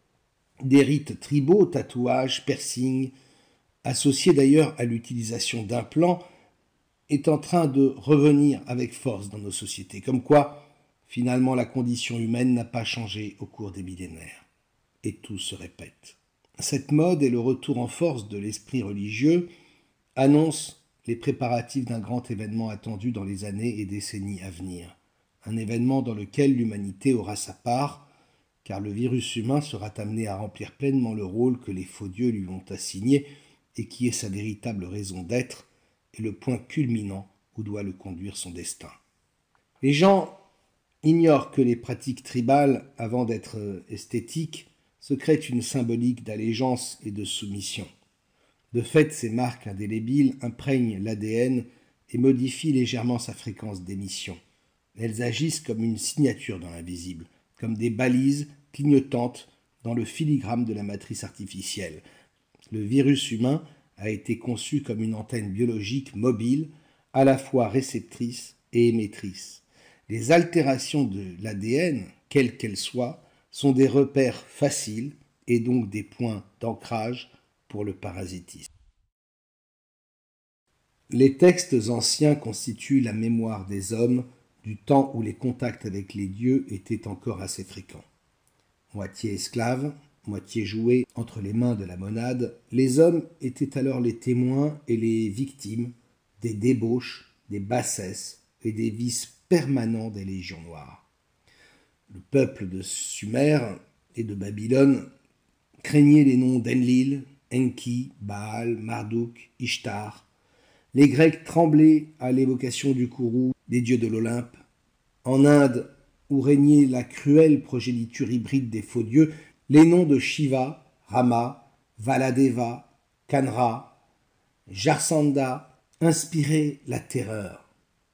des rites tribaux, tatouages, piercings, associés d'ailleurs à l'utilisation d'implants, est en train de revenir avec force dans nos sociétés. Comme quoi, finalement, la condition humaine n'a pas changé au cours des millénaires. Et tout se répète. Cette mode et le retour en force de l'esprit religieux annoncent les préparatifs d'un grand événement attendu dans les années et décennies à venir. Un événement dans lequel l'humanité aura sa part, car le virus humain sera amené à remplir pleinement le rôle que les faux dieux lui ont assigné et qui est sa véritable raison d'être et le point culminant où doit le conduire son destin. Les gens ignorent que les pratiques tribales, avant d'être esthétiques, se créent une symbolique d'allégeance et de soumission. De fait, ces marques indélébiles imprègnent l'A D N et modifient légèrement sa fréquence d'émission. Elles agissent comme une signature dans l'invisible, comme des balises clignotantes dans le filigrane de la matrice artificielle. Le virus humain a été conçu comme une antenne biologique mobile, à la fois réceptrice et émettrice. Les altérations de l'A D N, quelles qu'elles soient, sont des repères faciles et donc des points d'ancrage pour le parasitisme. Les textes anciens constituent la mémoire des hommes du temps où les contacts avec les dieux étaient encore assez fréquents. Moitié esclaves, moitié jouets entre les mains de la monade, les hommes étaient alors les témoins et les victimes des débauches, des bassesses et des vices permanents des légions noires. Le peuple de Sumer et de Babylone craignait les noms d'Enlil, Enki, Baal, Marduk, Ishtar, Les Grecs tremblaient à l'évocation du Kourou, des dieux de l'Olympe. En Inde, où régnait la cruelle progéniture hybride des faux dieux, les noms de Shiva, Rama, Valadeva, Kanra, Jarsanda inspiraient la terreur.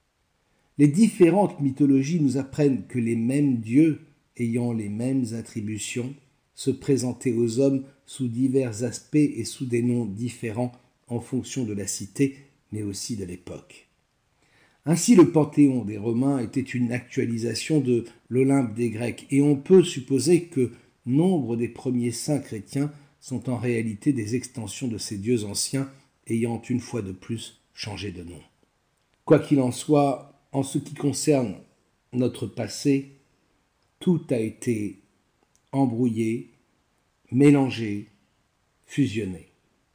Les différentes mythologies nous apprennent que les mêmes dieux, ayant les mêmes attributions, se présentaient aux hommes sous divers aspects et sous des noms différents en fonction de la cité, mais aussi de l'époque. Ainsi, le panthéon des Romains était une actualisation de l'Olympe des Grecs, et on peut supposer que nombre des premiers saints chrétiens sont en réalité des extensions de ces dieux anciens, ayant une fois de plus changé de nom. Quoi qu'il en soit, en ce qui concerne notre passé, tout a été embrouillé, mélangé, fusionné.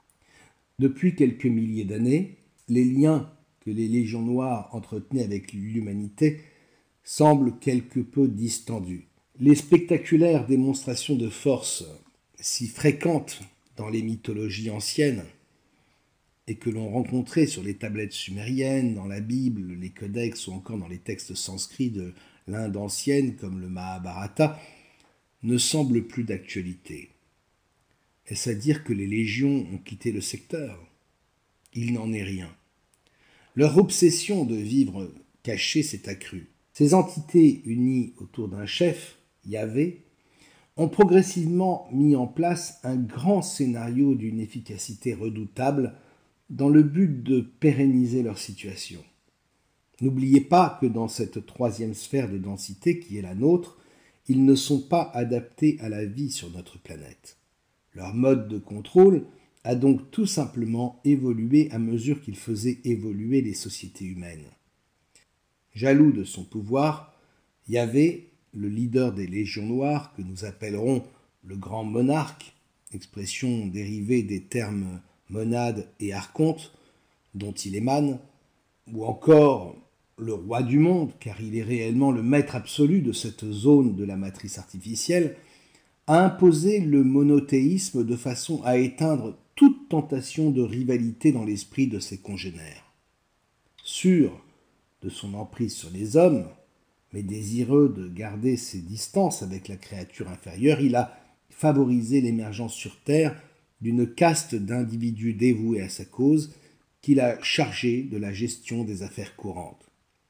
Depuis quelques milliers d'années, les liens que les légions noires entretenaient avec l'humanité semblent quelque peu distendus. Les spectaculaires démonstrations de force si fréquentes dans les mythologies anciennes et que l'on rencontrait sur les tablettes sumériennes, dans la Bible, les codex ou encore dans les textes sanscrits de l'Inde ancienne comme le Mahabharata, ne semblent plus d'actualité. Est-ce à dire que les légions ont quitté le secteur? Il n'en est rien. Leur obsession de vivre caché s'est accrue. Ces entités unies autour d'un chef, Yahvé, ont progressivement mis en place un grand scénario d'une efficacité redoutable dans le but de pérenniser leur situation. N'oubliez pas que dans cette troisième sphère de densité qui est la nôtre, ils ne sont pas adaptés à la vie sur notre planète. Leur mode de contrôle a donc tout simplement évolué à mesure qu'il faisait évoluer les sociétés humaines. Jaloux de son pouvoir, Yahvé, le leader des légions noires, que nous appellerons le grand monarque, expression dérivée des termes monade et archonte, dont il émane, ou encore le roi du monde, car il est réellement le maître absolu de cette zone de la matrice artificielle, a imposé le monothéisme de façon à éteindre toute tentation de rivalité dans l'esprit de ses congénères. Sûr de son emprise sur les hommes, mais désireux de garder ses distances avec la créature inférieure, il a favorisé l'émergence sur Terre d'une caste d'individus dévoués à sa cause qu'il a chargés de la gestion des affaires courantes.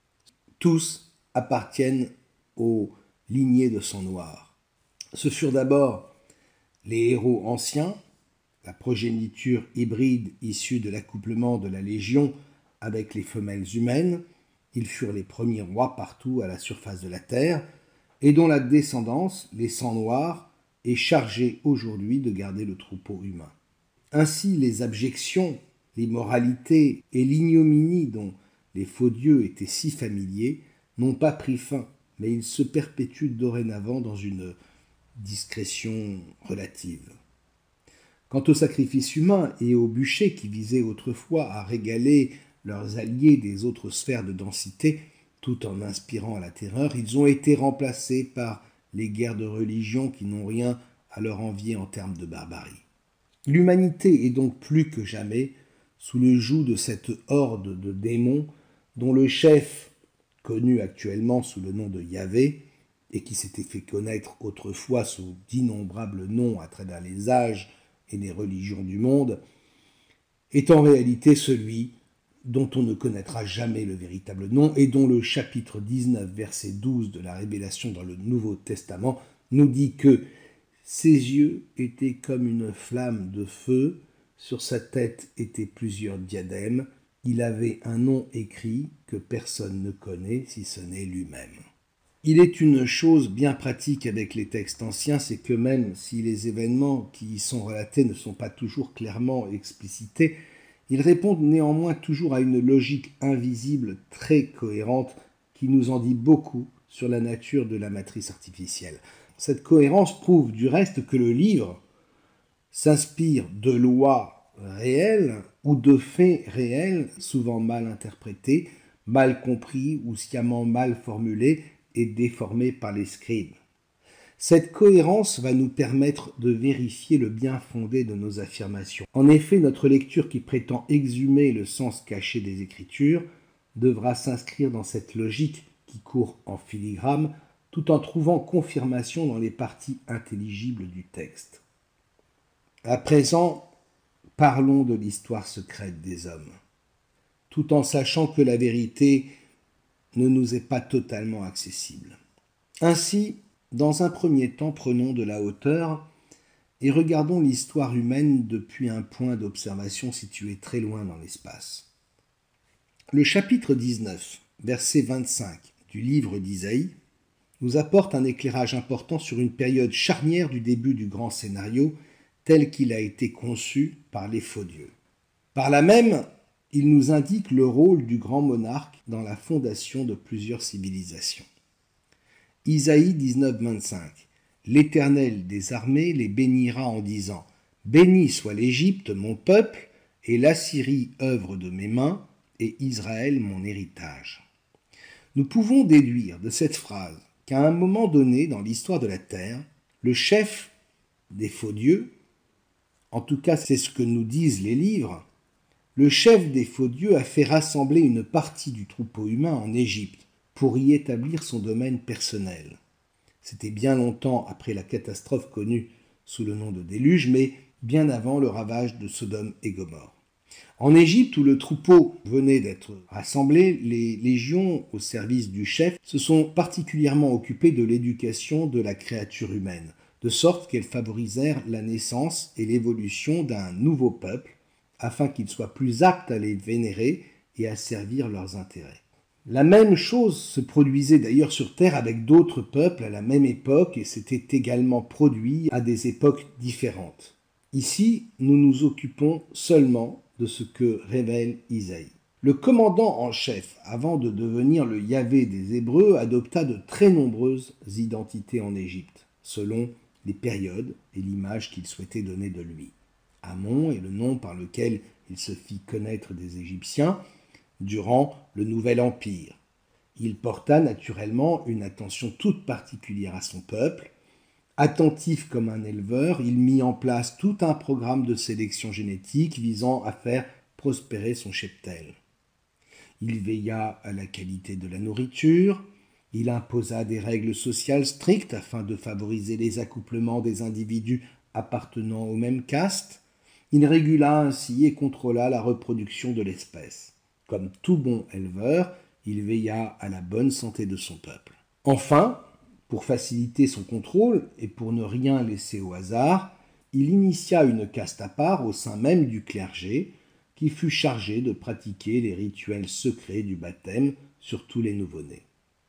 Tous appartiennent aux lignées de sang noir. Ce furent d'abord les héros anciens, la progéniture hybride issue de l'accouplement de la Légion avec les femelles humaines. Ils furent les premiers rois partout à la surface de la Terre, et dont la descendance, les sangs noirs, est chargée aujourd'hui de garder le troupeau humain. Ainsi, les abjections, l'immoralité et l'ignominie dont les faux dieux étaient si familiers n'ont pas pris fin, mais ils se perpétuent dorénavant dans une discrétion relative. Quant aux sacrifices humains et aux bûchers qui visaient autrefois à régaler leurs alliés des autres sphères de densité, tout en inspirant la terreur, ils ont été remplacés par les guerres de religion qui n'ont rien à leur envier en termes de barbarie. L'humanité est donc plus que jamais sous le joug de cette horde de démons dont le chef, connu actuellement sous le nom de Yahvé, et qui s'était fait connaître autrefois sous d'innombrables noms à travers les âges et les religions du monde, est en réalité celui dont on ne connaîtra jamais le véritable nom et dont le chapitre dix-neuf, verset douze de la Révélation dans le Nouveau Testament nous dit que ses yeux étaient comme une flamme de feu, sur sa tête étaient plusieurs diadèmes, il avait un nom écrit que personne ne connaît si ce n'est lui-même. Il est une chose bien pratique avec les textes anciens, c'est que même si les événements qui y sont relatés ne sont pas toujours clairement explicités, ils répondent néanmoins toujours à une logique invisible très cohérente qui nous en dit beaucoup sur la nature de la matrice artificielle. Cette cohérence prouve du reste que le livre s'inspire de lois réelles ou de faits réels, souvent mal interprétés, mal compris ou sciemment mal formulés et déformés par les scribes. Cette cohérence va nous permettre de vérifier le bien fondé de nos affirmations. En effet, notre lecture qui prétend exhumer le sens caché des Écritures devra s'inscrire dans cette logique qui court en filigrane, tout en trouvant confirmation dans les parties intelligibles du texte. À présent, parlons de l'histoire secrète des hommes, tout en sachant que la vérité ne nous est pas totalement accessible. Ainsi, dans un premier temps, prenons de la hauteur et regardons l'histoire humaine depuis un point d'observation situé très loin dans l'espace. Le chapitre dix-neuf, verset vingt-cinq du livre d'Isaïe, nous apporte un éclairage important sur une période charnière du début du grand scénario tel qu'il a été conçu par les faux dieux. Par là même, il nous indique le rôle du grand monarque dans la fondation de plusieurs civilisations. Isaïe dix-neuf, vingt-cinq. L'Éternel des armées les bénira en disant « Béni soit l'Égypte, mon peuple, et l'Assyrie, œuvre de mes mains, et Israël, mon héritage. » Nous pouvons déduire de cette phrase qu'à un moment donné dans l'histoire de la terre, le chef des faux dieux, en tout cas c'est ce que nous disent les livres, le chef des faux dieux a fait rassembler une partie du troupeau humain en Égypte pour y établir son domaine personnel. C'était bien longtemps après la catastrophe connue sous le nom de déluge, mais bien avant le ravage de Sodome et Gomorrhe. En Égypte, où le troupeau venait d'être rassemblé, les légions au service du chef se sont particulièrement occupées de l'éducation de la créature humaine, de sorte qu'elles favorisèrent la naissance et l'évolution d'un nouveau peuple, afin qu'il soit plus apte à les vénérer et à servir leurs intérêts. La même chose se produisait d'ailleurs sur Terre avec d'autres peuples à la même époque et s'était également produit à des époques différentes. Ici, nous nous occupons seulement de ce que révèle Isaïe. Le commandant en chef, avant de devenir le Yahvé des Hébreux, adopta de très nombreuses identités en Égypte, selon les périodes et l'image qu'il souhaitait donner de lui. Amon est le nom par lequel il se fit connaître des Égyptiens durant le Nouvel Empire. Il porta naturellement une attention toute particulière à son peuple. Attentif comme un éleveur, il mit en place tout un programme de sélection génétique visant à faire prospérer son cheptel. Il veilla à la qualité de la nourriture, il imposa des règles sociales strictes afin de favoriser les accouplements des individus appartenant aux mêmes castes. Il régula ainsi et contrôla la reproduction de l'espèce. Comme tout bon éleveur, il veilla à la bonne santé de son peuple. Enfin, pour faciliter son contrôle et pour ne rien laisser au hasard, il initia une caste à part au sein même du clergé qui fut chargée de pratiquer les rituels secrets du baptême sur tous les nouveau-nés.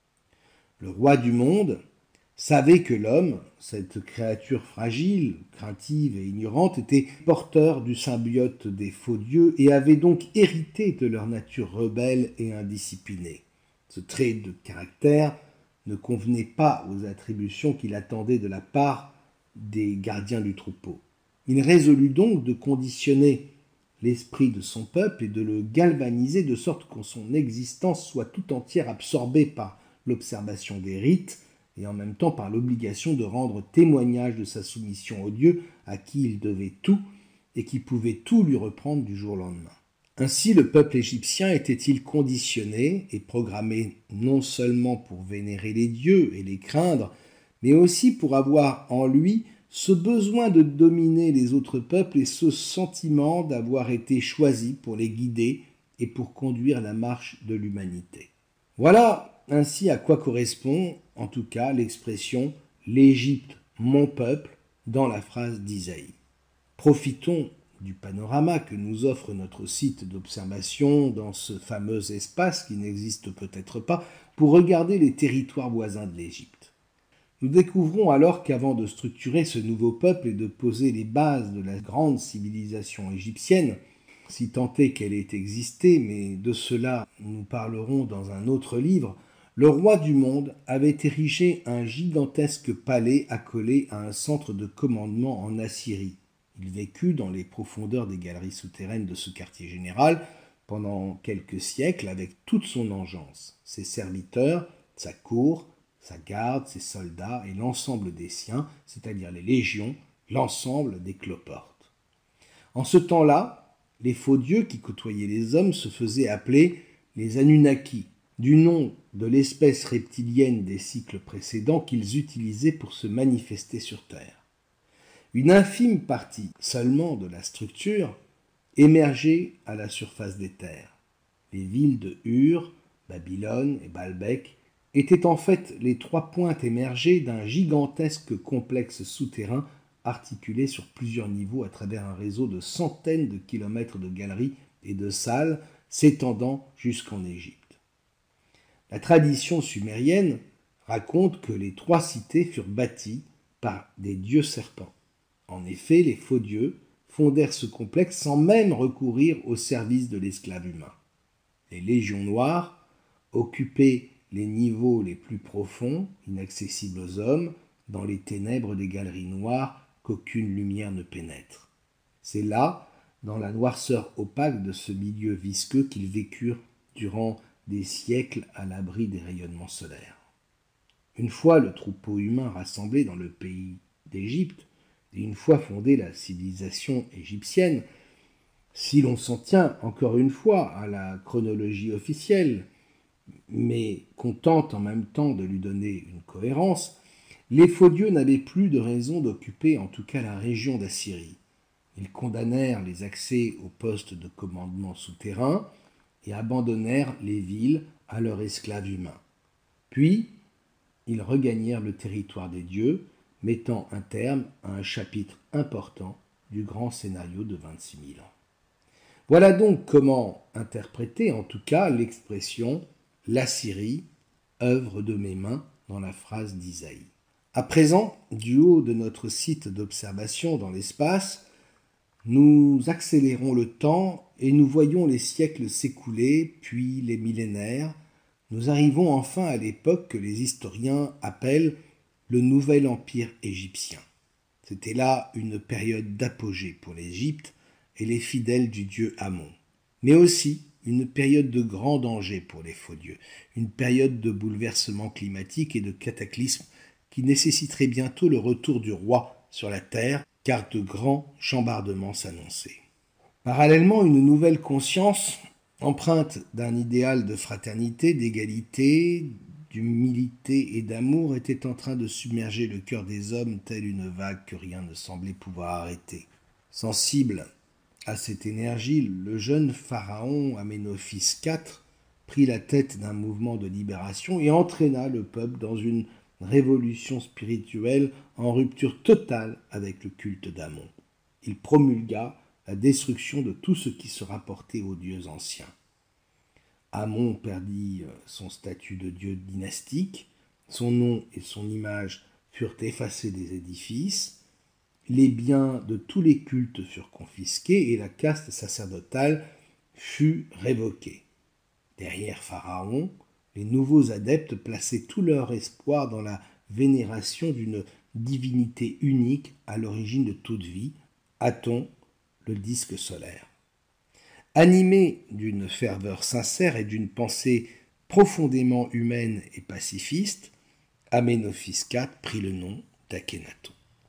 Le roi du monde savait que l'homme, cette créature fragile, craintive et ignorante, était porteur du symbiote des faux dieux et avait donc hérité de leur nature rebelle et indisciplinée. Ce trait de caractère ne convenait pas aux attributions qu'il attendait de la part des gardiens du troupeau. Il résolut donc de conditionner l'esprit de son peuple et de le galvaniser de sorte que son existence soit tout entière absorbée par l'observation des rites et en même temps par l'obligation de rendre témoignage de sa soumission au Dieu à qui il devait tout et qui pouvait tout lui reprendre du jour au lendemain. Ainsi, le peuple égyptien était-il conditionné et programmé non seulement pour vénérer les dieux et les craindre, mais aussi pour avoir en lui ce besoin de dominer les autres peuples et ce sentiment d'avoir été choisi pour les guider et pour conduire la marche de l'humanité. Voilà ainsi à quoi correspond, en tout cas, l'expression « l'Égypte, mon peuple » dans la phrase d'Isaïe. Profitons du panorama que nous offre notre site d'observation dans ce fameux espace qui n'existe peut-être pas pour regarder les territoires voisins de l'Égypte. Nous découvrons alors qu'avant de structurer ce nouveau peuple et de poser les bases de la grande civilisation égyptienne, si tant est qu'elle ait existé, mais de cela nous parlerons dans un autre livre, le roi du monde avait érigé un gigantesque palais accolé à un centre de commandement en Assyrie. Il vécut dans les profondeurs des galeries souterraines de ce quartier général pendant quelques siècles avec toute son engeance, ses serviteurs, sa cour, sa garde, ses soldats et l'ensemble des siens, c'est-à-dire les légions, l'ensemble des cloportes. En ce temps-là, les faux dieux qui côtoyaient les hommes se faisaient appeler les Anunnaki, du nom de l'espèce reptilienne des cycles précédents qu'ils utilisaient pour se manifester sur Terre. Une infime partie seulement de la structure émergeait à la surface des terres. Les villes de Ur, Babylone et Baalbek étaient en fait les trois pointes émergées d'un gigantesque complexe souterrain articulé sur plusieurs niveaux à travers un réseau de centaines de kilomètres de galeries et de salles s'étendant jusqu'en Égypte. La tradition sumérienne raconte que les trois cités furent bâties par des dieux serpents. En effet, les faux dieux fondèrent ce complexe sans même recourir au service de l'esclave humain. Les légions noires occupaient les niveaux les plus profonds, inaccessibles aux hommes, dans les ténèbres des galeries noires qu'aucune lumière ne pénètre. C'est là, dans la noirceur opaque de ce milieu visqueux, qu'ils vécurent durant des siècles à l'abri des rayonnements solaires. Une fois le troupeau humain rassemblé dans le pays d'Égypte, et une fois fondée la civilisation égyptienne, si l'on s'en tient encore une fois à la chronologie officielle, mais qu'on tente en même temps de lui donner une cohérence, les faux dieux n'avaient plus de raison d'occuper en tout cas la région d'Assyrie. Ils condamnèrent les accès aux postes de commandement souterrains et abandonnèrent les villes à leurs esclaves humains. Puis, ils regagnèrent le territoire des dieux, mettant un terme à un chapitre important du grand scénario de vingt-six mille ans. Voilà donc comment interpréter en tout cas l'expression « l'Assyrie, œuvre de mes mains » dans la phrase d'Isaïe. À présent, du haut de notre site d'observation dans l'espace, nous accélérons le temps et nous voyons les siècles s'écouler, puis les millénaires. Nous arrivons enfin à l'époque que les historiens appellent le Nouvel Empire égyptien. C'était là une période d'apogée pour l'Égypte et les fidèles du dieu Amon, mais aussi une période de grand danger pour les faux dieux, une période de bouleversement climatique et de cataclysme qui nécessiterait bientôt le retour du roi sur la terre, car de grands chambardements s'annonçaient. Parallèlement, une nouvelle conscience, empreinte d'un idéal de fraternité, d'égalité, d'humilité et d'amour, était en train de submerger le cœur des hommes telle une vague que rien ne semblait pouvoir arrêter. Sensible à cette énergie, le jeune pharaon Aménophis quatre prit la tête d'un mouvement de libération et entraîna le peuple dans une révolution spirituelle en rupture totale avec le culte d'Amon. Il promulgua la destruction de tout ce qui se rapportait aux dieux anciens. Amon perdit son statut de dieu dynastique, son nom et son image furent effacés des édifices, les biens de tous les cultes furent confisqués et la caste sacerdotale fut révoquée. Derrière Pharaon, les nouveaux adeptes plaçaient tout leur espoir dans la vénération d'une divinité unique à l'origine de toute vie, Aton, le disque solaire. Animé d'une ferveur sincère et d'une pensée profondément humaine et pacifiste, Aménophis quatre prit le nom d'Akhénaton.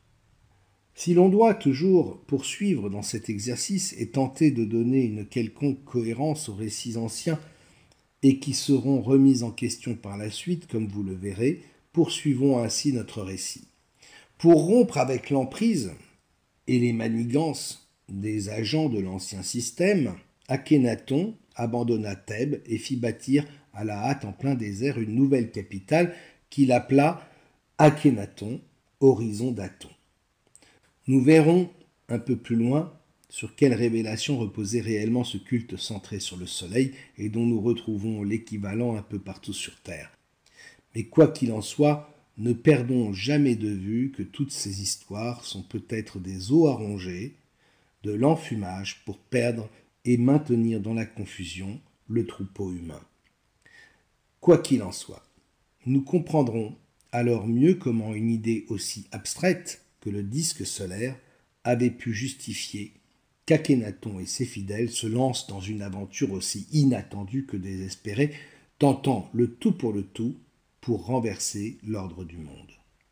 Si l'on doit toujours poursuivre dans cet exercice et tenter de donner une quelconque cohérence aux récits anciens et qui seront remises en question par la suite, comme vous le verrez, poursuivons ainsi notre récit. Pour rompre avec l'emprise et les manigances des agents de l'ancien système, Akhénaton abandonna Thèbes et fit bâtir à la hâte en plein désert une nouvelle capitale qu'il appela Akhénaton, horizon d'Aton. Nous verrons un peu plus loin sur quelle révélation reposait réellement ce culte centré sur le soleil et dont nous retrouvons l'équivalent un peu partout sur Terre. Mais quoi qu'il en soit, ne perdons jamais de vue que toutes ces histoires sont peut-être des os à ronger, de l'enfumage pour perdre et maintenir dans la confusion le troupeau humain. Quoi qu'il en soit, nous comprendrons alors mieux comment une idée aussi abstraite que le disque solaire avait pu justifier qu'Akhénaton et ses fidèles se lancent dans une aventure aussi inattendue que désespérée, tentant le tout pour le tout pour renverser l'ordre du monde.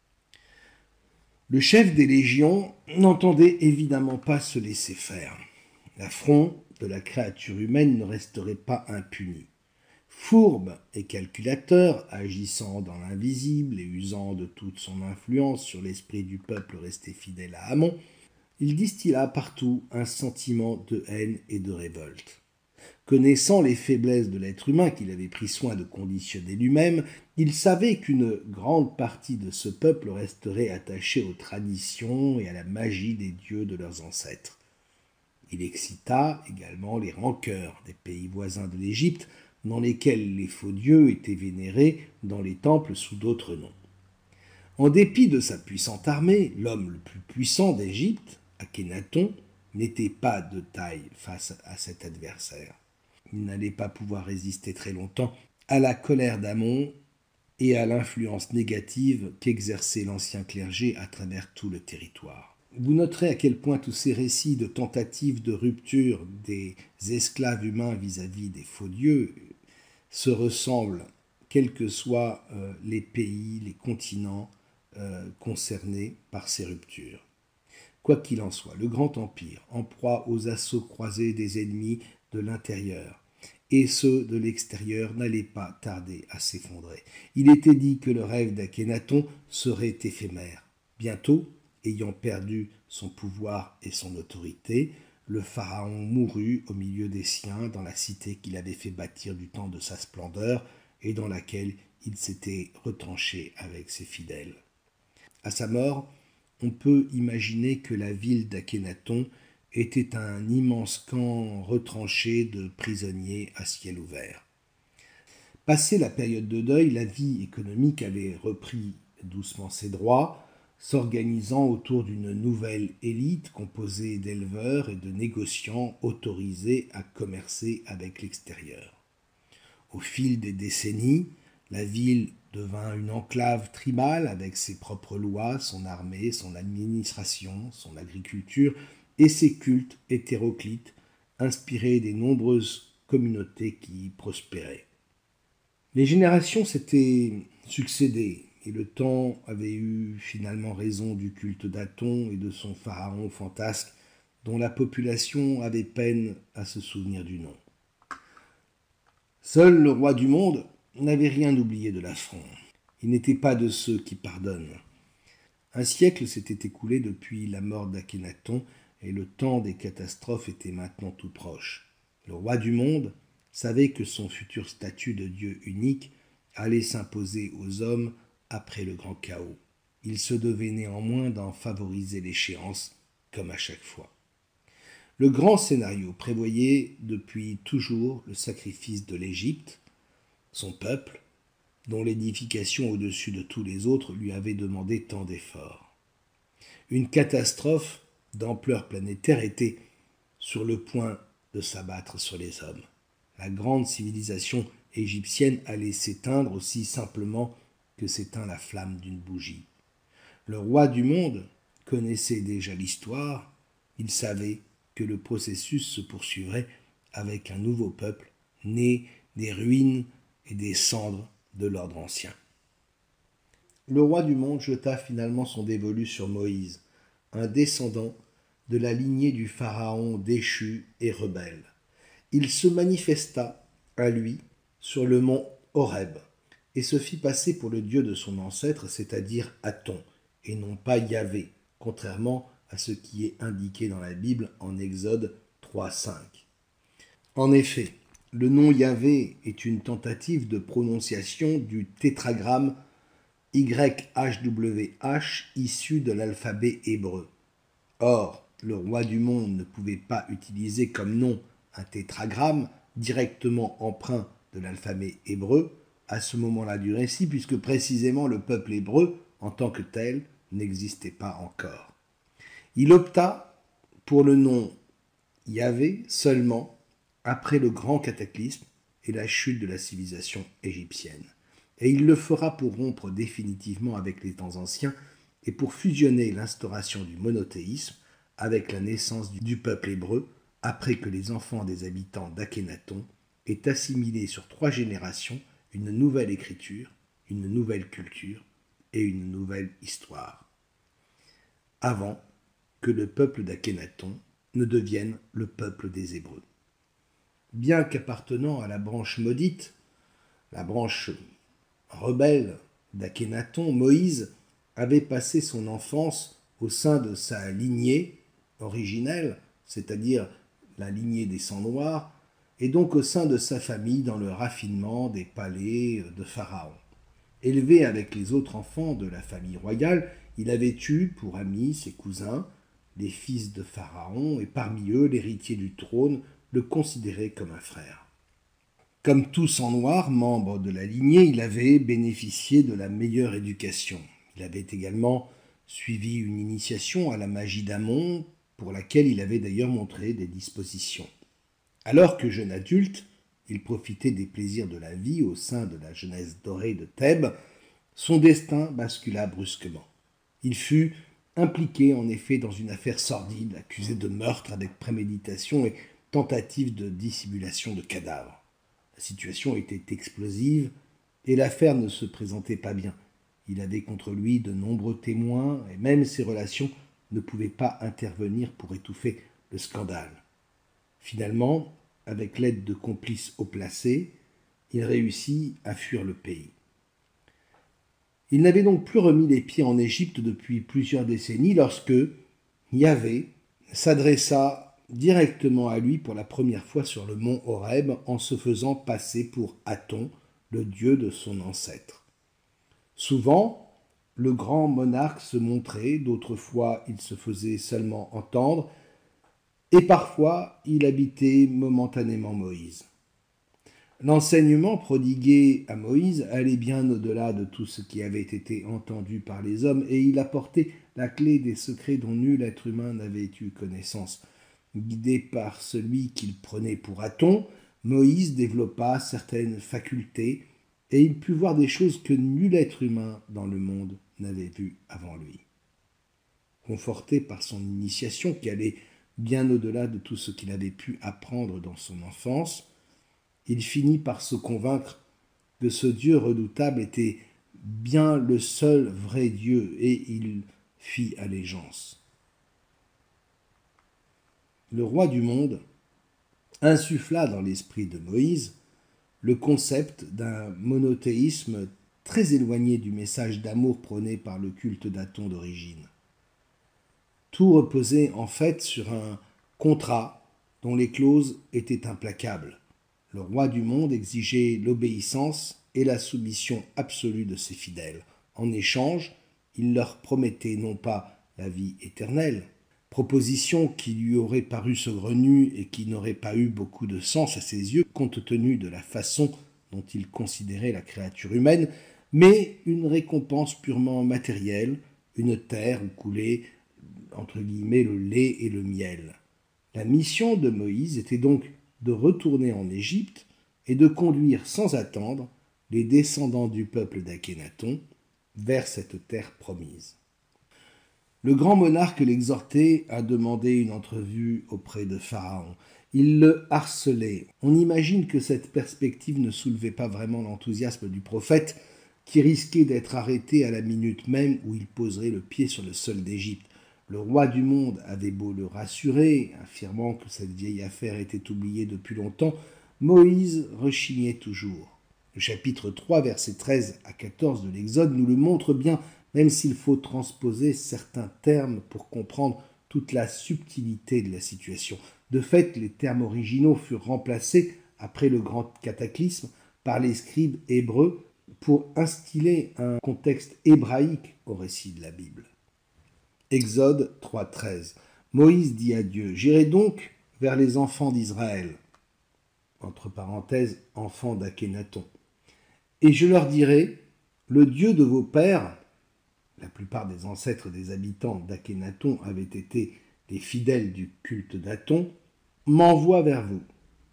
Le chef des légions n'entendait évidemment pas se laisser faire. L'affront de la créature humaine ne resterait pas impuni. Fourbe et calculateur, agissant dans l'invisible et usant de toute son influence sur l'esprit du peuple resté fidèle à Amon, il distilla partout un sentiment de haine et de révolte. Connaissant les faiblesses de l'être humain qu'il avait pris soin de conditionner lui-même, il savait qu'une grande partie de ce peuple resterait attachée aux traditions et à la magie des dieux de leurs ancêtres. Il excita également les rancœurs des pays voisins de l'Égypte, dans lesquels les faux dieux étaient vénérés dans les temples sous d'autres noms. En dépit de sa puissante armée, l'homme le plus puissant d'Égypte, Akhénaton, n'était pas de taille face à cet adversaire. Il n'allait pas pouvoir résister très longtemps à la colère d'Amon et à l'influence négative qu'exerçait l'ancien clergé à travers tout le territoire. Vous noterez à quel point tous ces récits de tentatives de rupture des esclaves humains vis-à-vis des faux dieux se ressemblent, quels que soient euh, les pays, les continents euh, concernés par ces ruptures. Quoi qu'il en soit, le grand empire, en proie aux assauts croisés des ennemis de l'intérieur et ceux de l'extérieur, n'allaient pas tarder à s'effondrer. Il était dit que le rêve d'Akhénaton serait éphémère. Bientôt, ayant perdu son pouvoir et son autorité, le pharaon mourut au milieu des siens dans la cité qu'il avait fait bâtir du temps de sa splendeur et dans laquelle il s'était retranché avec ses fidèles. À sa mort, on peut imaginer que la ville d'Akhénaton était un immense camp retranché de prisonniers à ciel ouvert. Passée la période de deuil, la vie économique avait repris doucement ses droits, s'organisant autour d'une nouvelle élite composée d'éleveurs et de négociants autorisés à commercer avec l'extérieur. Au fil des décennies, la ville devint une enclave tribale avec ses propres lois, son armée, son administration, son agriculture et ses cultes hétéroclites, inspirés des nombreuses communautés qui y prospéraient. Les générations s'étaient succédé et le temps avait eu finalement raison du culte d'Aton et de son pharaon fantasque dont la population avait peine à se souvenir du nom. Seul le roi du monde n'avait rien oublié de l'affront. Il n'était pas de ceux qui pardonnent. Un siècle s'était écoulé depuis la mort d'Akhénaton et le temps des catastrophes était maintenant tout proche. Le roi du monde savait que son futur statut de Dieu unique allait s'imposer aux hommes après le grand chaos. Il se devait néanmoins d'en favoriser l'échéance, comme à chaque fois. Le grand scénario prévoyait depuis toujours le sacrifice de l'Égypte, son peuple, dont l'édification au-dessus de tous les autres lui avait demandé tant d'efforts. Une catastrophe d'ampleur planétaire était sur le point de s'abattre sur les hommes. La grande civilisation égyptienne allait s'éteindre aussi simplement que s'éteint la flamme d'une bougie. Le roi du monde connaissait déjà l'histoire, il savait que le processus se poursuivrait avec un nouveau peuple né des ruines et des cendres de l'ordre ancien. Le roi du monde jeta finalement son dévolu sur Moïse, un descendant de la lignée du pharaon déchu et rebelle. Il se manifesta à lui sur le mont Horeb et se fit passer pour le dieu de son ancêtre, c'est-à-dire Aton, et non pas Yahvé, contrairement à ce qui est indiqué dans la Bible en Exode trois cinq. En effet, le nom Yahvé est une tentative de prononciation du tétragramme Y H W H issu de l'alphabet hébreu. Or, le roi du monde ne pouvait pas utiliser comme nom un tétragramme directement emprunt de l'alphabet hébreu à ce moment-là du récit, puisque précisément le peuple hébreu, en tant que tel, n'existait pas encore. Il opta pour le nom Yahvé seulement après le grand cataclysme et la chute de la civilisation égyptienne. Et il le fera pour rompre définitivement avec les temps anciens et pour fusionner l'instauration du monothéisme avec la naissance du peuple hébreu après que les enfants des habitants d'Akhénaton aient assimilé sur trois générations une nouvelle écriture une nouvelle culture et une nouvelle histoire, avant que le peuple d'Akhénaton ne devienne le peuple des Hébreux. Bien qu'appartenant à la branche maudite, la branche rebelle d'Akhénaton, Moïse avait passé son enfance au sein de sa lignée originelle, c'est-à-dire la lignée des sangs noirs, et donc au sein de sa famille dans le raffinement des palais de Pharaon. Élevé avec les autres enfants de la famille royale, il avait eu pour amis ses cousins, les fils de Pharaon, et parmi eux l'héritier du trône le considérait comme un frère. Comme tout sang noir, membre de la lignée, il avait bénéficié de la meilleure éducation. Il avait également suivi une initiation à la magie d'Amon, pour laquelle il avait d'ailleurs montré des dispositions. Alors que jeune adulte, il profitait des plaisirs de la vie au sein de la jeunesse dorée de Thèbes, son destin bascula brusquement. Il fut impliqué en effet dans une affaire sordide, accusé de meurtre avec préméditation et tentative de dissimulation de cadavres. La situation était explosive et l'affaire ne se présentait pas bien. Il avait contre lui de nombreux témoins et même ses relations ne pouvaient pas intervenir pour étouffer le scandale. Finalement, avec l'aide de complices haut placés, il réussit à fuir le pays. Il n'avait donc plus remis les pieds en Égypte depuis plusieurs décennies lorsque Yahvé s'adressa directement à lui pour la première fois sur le mont Horeb en se faisant passer pour Aton, le dieu de son ancêtre. Souvent, le grand monarque se montrait, d'autres fois il se faisait seulement entendre, et parfois il habitait momentanément Moïse. L'enseignement prodigué à Moïse allait bien au-delà de tout ce qui avait été entendu par les hommes, et il apportait la clé des secrets dont nul être humain n'avait eu connaissance. Guidé par celui qu'il prenait pour Aton, Moïse développa certaines facultés, et il put voir des choses que nul être humain dans le monde n'avait vues avant lui. Conforté par son initiation qui allait bien au-delà de tout ce qu'il avait pu apprendre dans son enfance, il finit par se convaincre que ce Dieu redoutable était bien le seul vrai Dieu et il fit allégeance. Le roi du monde insuffla dans l'esprit de Moïse le concept d'un monothéisme très éloigné du message d'amour prôné par le culte d'Aton d'origine. Tout reposait en fait sur un contrat dont les clauses étaient implacables. Le roi du monde exigeait l'obéissance et la soumission absolue de ses fidèles. En échange, il leur promettait non pas la vie éternelle, proposition qui lui aurait paru saugrenue et qui n'aurait pas eu beaucoup de sens à ses yeux, compte tenu de la façon dont il considérait la créature humaine, mais une récompense purement matérielle, une terre où coulait, entre guillemets, le lait et le miel. La mission de Moïse était donc de retourner en Égypte et de conduire sans attendre les descendants du peuple d'Akhénaton vers cette terre promise. Le grand monarque l'exhortait à demander une entrevue auprès de Pharaon. Il le harcelait. On imagine que cette perspective ne soulevait pas vraiment l'enthousiasme du prophète, qui risquait d'être arrêté à la minute même où il poserait le pied sur le sol d'Égypte. Le roi du monde avait beau le rassurer, affirmant que cette vieille affaire était oubliée depuis longtemps, Moïse rechignait toujours. Le chapitre trois, versets treize à quatorze de l'Exode nous le montre bien, même s'il faut transposer certains termes pour comprendre toute la subtilité de la situation. De fait, les termes originaux furent remplacés, après le grand cataclysme, par les scribes hébreux pour instiller un contexte hébraïque au récit de la Bible. Exode trois, treize. Moïse dit à Dieu, « J'irai donc vers les enfants d'Israël, entre parenthèses, enfants d'Akhénaton, et je leur dirai, le Dieu de vos pères, la plupart des ancêtres des habitants d'Akhénaton avaient été les fidèles du culte d'Aton, m'envoie vers vous.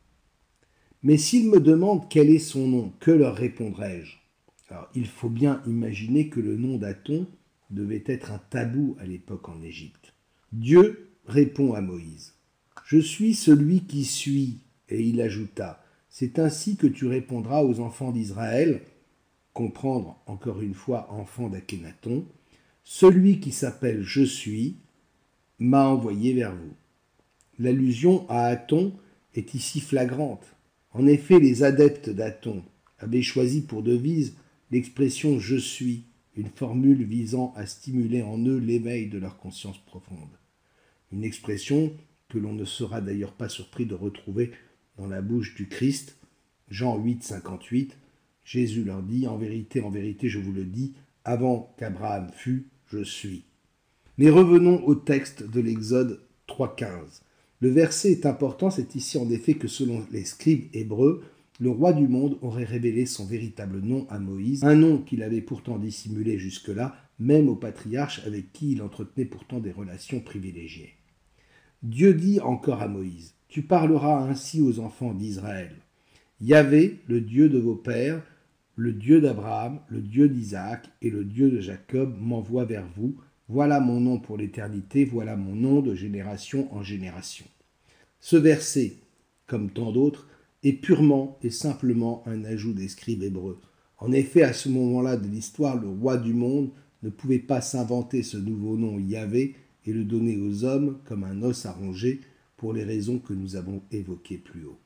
Mais s'ils me demandent quel est son nom, que leur répondrai-je ? Alors, il faut bien imaginer que le nom d'Aton devait être un tabou à l'époque en Égypte. Dieu répond à Moïse, « Je suis celui qui suis. » Et il ajouta, « C'est ainsi que tu répondras aux enfants d'Israël. comprendre encore une fois enfant d'Akhénaton, celui qui s'appelle Je suis m'a envoyé vers vous. L'allusion à Aton est ici flagrante. En effet, les adeptes d'Aton avaient choisi pour devise l'expression Je suis, une formule visant à stimuler en eux l'éveil de leur conscience profonde. Une expression que l'on ne sera d'ailleurs pas surpris de retrouver dans la bouche du Christ. Jean huit, cinquante-huit, Jésus leur dit « En vérité, en vérité, je vous le dis, avant qu'Abraham fût, je suis ». Mais revenons au texte de l'Exode trois, quinze. Le verset est important, c'est ici en effet que selon les scribes hébreux, le roi du monde aurait révélé son véritable nom à Moïse, un nom qu'il avait pourtant dissimulé jusque-là, même au patriarche avec qui il entretenait pourtant des relations privilégiées. Dieu dit encore à Moïse, « Tu parleras ainsi aux enfants d'Israël. Yahvé, le Dieu de vos pères, le Dieu d'Abraham, le Dieu d'Isaac et le Dieu de Jacob m'envoie vers vous. Voilà mon nom pour l'éternité, voilà mon nom de génération en génération. » Ce verset, comme tant d'autres, est purement et simplement un ajout des scribes hébreux. En effet, à ce moment-là de l'histoire, le roi du monde ne pouvait pas s'inventer ce nouveau nom Yahvé et le donner aux hommes comme un os à ronger pour les raisons que nous avons évoquées plus haut.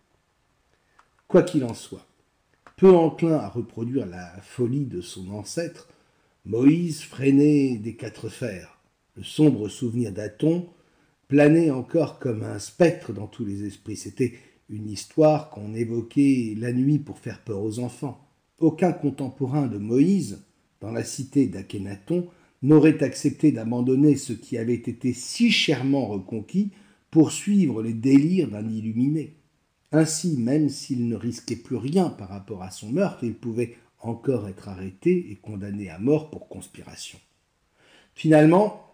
Quoi qu'il en soit, peu enclin à reproduire la folie de son ancêtre, Moïse freinait des quatre fers. Le sombre souvenir d'Aton planait encore comme un spectre dans tous les esprits. C'était une histoire qu'on évoquait la nuit pour faire peur aux enfants. Aucun contemporain de Moïse, dans la cité d'Akhénaton, n'aurait accepté d'abandonner ce qui avait été si chèrement reconquis pour suivre les délires d'un illuminé. Ainsi, même s'il ne risquait plus rien par rapport à son meurtre, il pouvait encore être arrêté et condamné à mort pour conspiration. Finalement,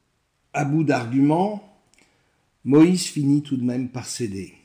à bout d'arguments, Moïse finit tout de même par céder.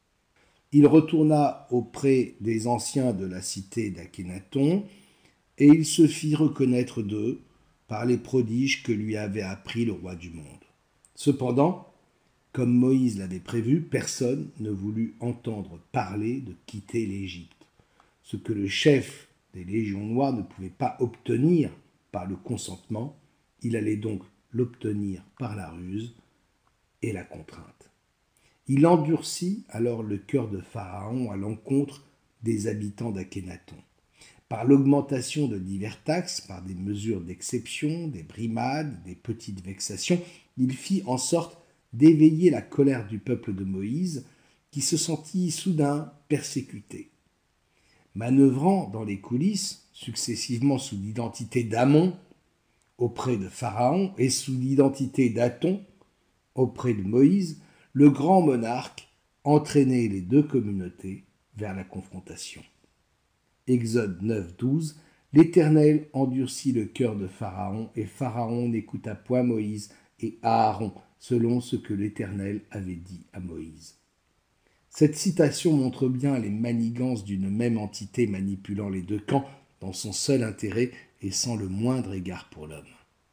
Il retourna auprès des anciens de la cité d'Akhénaton et il se fit reconnaître d'eux par les prodiges que lui avait appris le roi du monde. Cependant, comme Moïse l'avait prévu, personne ne voulut entendre parler de quitter l'Égypte, ce que le chef des légions noires ne pouvait pas obtenir par le consentement, il allait donc l'obtenir par la ruse et la contrainte. Il endurcit alors le cœur de Pharaon à l'encontre des habitants d'Akhénaton. Par l'augmentation de divers taxes, par des mesures d'exception, des brimades, des petites vexations, il fit en sorte d'éveiller la colère du peuple de Moïse, qui se sentit soudain persécuté. Manœuvrant dans les coulisses, successivement sous l'identité d'Amon auprès de Pharaon et sous l'identité d'Aton auprès de Moïse, le grand monarque entraînait les deux communautés vers la confrontation. Exode neuf, douze, l'Éternel endurcit le cœur de Pharaon, et Pharaon n'écouta point Moïse et Aaron, selon ce que l'Éternel avait dit à Moïse. Cette citation montre bien les manigances d'une même entité manipulant les deux camps dans son seul intérêt et sans le moindre égard pour l'homme.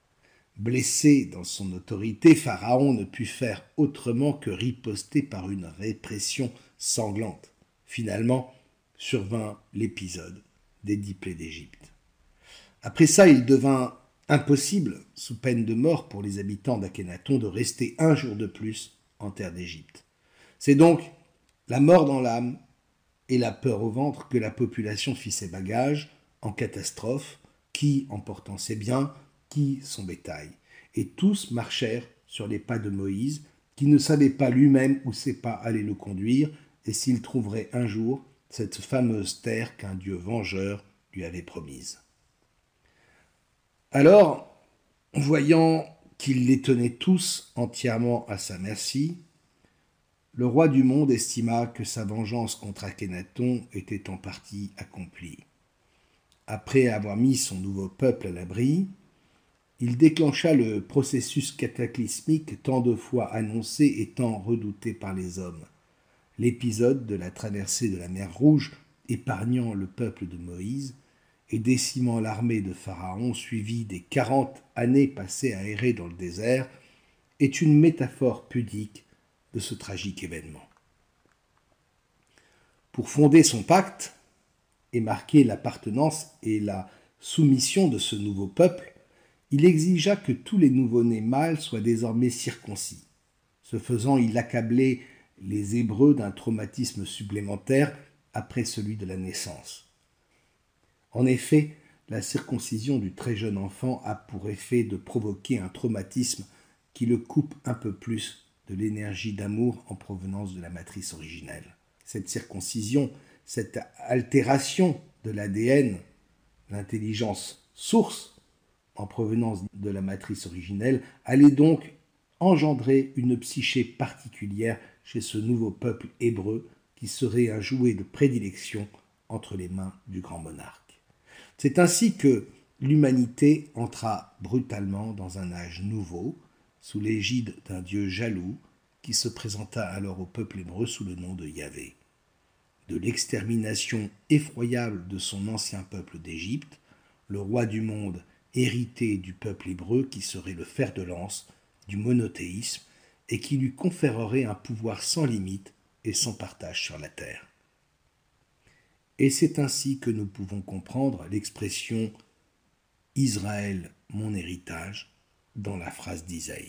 Blessé dans son autorité, Pharaon ne put faire autrement que riposter par une répression sanglante. Finalement, survint l'épisode des dix plaies d'Égypte. Après ça, il devint impossible, sous peine de mort pour les habitants d'Akhénaton, de rester un jour de plus en terre d'Égypte. C'est donc la mort dans l'âme et la peur au ventre que la population fit ses bagages en catastrophe, qui emportant ses biens, qui son bétail. Et tous marchèrent sur les pas de Moïse, qui ne savait pas lui-même où ses pas allaient le conduire, et s'il trouverait un jour cette fameuse terre qu'un Dieu vengeur lui avait promise. Alors, voyant qu'il les tenait tous entièrement à sa merci, le roi du monde estima que sa vengeance contre Akhénaton était en partie accomplie. Après avoir mis son nouveau peuple à l'abri, il déclencha le processus cataclysmique tant de fois annoncé et tant redouté par les hommes. L'épisode de la traversée de la mer Rouge, épargnant le peuple de Moïse et décimant l'armée de Pharaon, suivi des quarante années passées à errer dans le désert, est une métaphore pudique de ce tragique événement. Pour fonder son pacte et marquer l'appartenance et la soumission de ce nouveau peuple, il exigea que tous les nouveau-nés mâles soient désormais circoncis. Ce faisant, il accablait les Hébreux d'un traumatisme supplémentaire après celui de la naissance. En effet, la circoncision du très jeune enfant a pour effet de provoquer un traumatisme qui le coupe un peu plus de l'énergie d'amour en provenance de la matrice originelle. Cette circoncision, cette altération de l'A D N, l'intelligence source en provenance de la matrice originelle, allait donc engendrer une psyché particulière chez ce nouveau peuple hébreu qui serait un jouet de prédilection entre les mains du grand monarque. C'est ainsi que l'humanité entra brutalement dans un âge nouveau, sous l'égide d'un Dieu jaloux qui se présenta alors au peuple hébreu sous le nom de Yahvé. De l'extermination effroyable de son ancien peuple d'Égypte, le roi du monde hérité du peuple hébreu qui serait le fer de lance du monothéisme et qui lui conférerait un pouvoir sans limite et sans partage sur la terre. Et c'est ainsi que nous pouvons comprendre l'expression « Israël, mon héritage » dans la phrase d'Isaïe.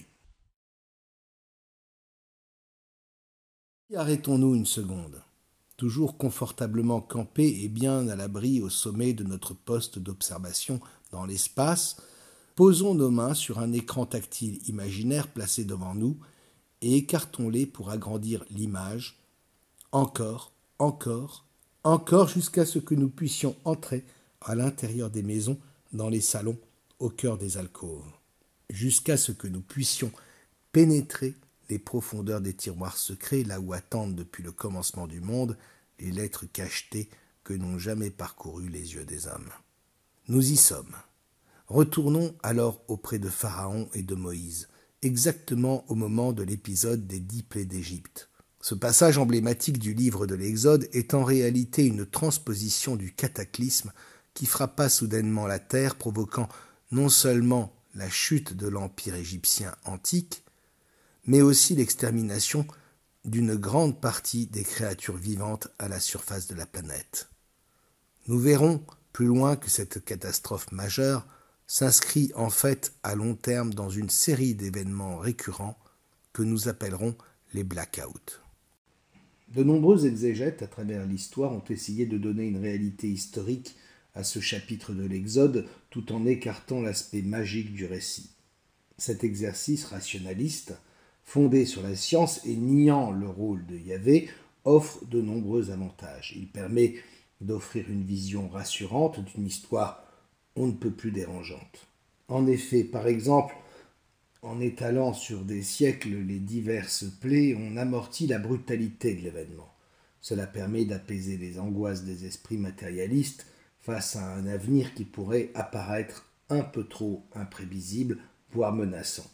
Arrêtons-nous une seconde. Toujours confortablement campés et bien à l'abri au sommet de notre poste d'observation dans l'espace, posons nos mains sur un écran tactile imaginaire placé devant nous et écartons-les pour agrandir l'image, encore, encore, encore jusqu'à ce que nous puissions entrer à l'intérieur des maisons, dans les salons, au cœur des alcôves, jusqu'à ce que nous puissions pénétrer les profondeurs des tiroirs secrets, là où attendent depuis le commencement du monde les lettres cachetées que n'ont jamais parcouru les yeux des hommes. Nous y sommes. Retournons alors auprès de Pharaon et de Moïse, exactement au moment de l'épisode des dix plaies d'Égypte. Ce passage emblématique du livre de l'Exode est en réalité une transposition du cataclysme qui frappa soudainement la terre, provoquant non seulement la chute de l'empire égyptien antique, mais aussi l'extermination d'une grande partie des créatures vivantes à la surface de la planète. Nous verrons plus loin que cette catastrophe majeure s'inscrit en fait à long terme dans une série d'événements récurrents que nous appellerons les blackouts. De nombreux exégètes à travers l'histoire ont essayé de donner une réalité historique à ce chapitre de l'Exode tout en écartant l'aspect magique du récit. Cet exercice rationaliste, fondé sur la science et niant le rôle de Yahvé, offre de nombreux avantages. Il permet d'offrir une vision rassurante d'une histoire on ne peut plus dérangeante. En effet, par exemple, en étalant sur des siècles les diverses plaies, on amortit la brutalité de l'événement. Cela permet d'apaiser les angoisses des esprits matérialistes face à un avenir qui pourrait apparaître un peu trop imprévisible, voire menaçant.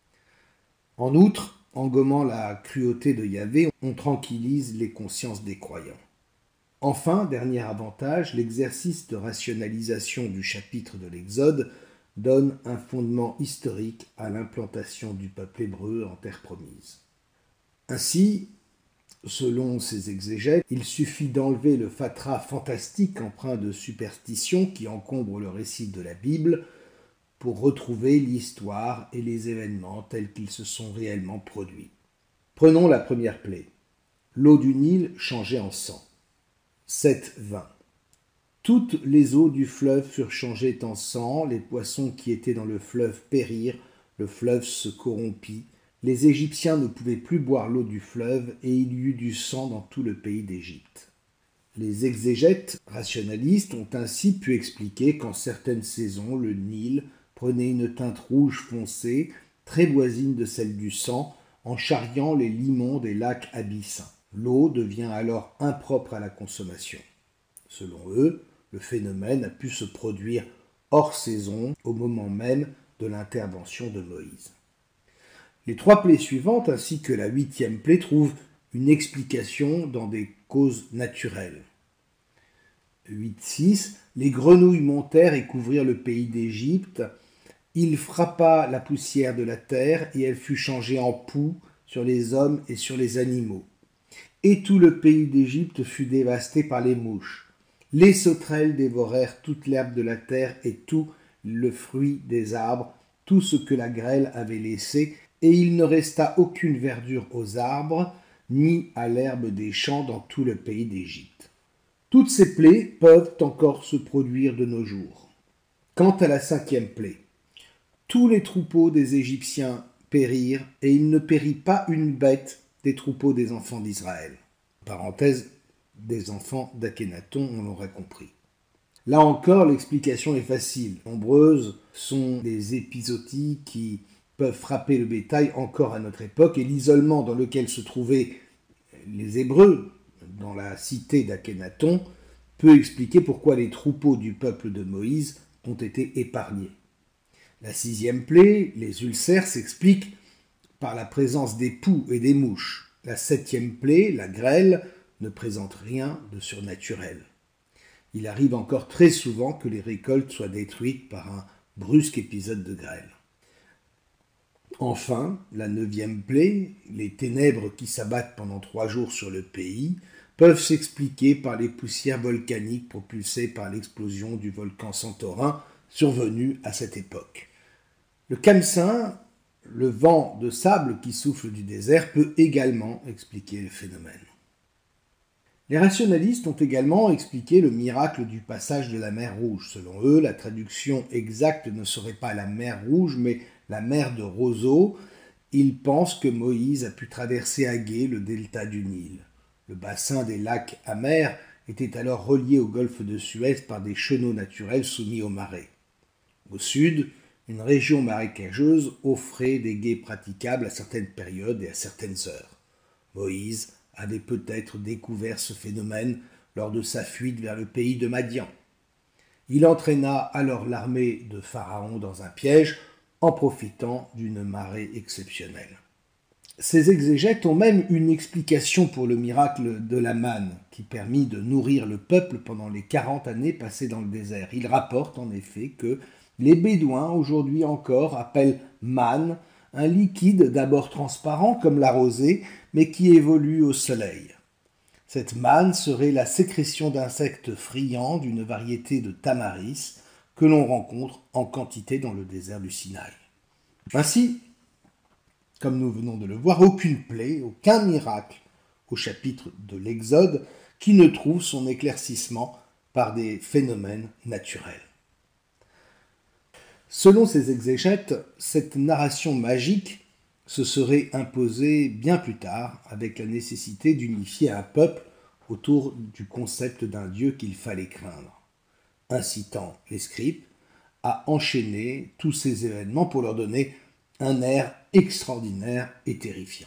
En outre, en gommant la cruauté de Yahvé, on tranquillise les consciences des croyants. Enfin, dernier avantage, l'exercice de rationalisation du chapitre de l'Exode donne un fondement historique à l'implantation du peuple hébreu en terre promise. Ainsi, selon ces exégètes, il suffit d'enlever le fatras fantastique empreint de superstition qui encombre le récit de la Bible pour retrouver l'histoire et les événements tels qu'ils se sont réellement produits. Prenons la première plaie. L'eau du Nil changée en sang. sept vingt. Toutes les eaux du fleuve furent changées en sang, les poissons qui étaient dans le fleuve périrent, le fleuve se corrompit, les Égyptiens ne pouvaient plus boire l'eau du fleuve et il y eut du sang dans tout le pays d'Égypte. Les exégètes rationalistes ont ainsi pu expliquer qu'en certaines saisons, le Nil prenait une teinte rouge foncée, très voisine de celle du sang, en charriant les limons des lacs abyssins. L'eau devient alors impropre à la consommation. Selon eux, le phénomène a pu se produire hors saison au moment même de l'intervention de Moïse. Les trois plaies suivantes ainsi que la huitième plaie trouvent une explication dans des causes naturelles. huit six. Les grenouilles montèrent et couvrirent le pays d'Égypte. Il frappa la poussière de la terre et elle fut changée en poux sur les hommes et sur les animaux. Et tout le pays d'Égypte fut dévasté par les mouches. Les sauterelles dévorèrent toute l'herbe de la terre et tout le fruit des arbres, tout ce que la grêle avait laissé, et il ne resta aucune verdure aux arbres, ni à l'herbe des champs dans tout le pays d'Égypte. Toutes ces plaies peuvent encore se produire de nos jours. Quant à la cinquième plaie, tous les troupeaux des Égyptiens périrent, et il ne périt pas une bête des troupeaux des enfants d'Israël. Parenthèse, des enfants d'Akhénaton, on l'aurait compris. Là encore, l'explication est facile. Nombreuses sont les épizooties qui peuvent frapper le bétail encore à notre époque, et l'isolement dans lequel se trouvaient les Hébreux, dans la cité d'Akhénaton, peut expliquer pourquoi les troupeaux du peuple de Moïse ont été épargnés. La sixième plaie, les ulcères, s'explique par la présence des poux et des mouches. La septième plaie, la grêle, ne présente rien de surnaturel. Il arrive encore très souvent que les récoltes soient détruites par un brusque épisode de grêle. Enfin, la neuvième plaie, les ténèbres qui s'abattent pendant trois jours sur le pays, peuvent s'expliquer par les poussières volcaniques propulsées par l'explosion du volcan Santorin survenue à cette époque. Le khamsin, le vent de sable qui souffle du désert, peut également expliquer le phénomène. Les rationalistes ont également expliqué le miracle du passage de la mer Rouge. Selon eux, la traduction exacte ne serait pas la mer Rouge, mais la mer de roseaux. Ils pensent que Moïse a pu traverser à gué le delta du Nil. Le bassin des lacs amers était alors relié au golfe de Suez par des chenaux naturels soumis aux marées. Au sud, une région marécageuse offrait des gués praticables à certaines périodes et à certaines heures. Moïse avait peut-être découvert ce phénomène lors de sa fuite vers le pays de Madian. Il entraîna alors l'armée de Pharaon dans un piège en profitant d'une marée exceptionnelle. Ces exégètes ont même une explication pour le miracle de la manne qui permit de nourrir le peuple pendant les quarante années passées dans le désert. Ils rapportent en effet que les Bédouins, aujourd'hui encore, appellent manne un liquide d'abord transparent comme la rosée, mais qui évolue au soleil. Cette manne serait la sécrétion d'insectes friands d'une variété de tamaris que l'on rencontre en quantité dans le désert du Sinaï. Ainsi, comme nous venons de le voir, aucune plaie, aucun miracle au chapitre de l'Exode qui ne trouve son éclaircissement par des phénomènes naturels. Selon ces exégètes, cette narration magique se serait imposée bien plus tard avec la nécessité d'unifier un peuple autour du concept d'un Dieu qu'il fallait craindre, incitant les scribes à enchaîner tous ces événements pour leur donner un air extraordinaire et terrifiant.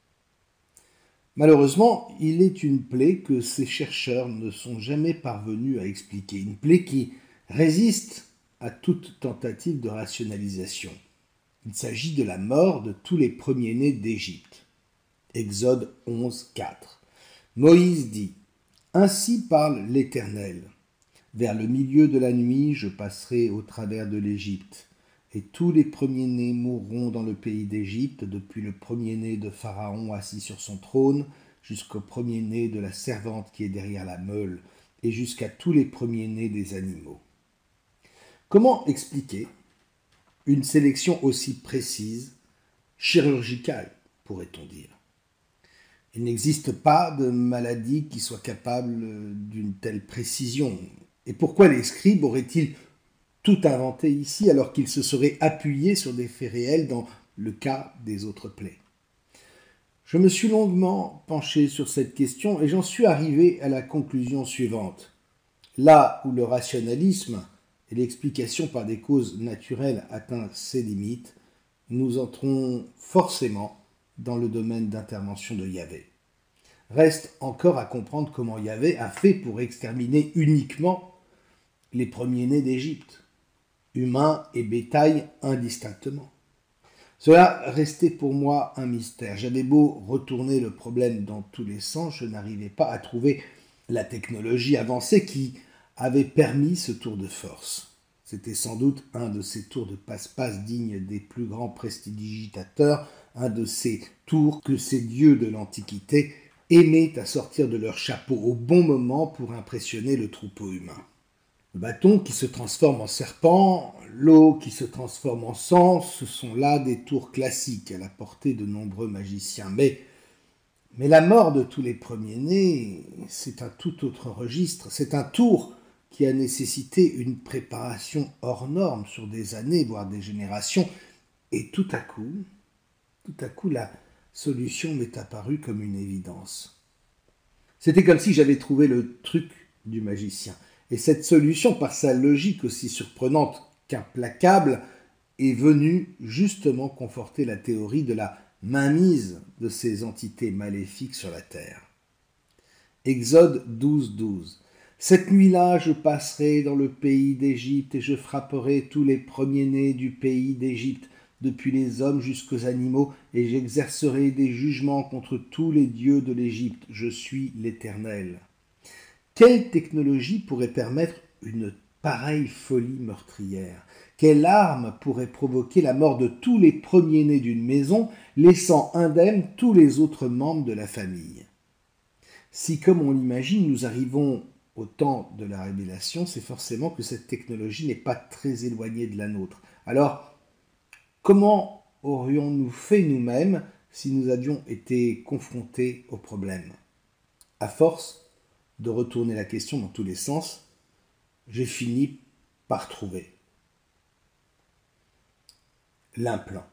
Malheureusement, il est une plaie que ces chercheurs ne sont jamais parvenus à expliquer, une plaie qui résiste à toute tentative de rationalisation. Il s'agit de la mort de tous les premiers-nés d'Égypte. Exode onze, quatre. Moïse dit « Ainsi parle l'Éternel. Vers le milieu de la nuit, je passerai au travers de l'Égypte. Et tous les premiers-nés mourront dans le pays d'Égypte, depuis le premier-né de Pharaon assis sur son trône, jusqu'au premier-né de la servante qui est derrière la meule, et jusqu'à tous les premiers-nés des animaux. » Comment expliquer une sélection aussi précise, chirurgicale, pourrait-on dire? Il n'existe pas de maladie qui soit capable d'une telle précision. Et pourquoi les scribes auraient-ils tout inventé ici alors qu'ils se seraient appuyés sur des faits réels dans le cas des autres plaies? Je me suis longuement penché sur cette question et j'en suis arrivé à la conclusion suivante. Là où le rationalisme et l'explication par des causes naturelles atteint ses limites, nous entrons forcément dans le domaine d'intervention de Yahvé. Reste encore à comprendre comment Yahvé a fait pour exterminer uniquement les premiers-nés d'Égypte, humains et bétail indistinctement. Cela restait pour moi un mystère. J'avais beau retourner le problème dans tous les sens, je n'arrivais pas à trouver la technologie avancée qui avait permis ce tour de force. C'était sans doute un de ces tours de passe-passe dignes des plus grands prestidigitateurs, un de ces tours que ces dieux de l'Antiquité aimaient à sortir de leur chapeau au bon moment pour impressionner le troupeau humain. Le bâton qui se transforme en serpent, l'eau qui se transforme en sang, ce sont là des tours classiques à la portée de nombreux magiciens. Mais, mais la mort de tous les premiers-nés, c'est un tout autre registre. C'est un tour qui a nécessité une préparation hors norme sur des années, voire des générations. Et tout à coup, tout à coup, la solution m'est apparue comme une évidence. C'était comme si j'avais trouvé le truc du magicien. Et cette solution, par sa logique aussi surprenante qu'implacable, est venue justement conforter la théorie de la mainmise de ces entités maléfiques sur la terre. Exode douze, douze. Cette nuit-là, je passerai dans le pays d'Égypte et je frapperai tous les premiers-nés du pays d'Égypte, depuis les hommes jusqu'aux animaux, et j'exercerai des jugements contre tous les dieux de l'Égypte. Je suis l'Éternel. Quelle technologie pourrait permettre une pareille folie meurtrière? Quelle arme pourrait provoquer la mort de tous les premiers-nés d'une maison, laissant indemnes tous les autres membres de la famille? Si, comme on l'imagine, nous arrivons au temps de la révélation, c'est forcément que cette technologie n'est pas très éloignée de la nôtre. Alors, comment aurions-nous fait nous-mêmes si nous avions été confrontés au problème? À force de retourner la question dans tous les sens, j'ai fini par trouver l'implant.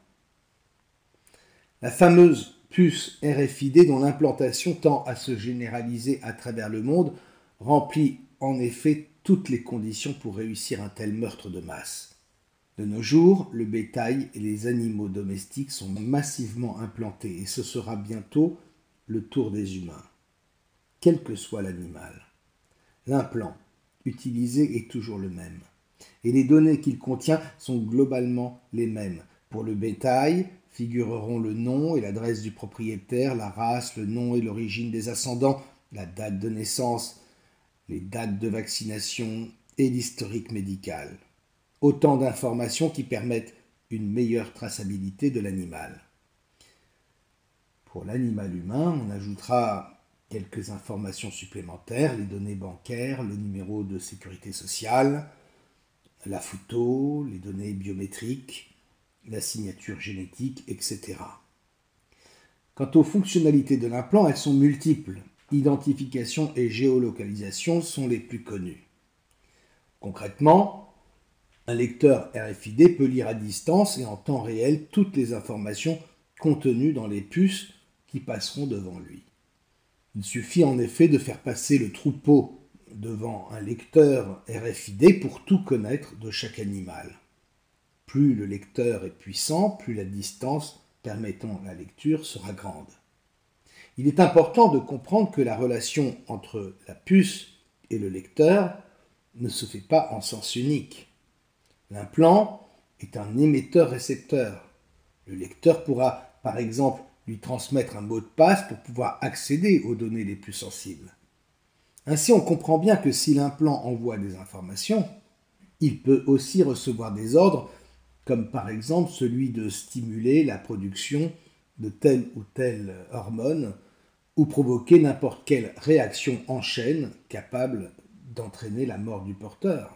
La fameuse puce R F I D dont l'implantation tend à se généraliser à travers le monde remplit en effet toutes les conditions pour réussir un tel meurtre de masse. De nos jours, le bétail et les animaux domestiques sont massivement implantés et ce sera bientôt le tour des humains. Quel que soit l'animal. L'implant utilisé est toujours le même. Et les données qu'il contient sont globalement les mêmes. Pour le bétail, figureront le nom et l'adresse du propriétaire, la race, le nom et l'origine des ascendants, la date de naissance, les dates de vaccination et l'historique médical. Autant d'informations qui permettent une meilleure traçabilité de l'animal. Pour l'animal humain, on ajoutera quelques informations supplémentaires, les données bancaires, le numéro de sécurité sociale, la photo, les données biométriques, la signature génétique, et cetera. Quant aux fonctionnalités de l'implant, elles sont multiples. Identification et géolocalisation sont les plus connues. Concrètement, un lecteur R F I D peut lire à distance et en temps réel toutes les informations contenues dans les puces qui passeront devant lui. Il suffit en effet de faire passer le troupeau devant un lecteur R F I D pour tout connaître de chaque animal. Plus le lecteur est puissant, plus la distance permettant la lecture sera grande. Il est important de comprendre que la relation entre la puce et le lecteur ne se fait pas en sens unique. L'implant est un émetteur-récepteur. Le lecteur pourra, par exemple, lui transmettre un mot de passe pour pouvoir accéder aux données les plus sensibles. Ainsi, on comprend bien que si l'implant envoie des informations, il peut aussi recevoir des ordres, comme par exemple celui de stimuler la production de telle ou telle hormone, ou provoquer n'importe quelle réaction en chaîne capable d'entraîner la mort du porteur.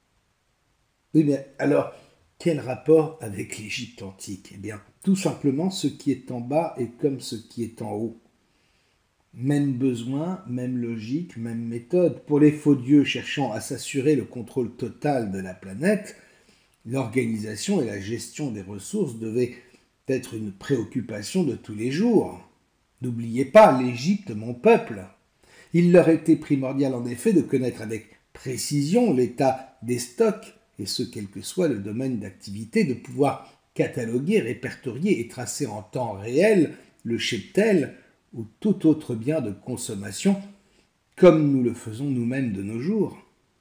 Oui, mais alors, quel rapport avec l'Égypte antique? Eh bien, tout simplement, ce qui est en bas est comme ce qui est en haut. Même besoin, même logique, même méthode. Pour les faux dieux cherchant à s'assurer le contrôle total de la planète, l'organisation et la gestion des ressources devaient être une préoccupation de tous les jours. N'oubliez pas, l'Égypte, mon peuple. Il leur était primordial en effet de connaître avec précision l'état des stocks, et ce quel que soit le domaine d'activité, de pouvoir cataloguer, répertorier et tracer en temps réel le cheptel ou tout autre bien de consommation, comme nous le faisons nous-mêmes de nos jours.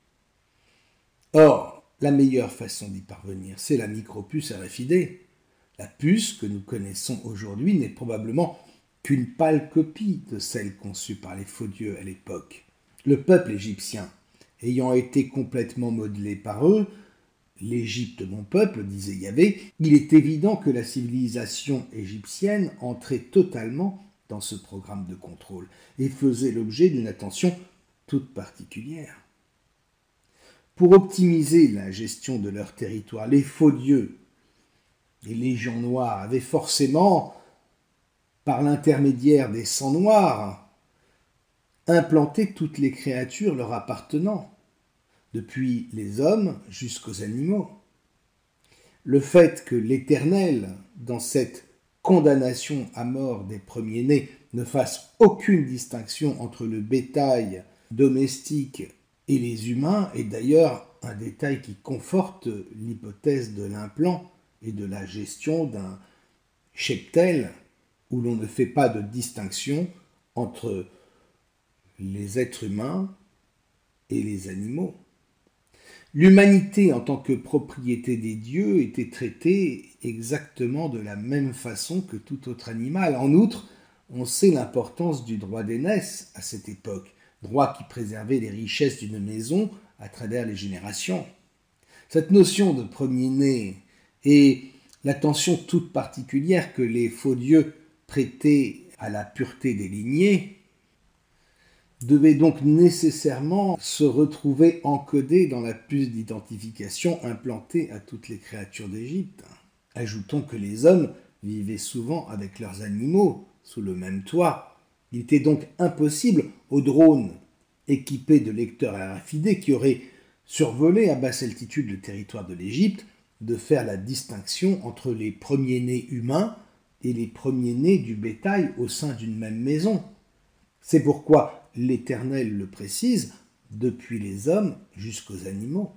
Or, la meilleure façon d'y parvenir, c'est la micropuce R F I D. La puce que nous connaissons aujourd'hui n'est probablement qu'une pâle copie de celle conçue par les faux dieux à l'époque. Le peuple égyptien, ayant été complètement modelé par eux, l'Égypte, mon peuple, disait Yahvé, il est évident que la civilisation égyptienne entrait totalement dans ce programme de contrôle et faisaient l'objet d'une attention toute particulière. Pour optimiser la gestion de leur territoire, les faux dieux, les légions noires avaient forcément, par l'intermédiaire des sangs noirs, implanté toutes les créatures leur appartenant, depuis les hommes jusqu'aux animaux. Le fait que l'Éternel, dans cette condamnation à mort des premiers-nés, ne fasse aucune distinction entre le bétail domestique et les humains est d'ailleurs un détail qui conforte l'hypothèse de l'implant et de la gestion d'un cheptel où l'on ne fait pas de distinction entre les êtres humains et les animaux. L'humanité en tant que propriété des dieux était traitée exactement de la même façon que tout autre animal. En outre, on sait l'importance du droit d'aînesse à cette époque, droit qui préservait les richesses d'une maison à travers les générations. Cette notion de premier-né et l'attention toute particulière que les faux dieux prêtaient à la pureté des lignées devait donc nécessairement se retrouver encodé dans la puce d'identification implantée à toutes les créatures d'Égypte. Ajoutons que les hommes vivaient souvent avec leurs animaux sous le même toit. Il était donc impossible aux drones équipés de lecteurs R F I D qui auraient survolé à basse altitude le territoire de l'Égypte de faire la distinction entre les premiers-nés humains et les premiers-nés du bétail au sein d'une même maison. C'est pourquoi l'Éternel le précise, depuis les hommes jusqu'aux animaux.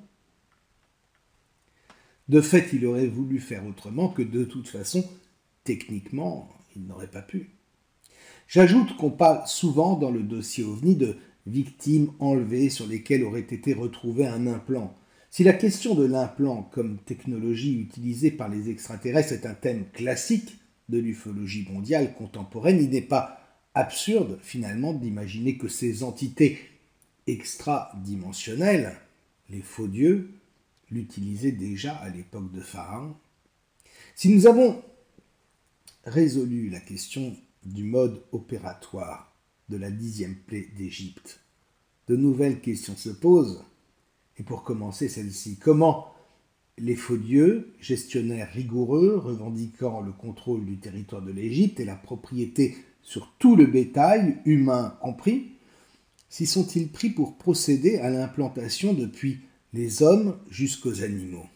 De fait, il aurait voulu faire autrement que de toute façon, techniquement, il n'aurait pas pu. J'ajoute qu'on parle souvent dans le dossier OVNI de victimes enlevées sur lesquelles aurait été retrouvé un implant. Si la question de l'implant comme technologie utilisée par les extraterrestres est un thème classique de l'ufologie mondiale contemporaine, il n'est pas absurde finalement d'imaginer que ces entités extradimensionnelles, les faux dieux, l'utilisaient déjà à l'époque de Pharaon. Si nous avons résolu la question du mode opératoire de la dixième plaie d'Égypte, de nouvelles questions se posent, et pour commencer celle-ci, comment les faux dieux, gestionnaires rigoureux, revendiquant le contrôle du territoire de l'Égypte et la propriété sur tout le bétail, humain compris, s'y sont-ils pris pour procéder à l'implantation depuis les hommes jusqu'aux animaux?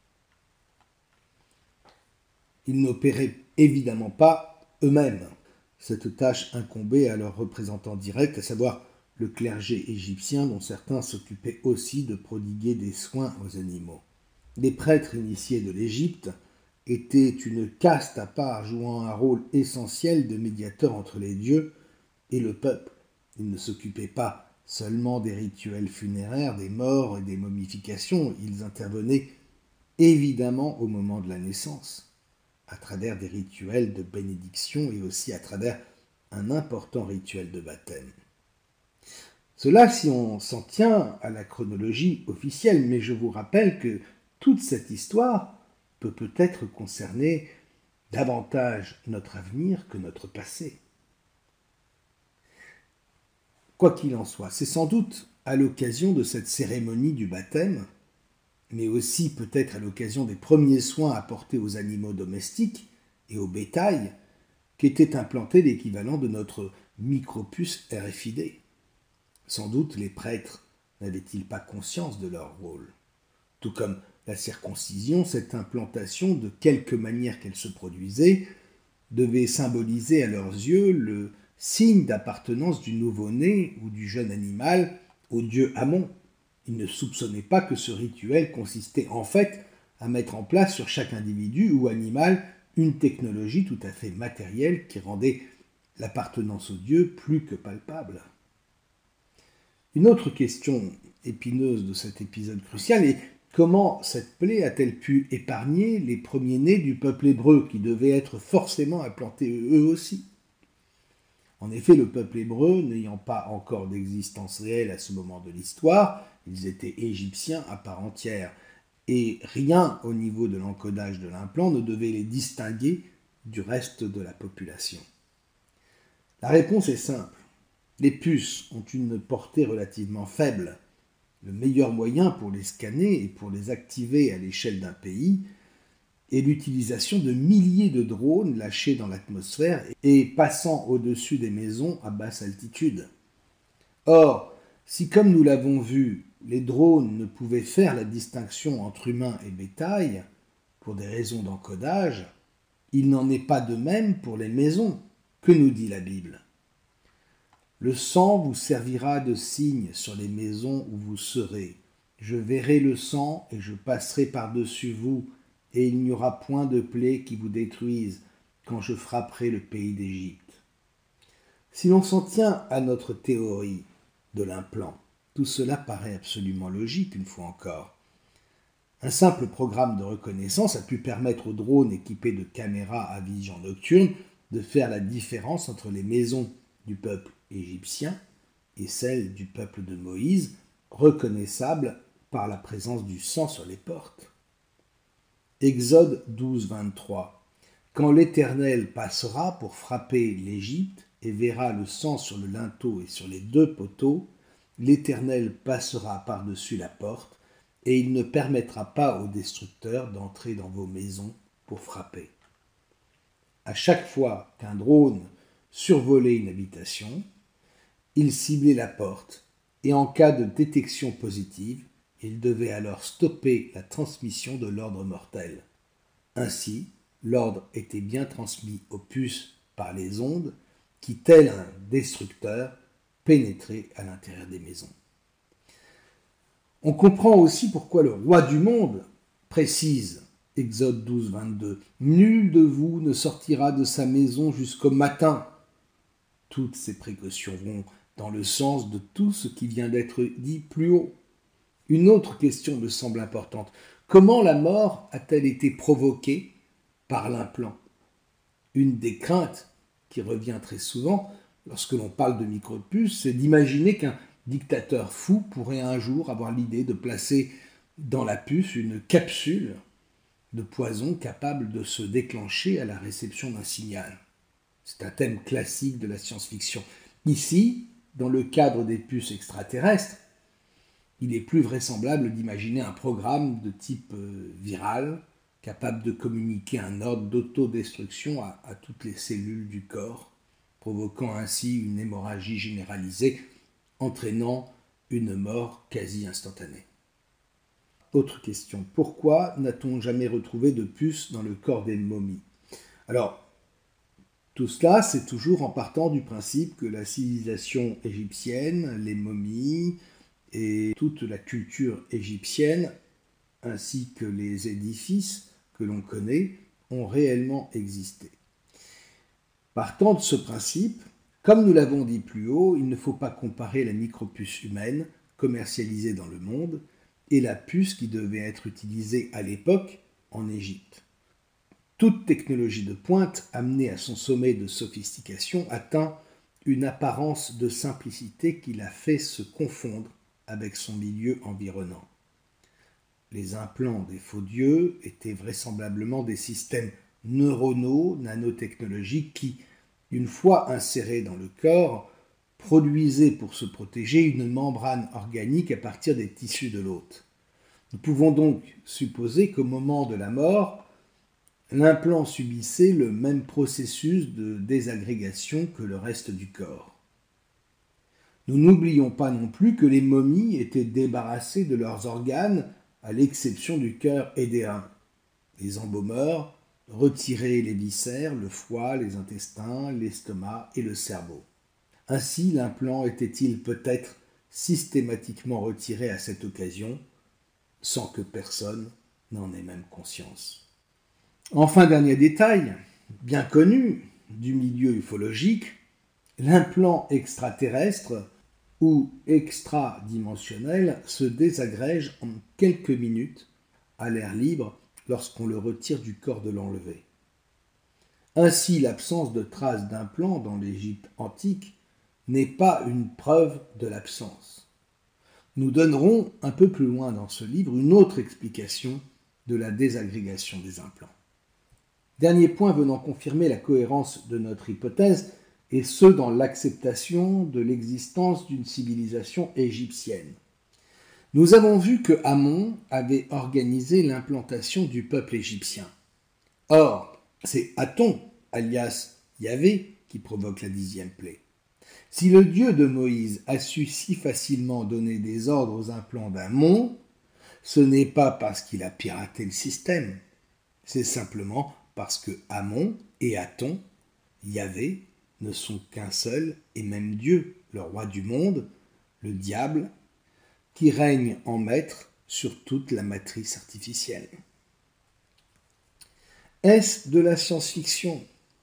Ils n'opéraient évidemment pas eux-mêmes. Cette tâche incombait à leurs représentants directs, à savoir le clergé égyptien dont certains s'occupaient aussi de prodiguer des soins aux animaux. Les prêtres initiés de l'Égypte étaient une caste à part jouant un rôle essentiel de médiateur entre les dieux et le peuple. Ils ne s'occupaient pas seulement des rituels funéraires, des morts et des momifications, ils intervenaient évidemment au moment de la naissance, à travers des rituels de bénédiction et aussi à travers un important rituel de baptême. Cela si on s'en tient à la chronologie officielle, mais je vous rappelle que toute cette histoire peut peut-être concerner davantage notre avenir que notre passé. Quoi qu'il en soit, c'est sans doute à l'occasion de cette cérémonie du baptême, mais aussi peut-être à l'occasion des premiers soins apportés aux animaux domestiques et au bétail, qu'était implanté l'équivalent de notre micropuce R F I D. Sans doute les prêtres n'avaient-ils pas conscience de leur rôle. Tout comme la circoncision, cette implantation, de quelque manière qu'elle se produisait, devait symboliser à leurs yeux le signe d'appartenance du nouveau-né ou du jeune animal au dieu Amon. Ils ne soupçonnaient pas que ce rituel consistait en fait à mettre en place sur chaque individu ou animal une technologie tout à fait matérielle qui rendait l'appartenance au dieu plus que palpable. Une autre question épineuse de cet épisode crucial est comment cette plaie a-t-elle pu épargner les premiers-nés du peuple hébreu qui devaient être forcément implantés eux aussi? En effet, le peuple hébreu, n'ayant pas encore d'existence réelle à ce moment de l'histoire, ils étaient égyptiens à part entière, et rien au niveau de l'encodage de l'implant ne devait les distinguer du reste de la population. La réponse est simple. Les puces ont une portée relativement faible. Le meilleur moyen pour les scanner et pour les activer à l'échelle d'un pays est l'utilisation de milliers de drones lâchés dans l'atmosphère et passant au-dessus des maisons à basse altitude. Or, si comme nous l'avons vu, les drones ne pouvaient faire la distinction entre humains et bétail, pour des raisons d'encodage, il n'en est pas de même pour les maisons. Que nous dit la Bible ? Le sang vous servira de signe sur les maisons où vous serez. Je verrai le sang et je passerai par-dessus vous, et il n'y aura point de plaie qui vous détruise quand je frapperai le pays d'Égypte. Si l'on s'en tient à notre théorie de l'implant, tout cela paraît absolument logique une fois encore. Un simple programme de reconnaissance a pu permettre aux drones équipés de caméras à vision nocturne de faire la différence entre les maisons du peuple égyptien et celles du peuple de Moïse, reconnaissables par la présence du sang sur les portes. Exode douze, vingt-trois. Quand l'Éternel passera pour frapper l'Égypte et verra le sang sur le linteau et sur les deux poteaux, l'Éternel passera par-dessus la porte et il ne permettra pas aux destructeurs d'entrer dans vos maisons pour frapper. À chaque fois qu'un drone survolait une habitation, il ciblait la porte et en cas de détection positive, il devait alors stopper la transmission de l'ordre mortel. Ainsi, l'ordre était bien transmis aux puces par les ondes qui, tel un destructeur, pénétraient à l'intérieur des maisons. On comprend aussi pourquoi le roi du monde précise, Exode douze, vingt-deux, « Nul de vous ne sortira de sa maison jusqu'au matin ». Toutes ces précautions vont dans le sens de tout ce qui vient d'être dit plus haut. Une autre question me semble importante. Comment la mort a-t-elle été provoquée par l'implant ? Une des craintes qui revient très souvent lorsque l'on parle de micropuces, c'est d'imaginer qu'un dictateur fou pourrait un jour avoir l'idée de placer dans la puce une capsule de poison capable de se déclencher à la réception d'un signal. C'est un thème classique de la science-fiction. Ici, dans le cadre des puces extraterrestres, il est plus vraisemblable d'imaginer un programme de type euh, viral, capable de communiquer un ordre d'autodestruction à, à toutes les cellules du corps, provoquant ainsi une hémorragie généralisée, entraînant une mort quasi instantanée. Autre question, pourquoi n'a-t-on jamais retrouvé de puces dans le corps des momies ? Alors, tout cela, c'est toujours en partant du principe que la civilisation égyptienne, les momies et toute la culture égyptienne, ainsi que les édifices que l'on connaît, ont réellement existé. Partant de ce principe, comme nous l'avons dit plus haut, il ne faut pas comparer la micropuce humaine commercialisée dans le monde et la puce qui devait être utilisée à l'époque en Égypte. Toute technologie de pointe, amenée à son sommet de sophistication, atteint une apparence de simplicité qui la fait se confondre avec son milieu environnant. Les implants des faux dieux étaient vraisemblablement des systèmes neuronaux nanotechnologiques qui, une fois insérés dans le corps, produisaient pour se protéger une membrane organique à partir des tissus de l'hôte. Nous pouvons donc supposer qu'au moment de la mort, l'implant subissait le même processus de désagrégation que le reste du corps. Nous n'oublions pas non plus que les momies étaient débarrassées de leurs organes à l'exception du cœur et des reins. Les embaumeurs retiraient les viscères, le foie, les intestins, l'estomac et le cerveau. Ainsi, l'implant était-il peut-être systématiquement retiré à cette occasion, sans que personne n'en ait même conscience. Enfin, dernier détail, bien connu du milieu ufologique, l'implant extraterrestre ou extradimensionnel se désagrège en quelques minutes à l'air libre lorsqu'on le retire du corps de l'enlevé. Ainsi, l'absence de traces d'implant dans l'Égypte antique n'est pas une preuve de l'absence. Nous donnerons un peu plus loin dans ce livre une autre explication de la désagrégation des implants. Dernier point venant confirmer la cohérence de notre hypothèse, et ce dans l'acceptation de l'existence d'une civilisation égyptienne. Nous avons vu que Amon avait organisé l'implantation du peuple égyptien. Or, c'est Aton, alias Yahvé, qui provoque la dixième plaie. Si le Dieu de Moïse a su si facilement donner des ordres aux implants d'Amon, ce n'est pas parce qu'il a piraté le système, c'est simplement parce que Amon et Aton, Yahvé, ne sont qu'un seul et même Dieu, le roi du monde, le diable, qui règne en maître sur toute la matrice artificielle. Est-ce de la science-fiction ?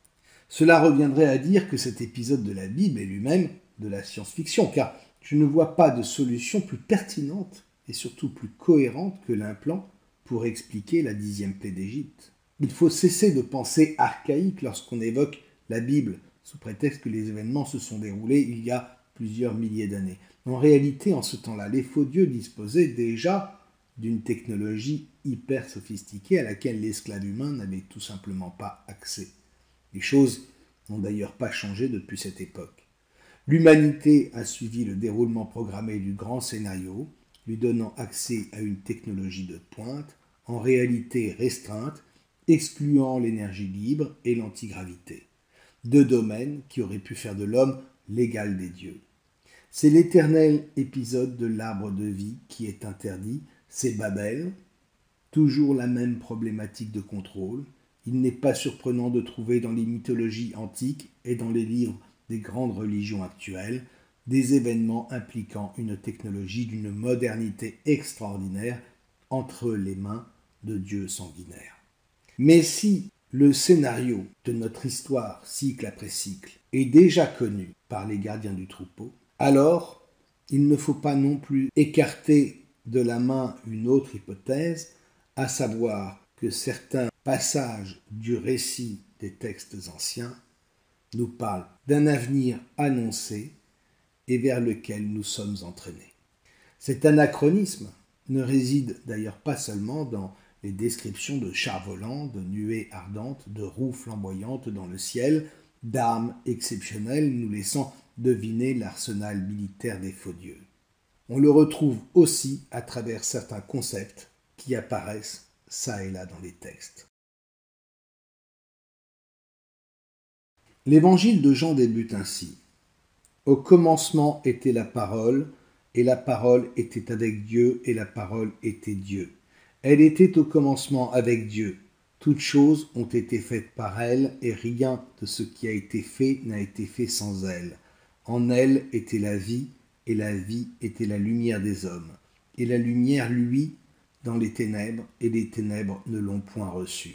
Cela reviendrait à dire que cet épisode de la Bible est lui-même de la science-fiction, car je ne vois pas de solution plus pertinente et surtout plus cohérente que l'implant pour expliquer la dixième plaie d'Égypte. Il faut cesser de penser archaïque lorsqu'on évoque la Bible, sous prétexte que les événements se sont déroulés il y a plusieurs milliers d'années. En réalité, en ce temps-là, les faux dieux disposaient déjà d'une technologie hyper sophistiquée à laquelle l'esclave humain n'avait tout simplement pas accès. Les choses n'ont d'ailleurs pas changé depuis cette époque. L'humanité a suivi le déroulement programmé du grand scénario, lui donnant accès à une technologie de pointe, en réalité restreinte, excluant l'énergie libre et l'antigravité. Deux domaines qui auraient pu faire de l'homme l'égal des dieux. C'est l'éternel épisode de l'arbre de vie qui est interdit, c'est Babel, toujours la même problématique de contrôle. Il n'est pas surprenant de trouver dans les mythologies antiques et dans les livres des grandes religions actuelles des événements impliquant une technologie d'une modernité extraordinaire entre les mains de dieux sanguinaires. Mais si le scénario de notre histoire, cycle après cycle, est déjà connu par les gardiens du troupeau, alors il ne faut pas non plus écarter de la main une autre hypothèse, à savoir que certains passages du récit des textes anciens nous parlent d'un avenir annoncé et vers lequel nous sommes entraînés. Cet anachronisme ne réside d'ailleurs pas seulement dans les descriptions de chars volants, de nuées ardentes, de roues flamboyantes dans le ciel, d'armes exceptionnelles nous laissant deviner l'arsenal militaire des faux dieux. On le retrouve aussi à travers certains concepts qui apparaissent ça et là dans les textes. L'évangile de Jean débute ainsi. Au commencement était la parole, et la parole était avec Dieu, et la parole était Dieu. Elle était au commencement avec Dieu. Toutes choses ont été faites par elle, et rien de ce qui a été fait n'a été fait sans elle. En elle était la vie, et la vie était la lumière des hommes. Et la lumière, lui, dans les ténèbres, et les ténèbres ne l'ont point reçue.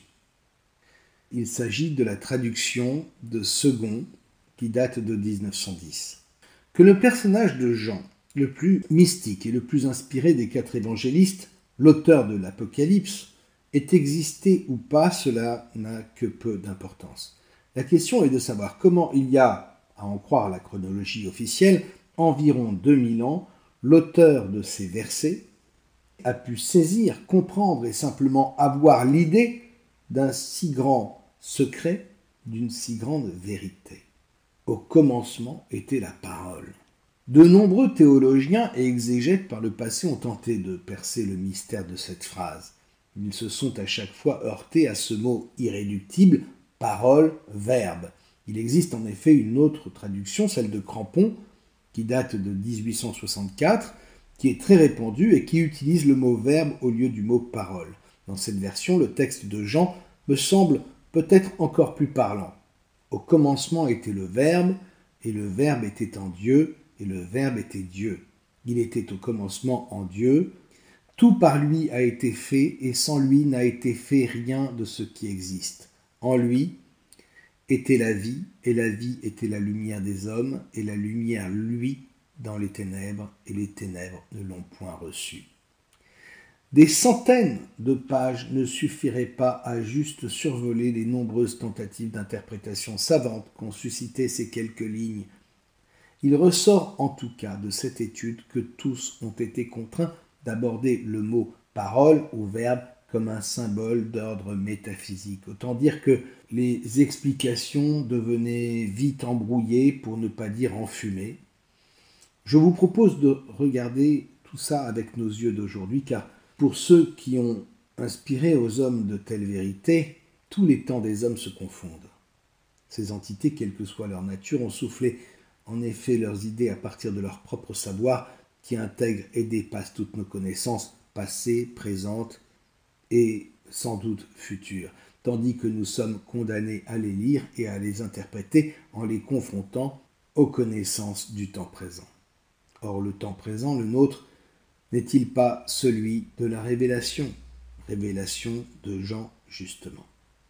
Il s'agit de la traduction de Second, qui date de dix-neuf cent dix. Que le personnage de Jean, le plus mystique et le plus inspiré des quatre évangélistes, l'auteur de l'Apocalypse, ait existé ou pas, cela n'a que peu d'importance. La question est de savoir comment il y a, à en croire la chronologie officielle, environ deux mille ans, l'auteur de ces versets a pu saisir, comprendre et simplement avoir l'idée d'un si grand secret, d'une si grande vérité. Au commencement était la parole. De nombreux théologiens et exégètes par le passé ont tenté de percer le mystère de cette phrase. Ils se sont à chaque fois heurtés à ce mot irréductible, parole, verbe. Il existe en effet une autre traduction, celle de Crampon, qui date de dix-huit cent soixante-quatre, qui est très répandue et qui utilise le mot verbe au lieu du mot parole. Dans cette version, le texte de Jean me semble peut-être encore plus parlant. Au commencement était le Verbe, et le Verbe était en Dieu, et le Verbe était Dieu. Il était au commencement en Dieu. Tout par lui a été fait, et sans lui n'a été fait rien de ce qui existe. En lui était la vie, et la vie était la lumière des hommes, et la lumière, lui, dans les ténèbres, et les ténèbres ne l'ont point reçu. Des centaines de pages ne suffiraient pas à juste survoler les nombreuses tentatives d'interprétation savante qu'ont suscité ces quelques lignes. Il ressort en tout cas de cette étude que tous ont été contraints d'aborder le mot « parole » ou « verbe » comme un symbole d'ordre métaphysique. Autant dire que les explications devenaient vite embrouillées, pour ne pas dire enfumées. Je vous propose de regarder tout ça avec nos yeux d'aujourd'hui, car pour ceux qui ont inspiré aux hommes de telles vérités, tous les temps des hommes se confondent. Ces entités, quelle que soit leur nature, ont soufflé en effet leurs idées à partir de leur propre savoir, qui intègre et dépasse toutes nos connaissances passées, présentes et sans doute futures, tandis que nous sommes condamnés à les lire et à les interpréter en les confrontant aux connaissances du temps présent. Or, le temps présent, le nôtre, n'est-il pas celui de la révélation, révélation de Jean, justement.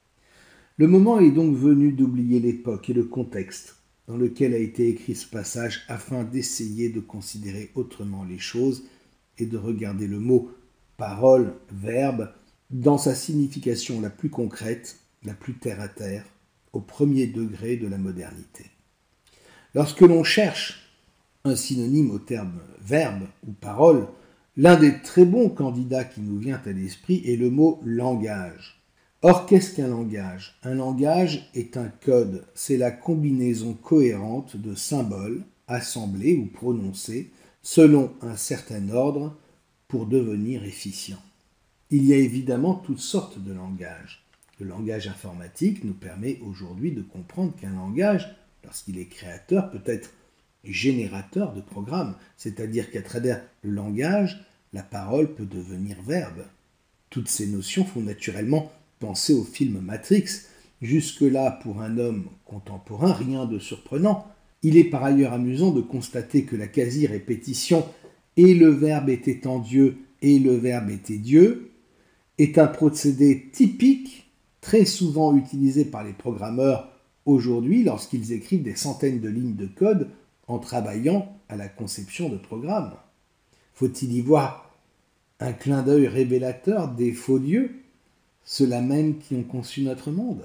Le moment est donc venu d'oublier l'époque et le contexte dans lequel a été écrit ce passage afin d'essayer de considérer autrement les choses et de regarder le mot parole, verbe, dans sa signification la plus concrète, la plus terre-à-terre, au premier degré de la modernité. Lorsque l'on cherche un synonyme au terme verbe ou parole, l'un des très bons candidats qui nous vient à l'esprit est le mot langage. Or, qu'est-ce qu'un langage ? Un langage est un code, c'est la combinaison cohérente de symboles assemblés ou prononcés selon un certain ordre pour devenir efficient. Il y a évidemment toutes sortes de langages. Le langage informatique nous permet aujourd'hui de comprendre qu'un langage, lorsqu'il est créateur, peut être générateur de programmes, c'est-à-dire qu'à travers le langage, la parole peut devenir verbe. Toutes ces notions font naturellement penser au film Matrix. Jusque-là, pour un homme contemporain, rien de surprenant. Il est par ailleurs amusant de constater que la quasi-répétition « et le verbe était en Dieu et le verbe était Dieu » est un procédé typique, très souvent utilisé par les programmeurs aujourd'hui lorsqu'ils écrivent des centaines de lignes de code en travaillant à la conception de programmes. Faut-il y voir un clin d'œil révélateur des faux dieux, ceux-là même qui ont conçu notre monde?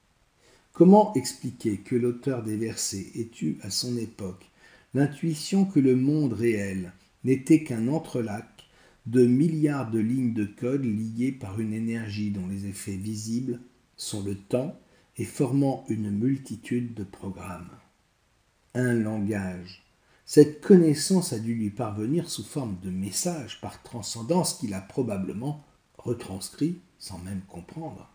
Comment expliquer que l'auteur des versets ait eu à son époque l'intuition que le monde réel n'était qu'un entrelac de milliards de lignes de code liées par une énergie dont les effets visibles sont le temps et formant une multitude de programmes? Un langage. Cette connaissance a dû lui parvenir sous forme de messages par transcendance qu'il a probablement retranscrit sans même comprendre.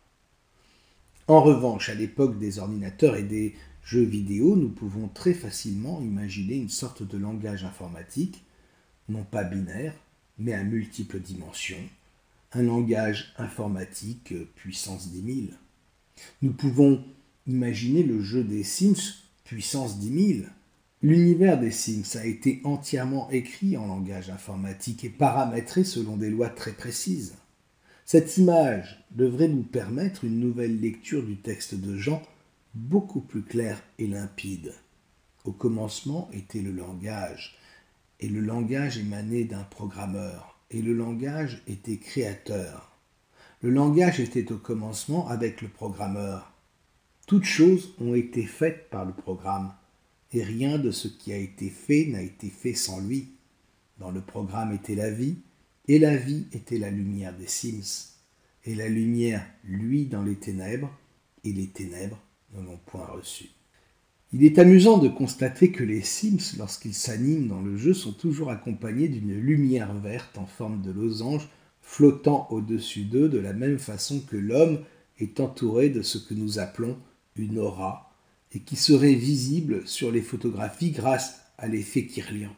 En revanche, à l'époque des ordinateurs et des jeux vidéo, nous pouvons très facilement imaginer une sorte de langage informatique, non pas binaire, mais à multiples dimensions, un langage informatique puissance dix mille. Nous pouvons imaginer le jeu des Sims puissance dix mille. L'univers des Sims a été entièrement écrit en langage informatique et paramétré selon des lois très précises. Cette image devrait nous permettre une nouvelle lecture du texte de Jean, beaucoup plus claire et limpide. Au commencement était le langage, et le langage émanait d'un programmeur, et le langage était créateur. Le langage était au commencement avec le programmeur. Toutes choses ont été faites par le programme, et rien de ce qui a été fait n'a été fait sans lui. Dans le programme était la vie, et la vie était la lumière des Sims. Et la lumière luit dans les ténèbres, et les ténèbres ne l'ont point reçue. Il est amusant de constater que les Sims, lorsqu'ils s'animent dans le jeu, sont toujours accompagnés d'une lumière verte en forme de losange flottant au-dessus d'eux, de la même façon que l'homme est entouré de ce que nous appelons une aura, et qui serait visible sur les photographies grâce à l'effet Kirlian.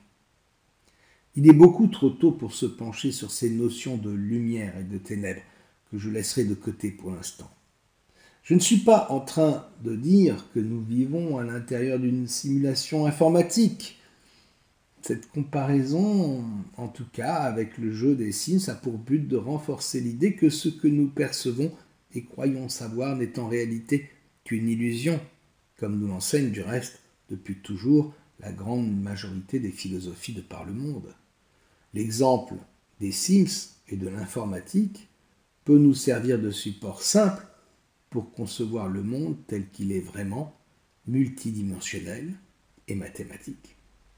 Il est beaucoup trop tôt pour se pencher sur ces notions de lumière et de ténèbres, que je laisserai de côté pour l'instant. Je ne suis pas en train de dire que nous vivons à l'intérieur d'une simulation informatique. Cette comparaison, en tout cas avec le jeu des Sims, a pour but de renforcer l'idée que ce que nous percevons et croyons savoir n'est en réalité qu'une illusion, comme nous l'enseigne du reste depuis toujours la grande majorité des philosophies de par le monde. L'exemple des Sims et de l'informatique peut nous servir de support simple pour concevoir le monde tel qu'il est vraiment, multidimensionnel et mathématique.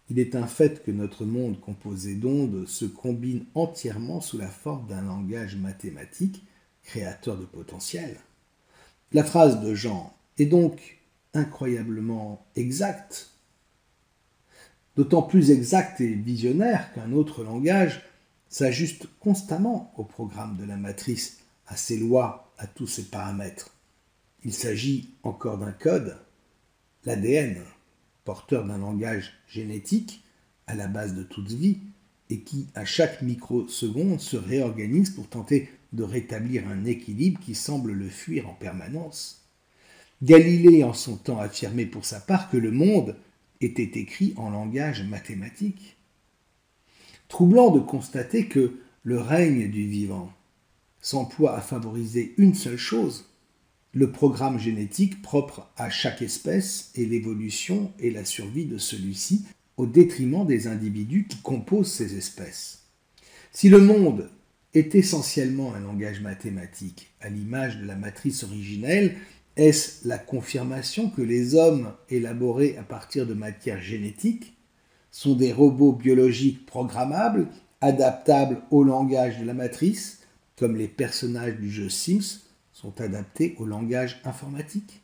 Il est un fait que notre monde composé d'ondes se combine entièrement sous la forme d'un langage mathématique créateur de potentiel. La phrase de Jean est donc incroyablement exacte, d'autant plus exacte et visionnaire qu'un autre langage s'ajuste constamment au programme de la matrice, à ses lois, à tous ses paramètres. Il s'agit encore d'un code, l'A D N, porteur d'un langage génétique à la base de toute vie et qui, à chaque microseconde, se réorganise pour tenter de rétablir un équilibre qui semble le fuir en permanence. Galilée, en son temps, affirmait pour sa part que le monde était écrit en langage mathématique. Troublant de constater que le règne du vivant s'emploie à favoriser une seule chose, le programme génétique propre à chaque espèce et l'évolution et la survie de celui-ci au détriment des individus qui composent ces espèces. Si le monde est essentiellement un langage mathématique, à l'image de la matrice originelle, est-ce la confirmation que les hommes élaborés à partir de matière génétique sont des robots biologiques programmables, adaptables au langage de la matrice, comme les personnages du jeu Sims sont adaptés au langage informatique?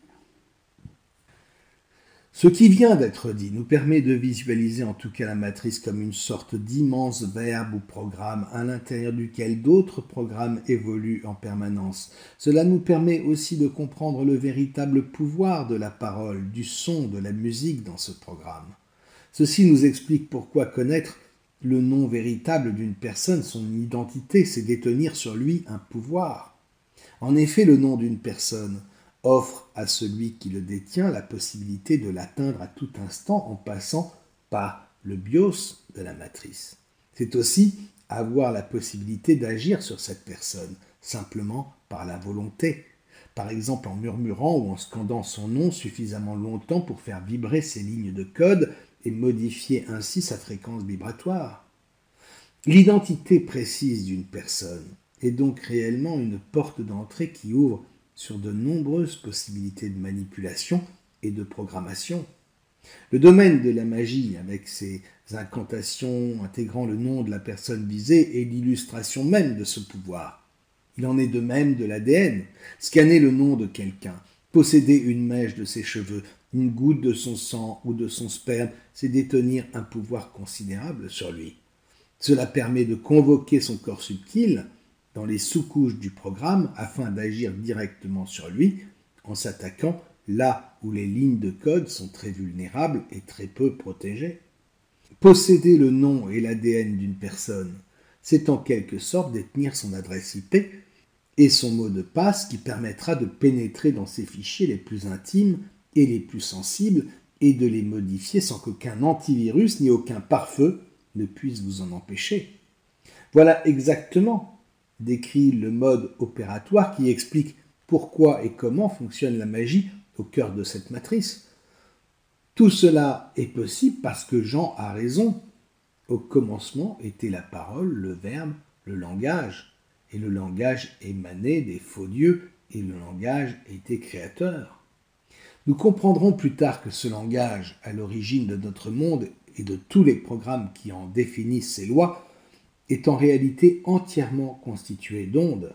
Ce qui vient d'être dit nous permet de visualiser en tout cas la matrice comme une sorte d'immense verbe ou programme à l'intérieur duquel d'autres programmes évoluent en permanence. Cela nous permet aussi de comprendre le véritable pouvoir de la parole, du son, de la musique dans ce programme. Ceci nous explique pourquoi connaître le nom véritable d'une personne, son identité, c'est détenir sur lui un pouvoir. En effet, le nom d'une personne offre à celui qui le détient la possibilité de l'atteindre à tout instant en passant par le bios de la matrice. C'est aussi avoir la possibilité d'agir sur cette personne, simplement par la volonté, par exemple en murmurant ou en scandant son nom suffisamment longtemps pour faire vibrer ses lignes de code et modifier ainsi sa fréquence vibratoire. L'identité précise d'une personne est donc réellement une porte d'entrée qui ouvre sur de nombreuses possibilités de manipulation et de programmation. Le domaine de la magie, avec ses incantations intégrant le nom de la personne visée, est l'illustration même de ce pouvoir. Il en est de même de l'A D N. Scanner le nom de quelqu'un, posséder une mèche de ses cheveux, une goutte de son sang ou de son sperme, c'est détenir un pouvoir considérable sur lui. Cela permet de convoquer son corps subtil dans les sous-couches du programme afin d'agir directement sur lui en s'attaquant là où les lignes de code sont très vulnérables et très peu protégées. Posséder le nom et l'A D N d'une personne, c'est en quelque sorte détenir son adresse I P et son mot de passe qui permettra de pénétrer dans ses fichiers les plus intimes et les plus sensibles et de les modifier sans qu'aucun antivirus ni aucun pare-feu ne puisse vous en empêcher. Voilà exactement décrit le mode opératoire qui explique pourquoi et comment fonctionne la magie au cœur de cette matrice. Tout cela est possible parce que Jean a raison. Au commencement était la parole, le verbe, le langage. Et le langage émanait des faux dieux et le langage était créateur. Nous comprendrons plus tard que ce langage, à l'origine de notre monde et de tous les programmes qui en définissent ses lois, est en réalité entièrement constitué d'ondes.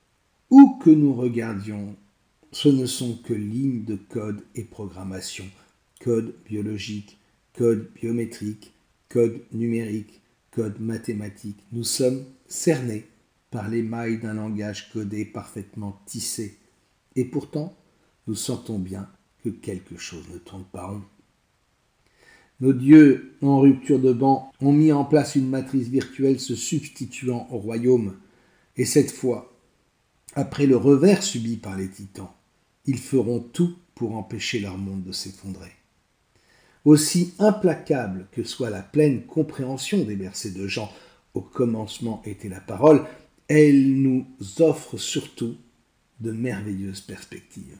Où que nous regardions, ce ne sont que lignes de code et programmation, code biologique, code biométrique, code numérique, code mathématique. Nous sommes cernés par les mailles d'un langage codé parfaitement tissé. Et pourtant, nous sentons bien que quelque chose ne tourne pas rond. Nos dieux, en rupture de ban, ont mis en place une matrice virtuelle se substituant au royaume. Et cette fois, après le revers subi par les titans, ils feront tout pour empêcher leur monde de s'effondrer. Aussi implacable que soit la pleine compréhension des versets de Jean, au commencement était la parole, elle nous offre surtout de merveilleuses perspectives.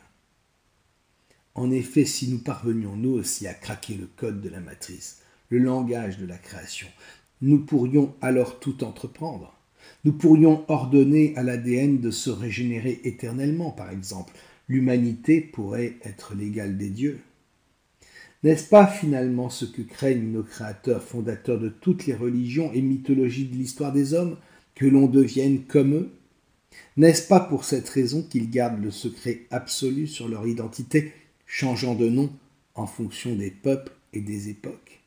En effet, si nous parvenions nous aussi à craquer le code de la matrice, le langage de la création, nous pourrions alors tout entreprendre. Nous pourrions ordonner à l'A D N de se régénérer éternellement, par exemple. L'humanité pourrait être l'égale des dieux. N'est-ce pas finalement ce que craignent nos créateurs fondateurs de toutes les religions et mythologies de l'histoire des hommes, que l'on devienne comme eux? N'est-ce pas pour cette raison qu'ils gardent le secret absolu sur leur identité, changeant de nom en fonction des peuples et des époques?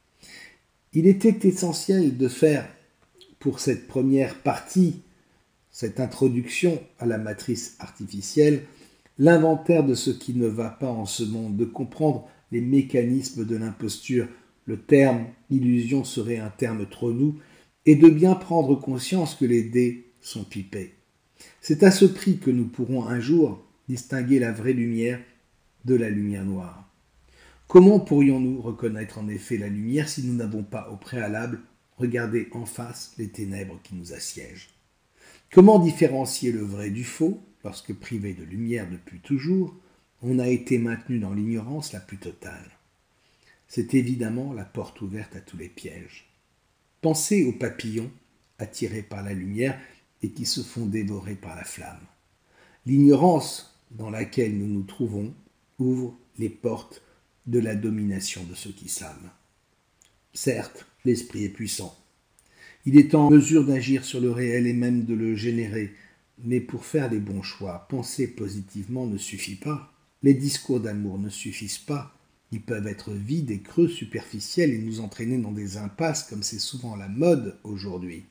Il était essentiel de faire, pour cette première partie, cette introduction à la matrice artificielle, l'inventaire de ce qui ne va pas en ce monde, de comprendre les mécanismes de l'imposture. Le terme illusion serait un terme trop doux, et de bien prendre conscience que les dés sont pipés. C'est à ce prix que nous pourrons un jour distinguer la vraie lumière de la lumière noire. Comment pourrions-nous reconnaître en effet la lumière si nous n'avons pas au préalable regardé en face les ténèbres qui nous assiègent? Comment différencier le vrai du faux lorsque, privé de lumière depuis toujours, on a été maintenu dans l'ignorance la plus totale? C'est évidemment la porte ouverte à tous les pièges. Pensez aux papillons attirés par la lumière et qui se font dévorer par la flamme. L'ignorance dans laquelle nous nous trouvons ouvre les portes de la domination de ceux qui savent. Certes, l'esprit est puissant. Il est en mesure d'agir sur le réel et même de le générer. Mais pour faire les bons choix, penser positivement ne suffit pas. Les discours d'amour ne suffisent pas. Ils peuvent être vides et creux, superficiels et nous entraîner dans des impasses comme c'est souvent la mode aujourd'hui.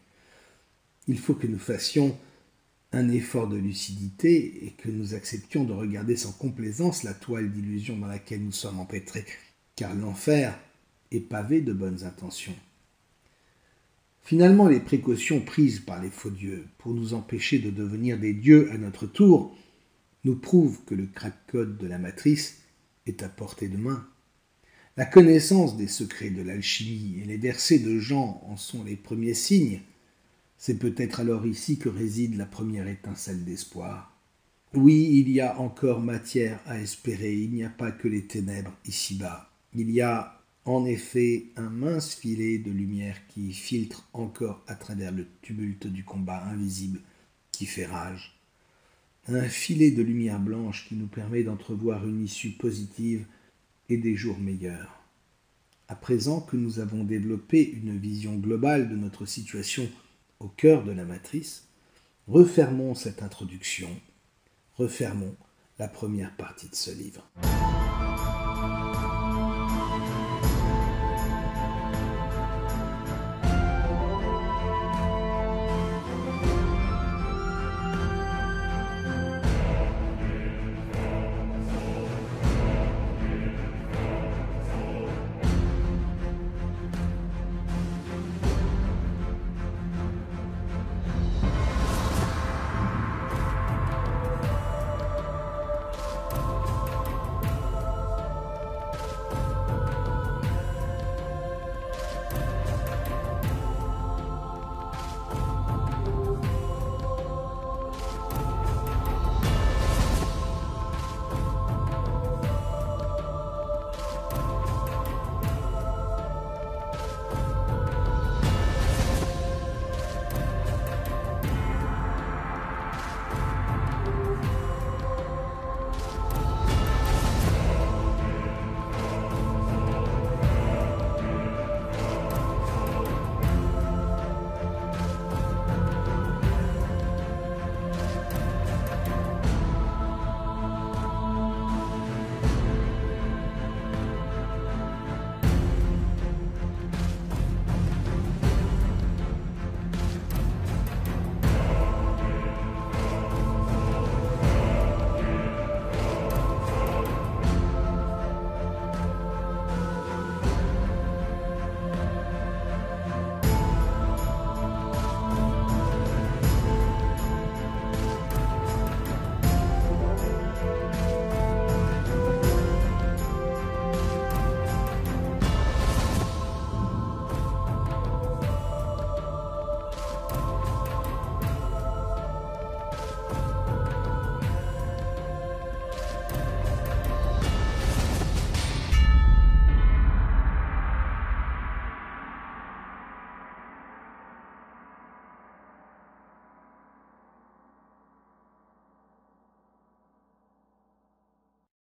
Il faut que nous fassions un effort de lucidité et que nous acceptions de regarder sans complaisance la toile d'illusion dans laquelle nous sommes empêtrés, car l'enfer est pavé de bonnes intentions. Finalement, les précautions prises par les faux dieux pour nous empêcher de devenir des dieux à notre tour nous prouvent que le crack-code de la matrice est à portée de main. La connaissance des secrets de l'alchimie et les versets de Jean en sont les premiers signes. C'est peut-être alors ici que réside la première étincelle d'espoir. Oui, il y a encore matière à espérer, il n'y a pas que les ténèbres ici-bas. Il y a en effet un mince filet de lumière qui filtre encore à travers le tumulte du combat invisible qui fait rage. Un filet de lumière blanche qui nous permet d'entrevoir une issue positive et des jours meilleurs. À présent que nous avons développé une vision globale de notre situation au cœur de la matrice, refermons cette introduction, refermons la première partie de ce livre.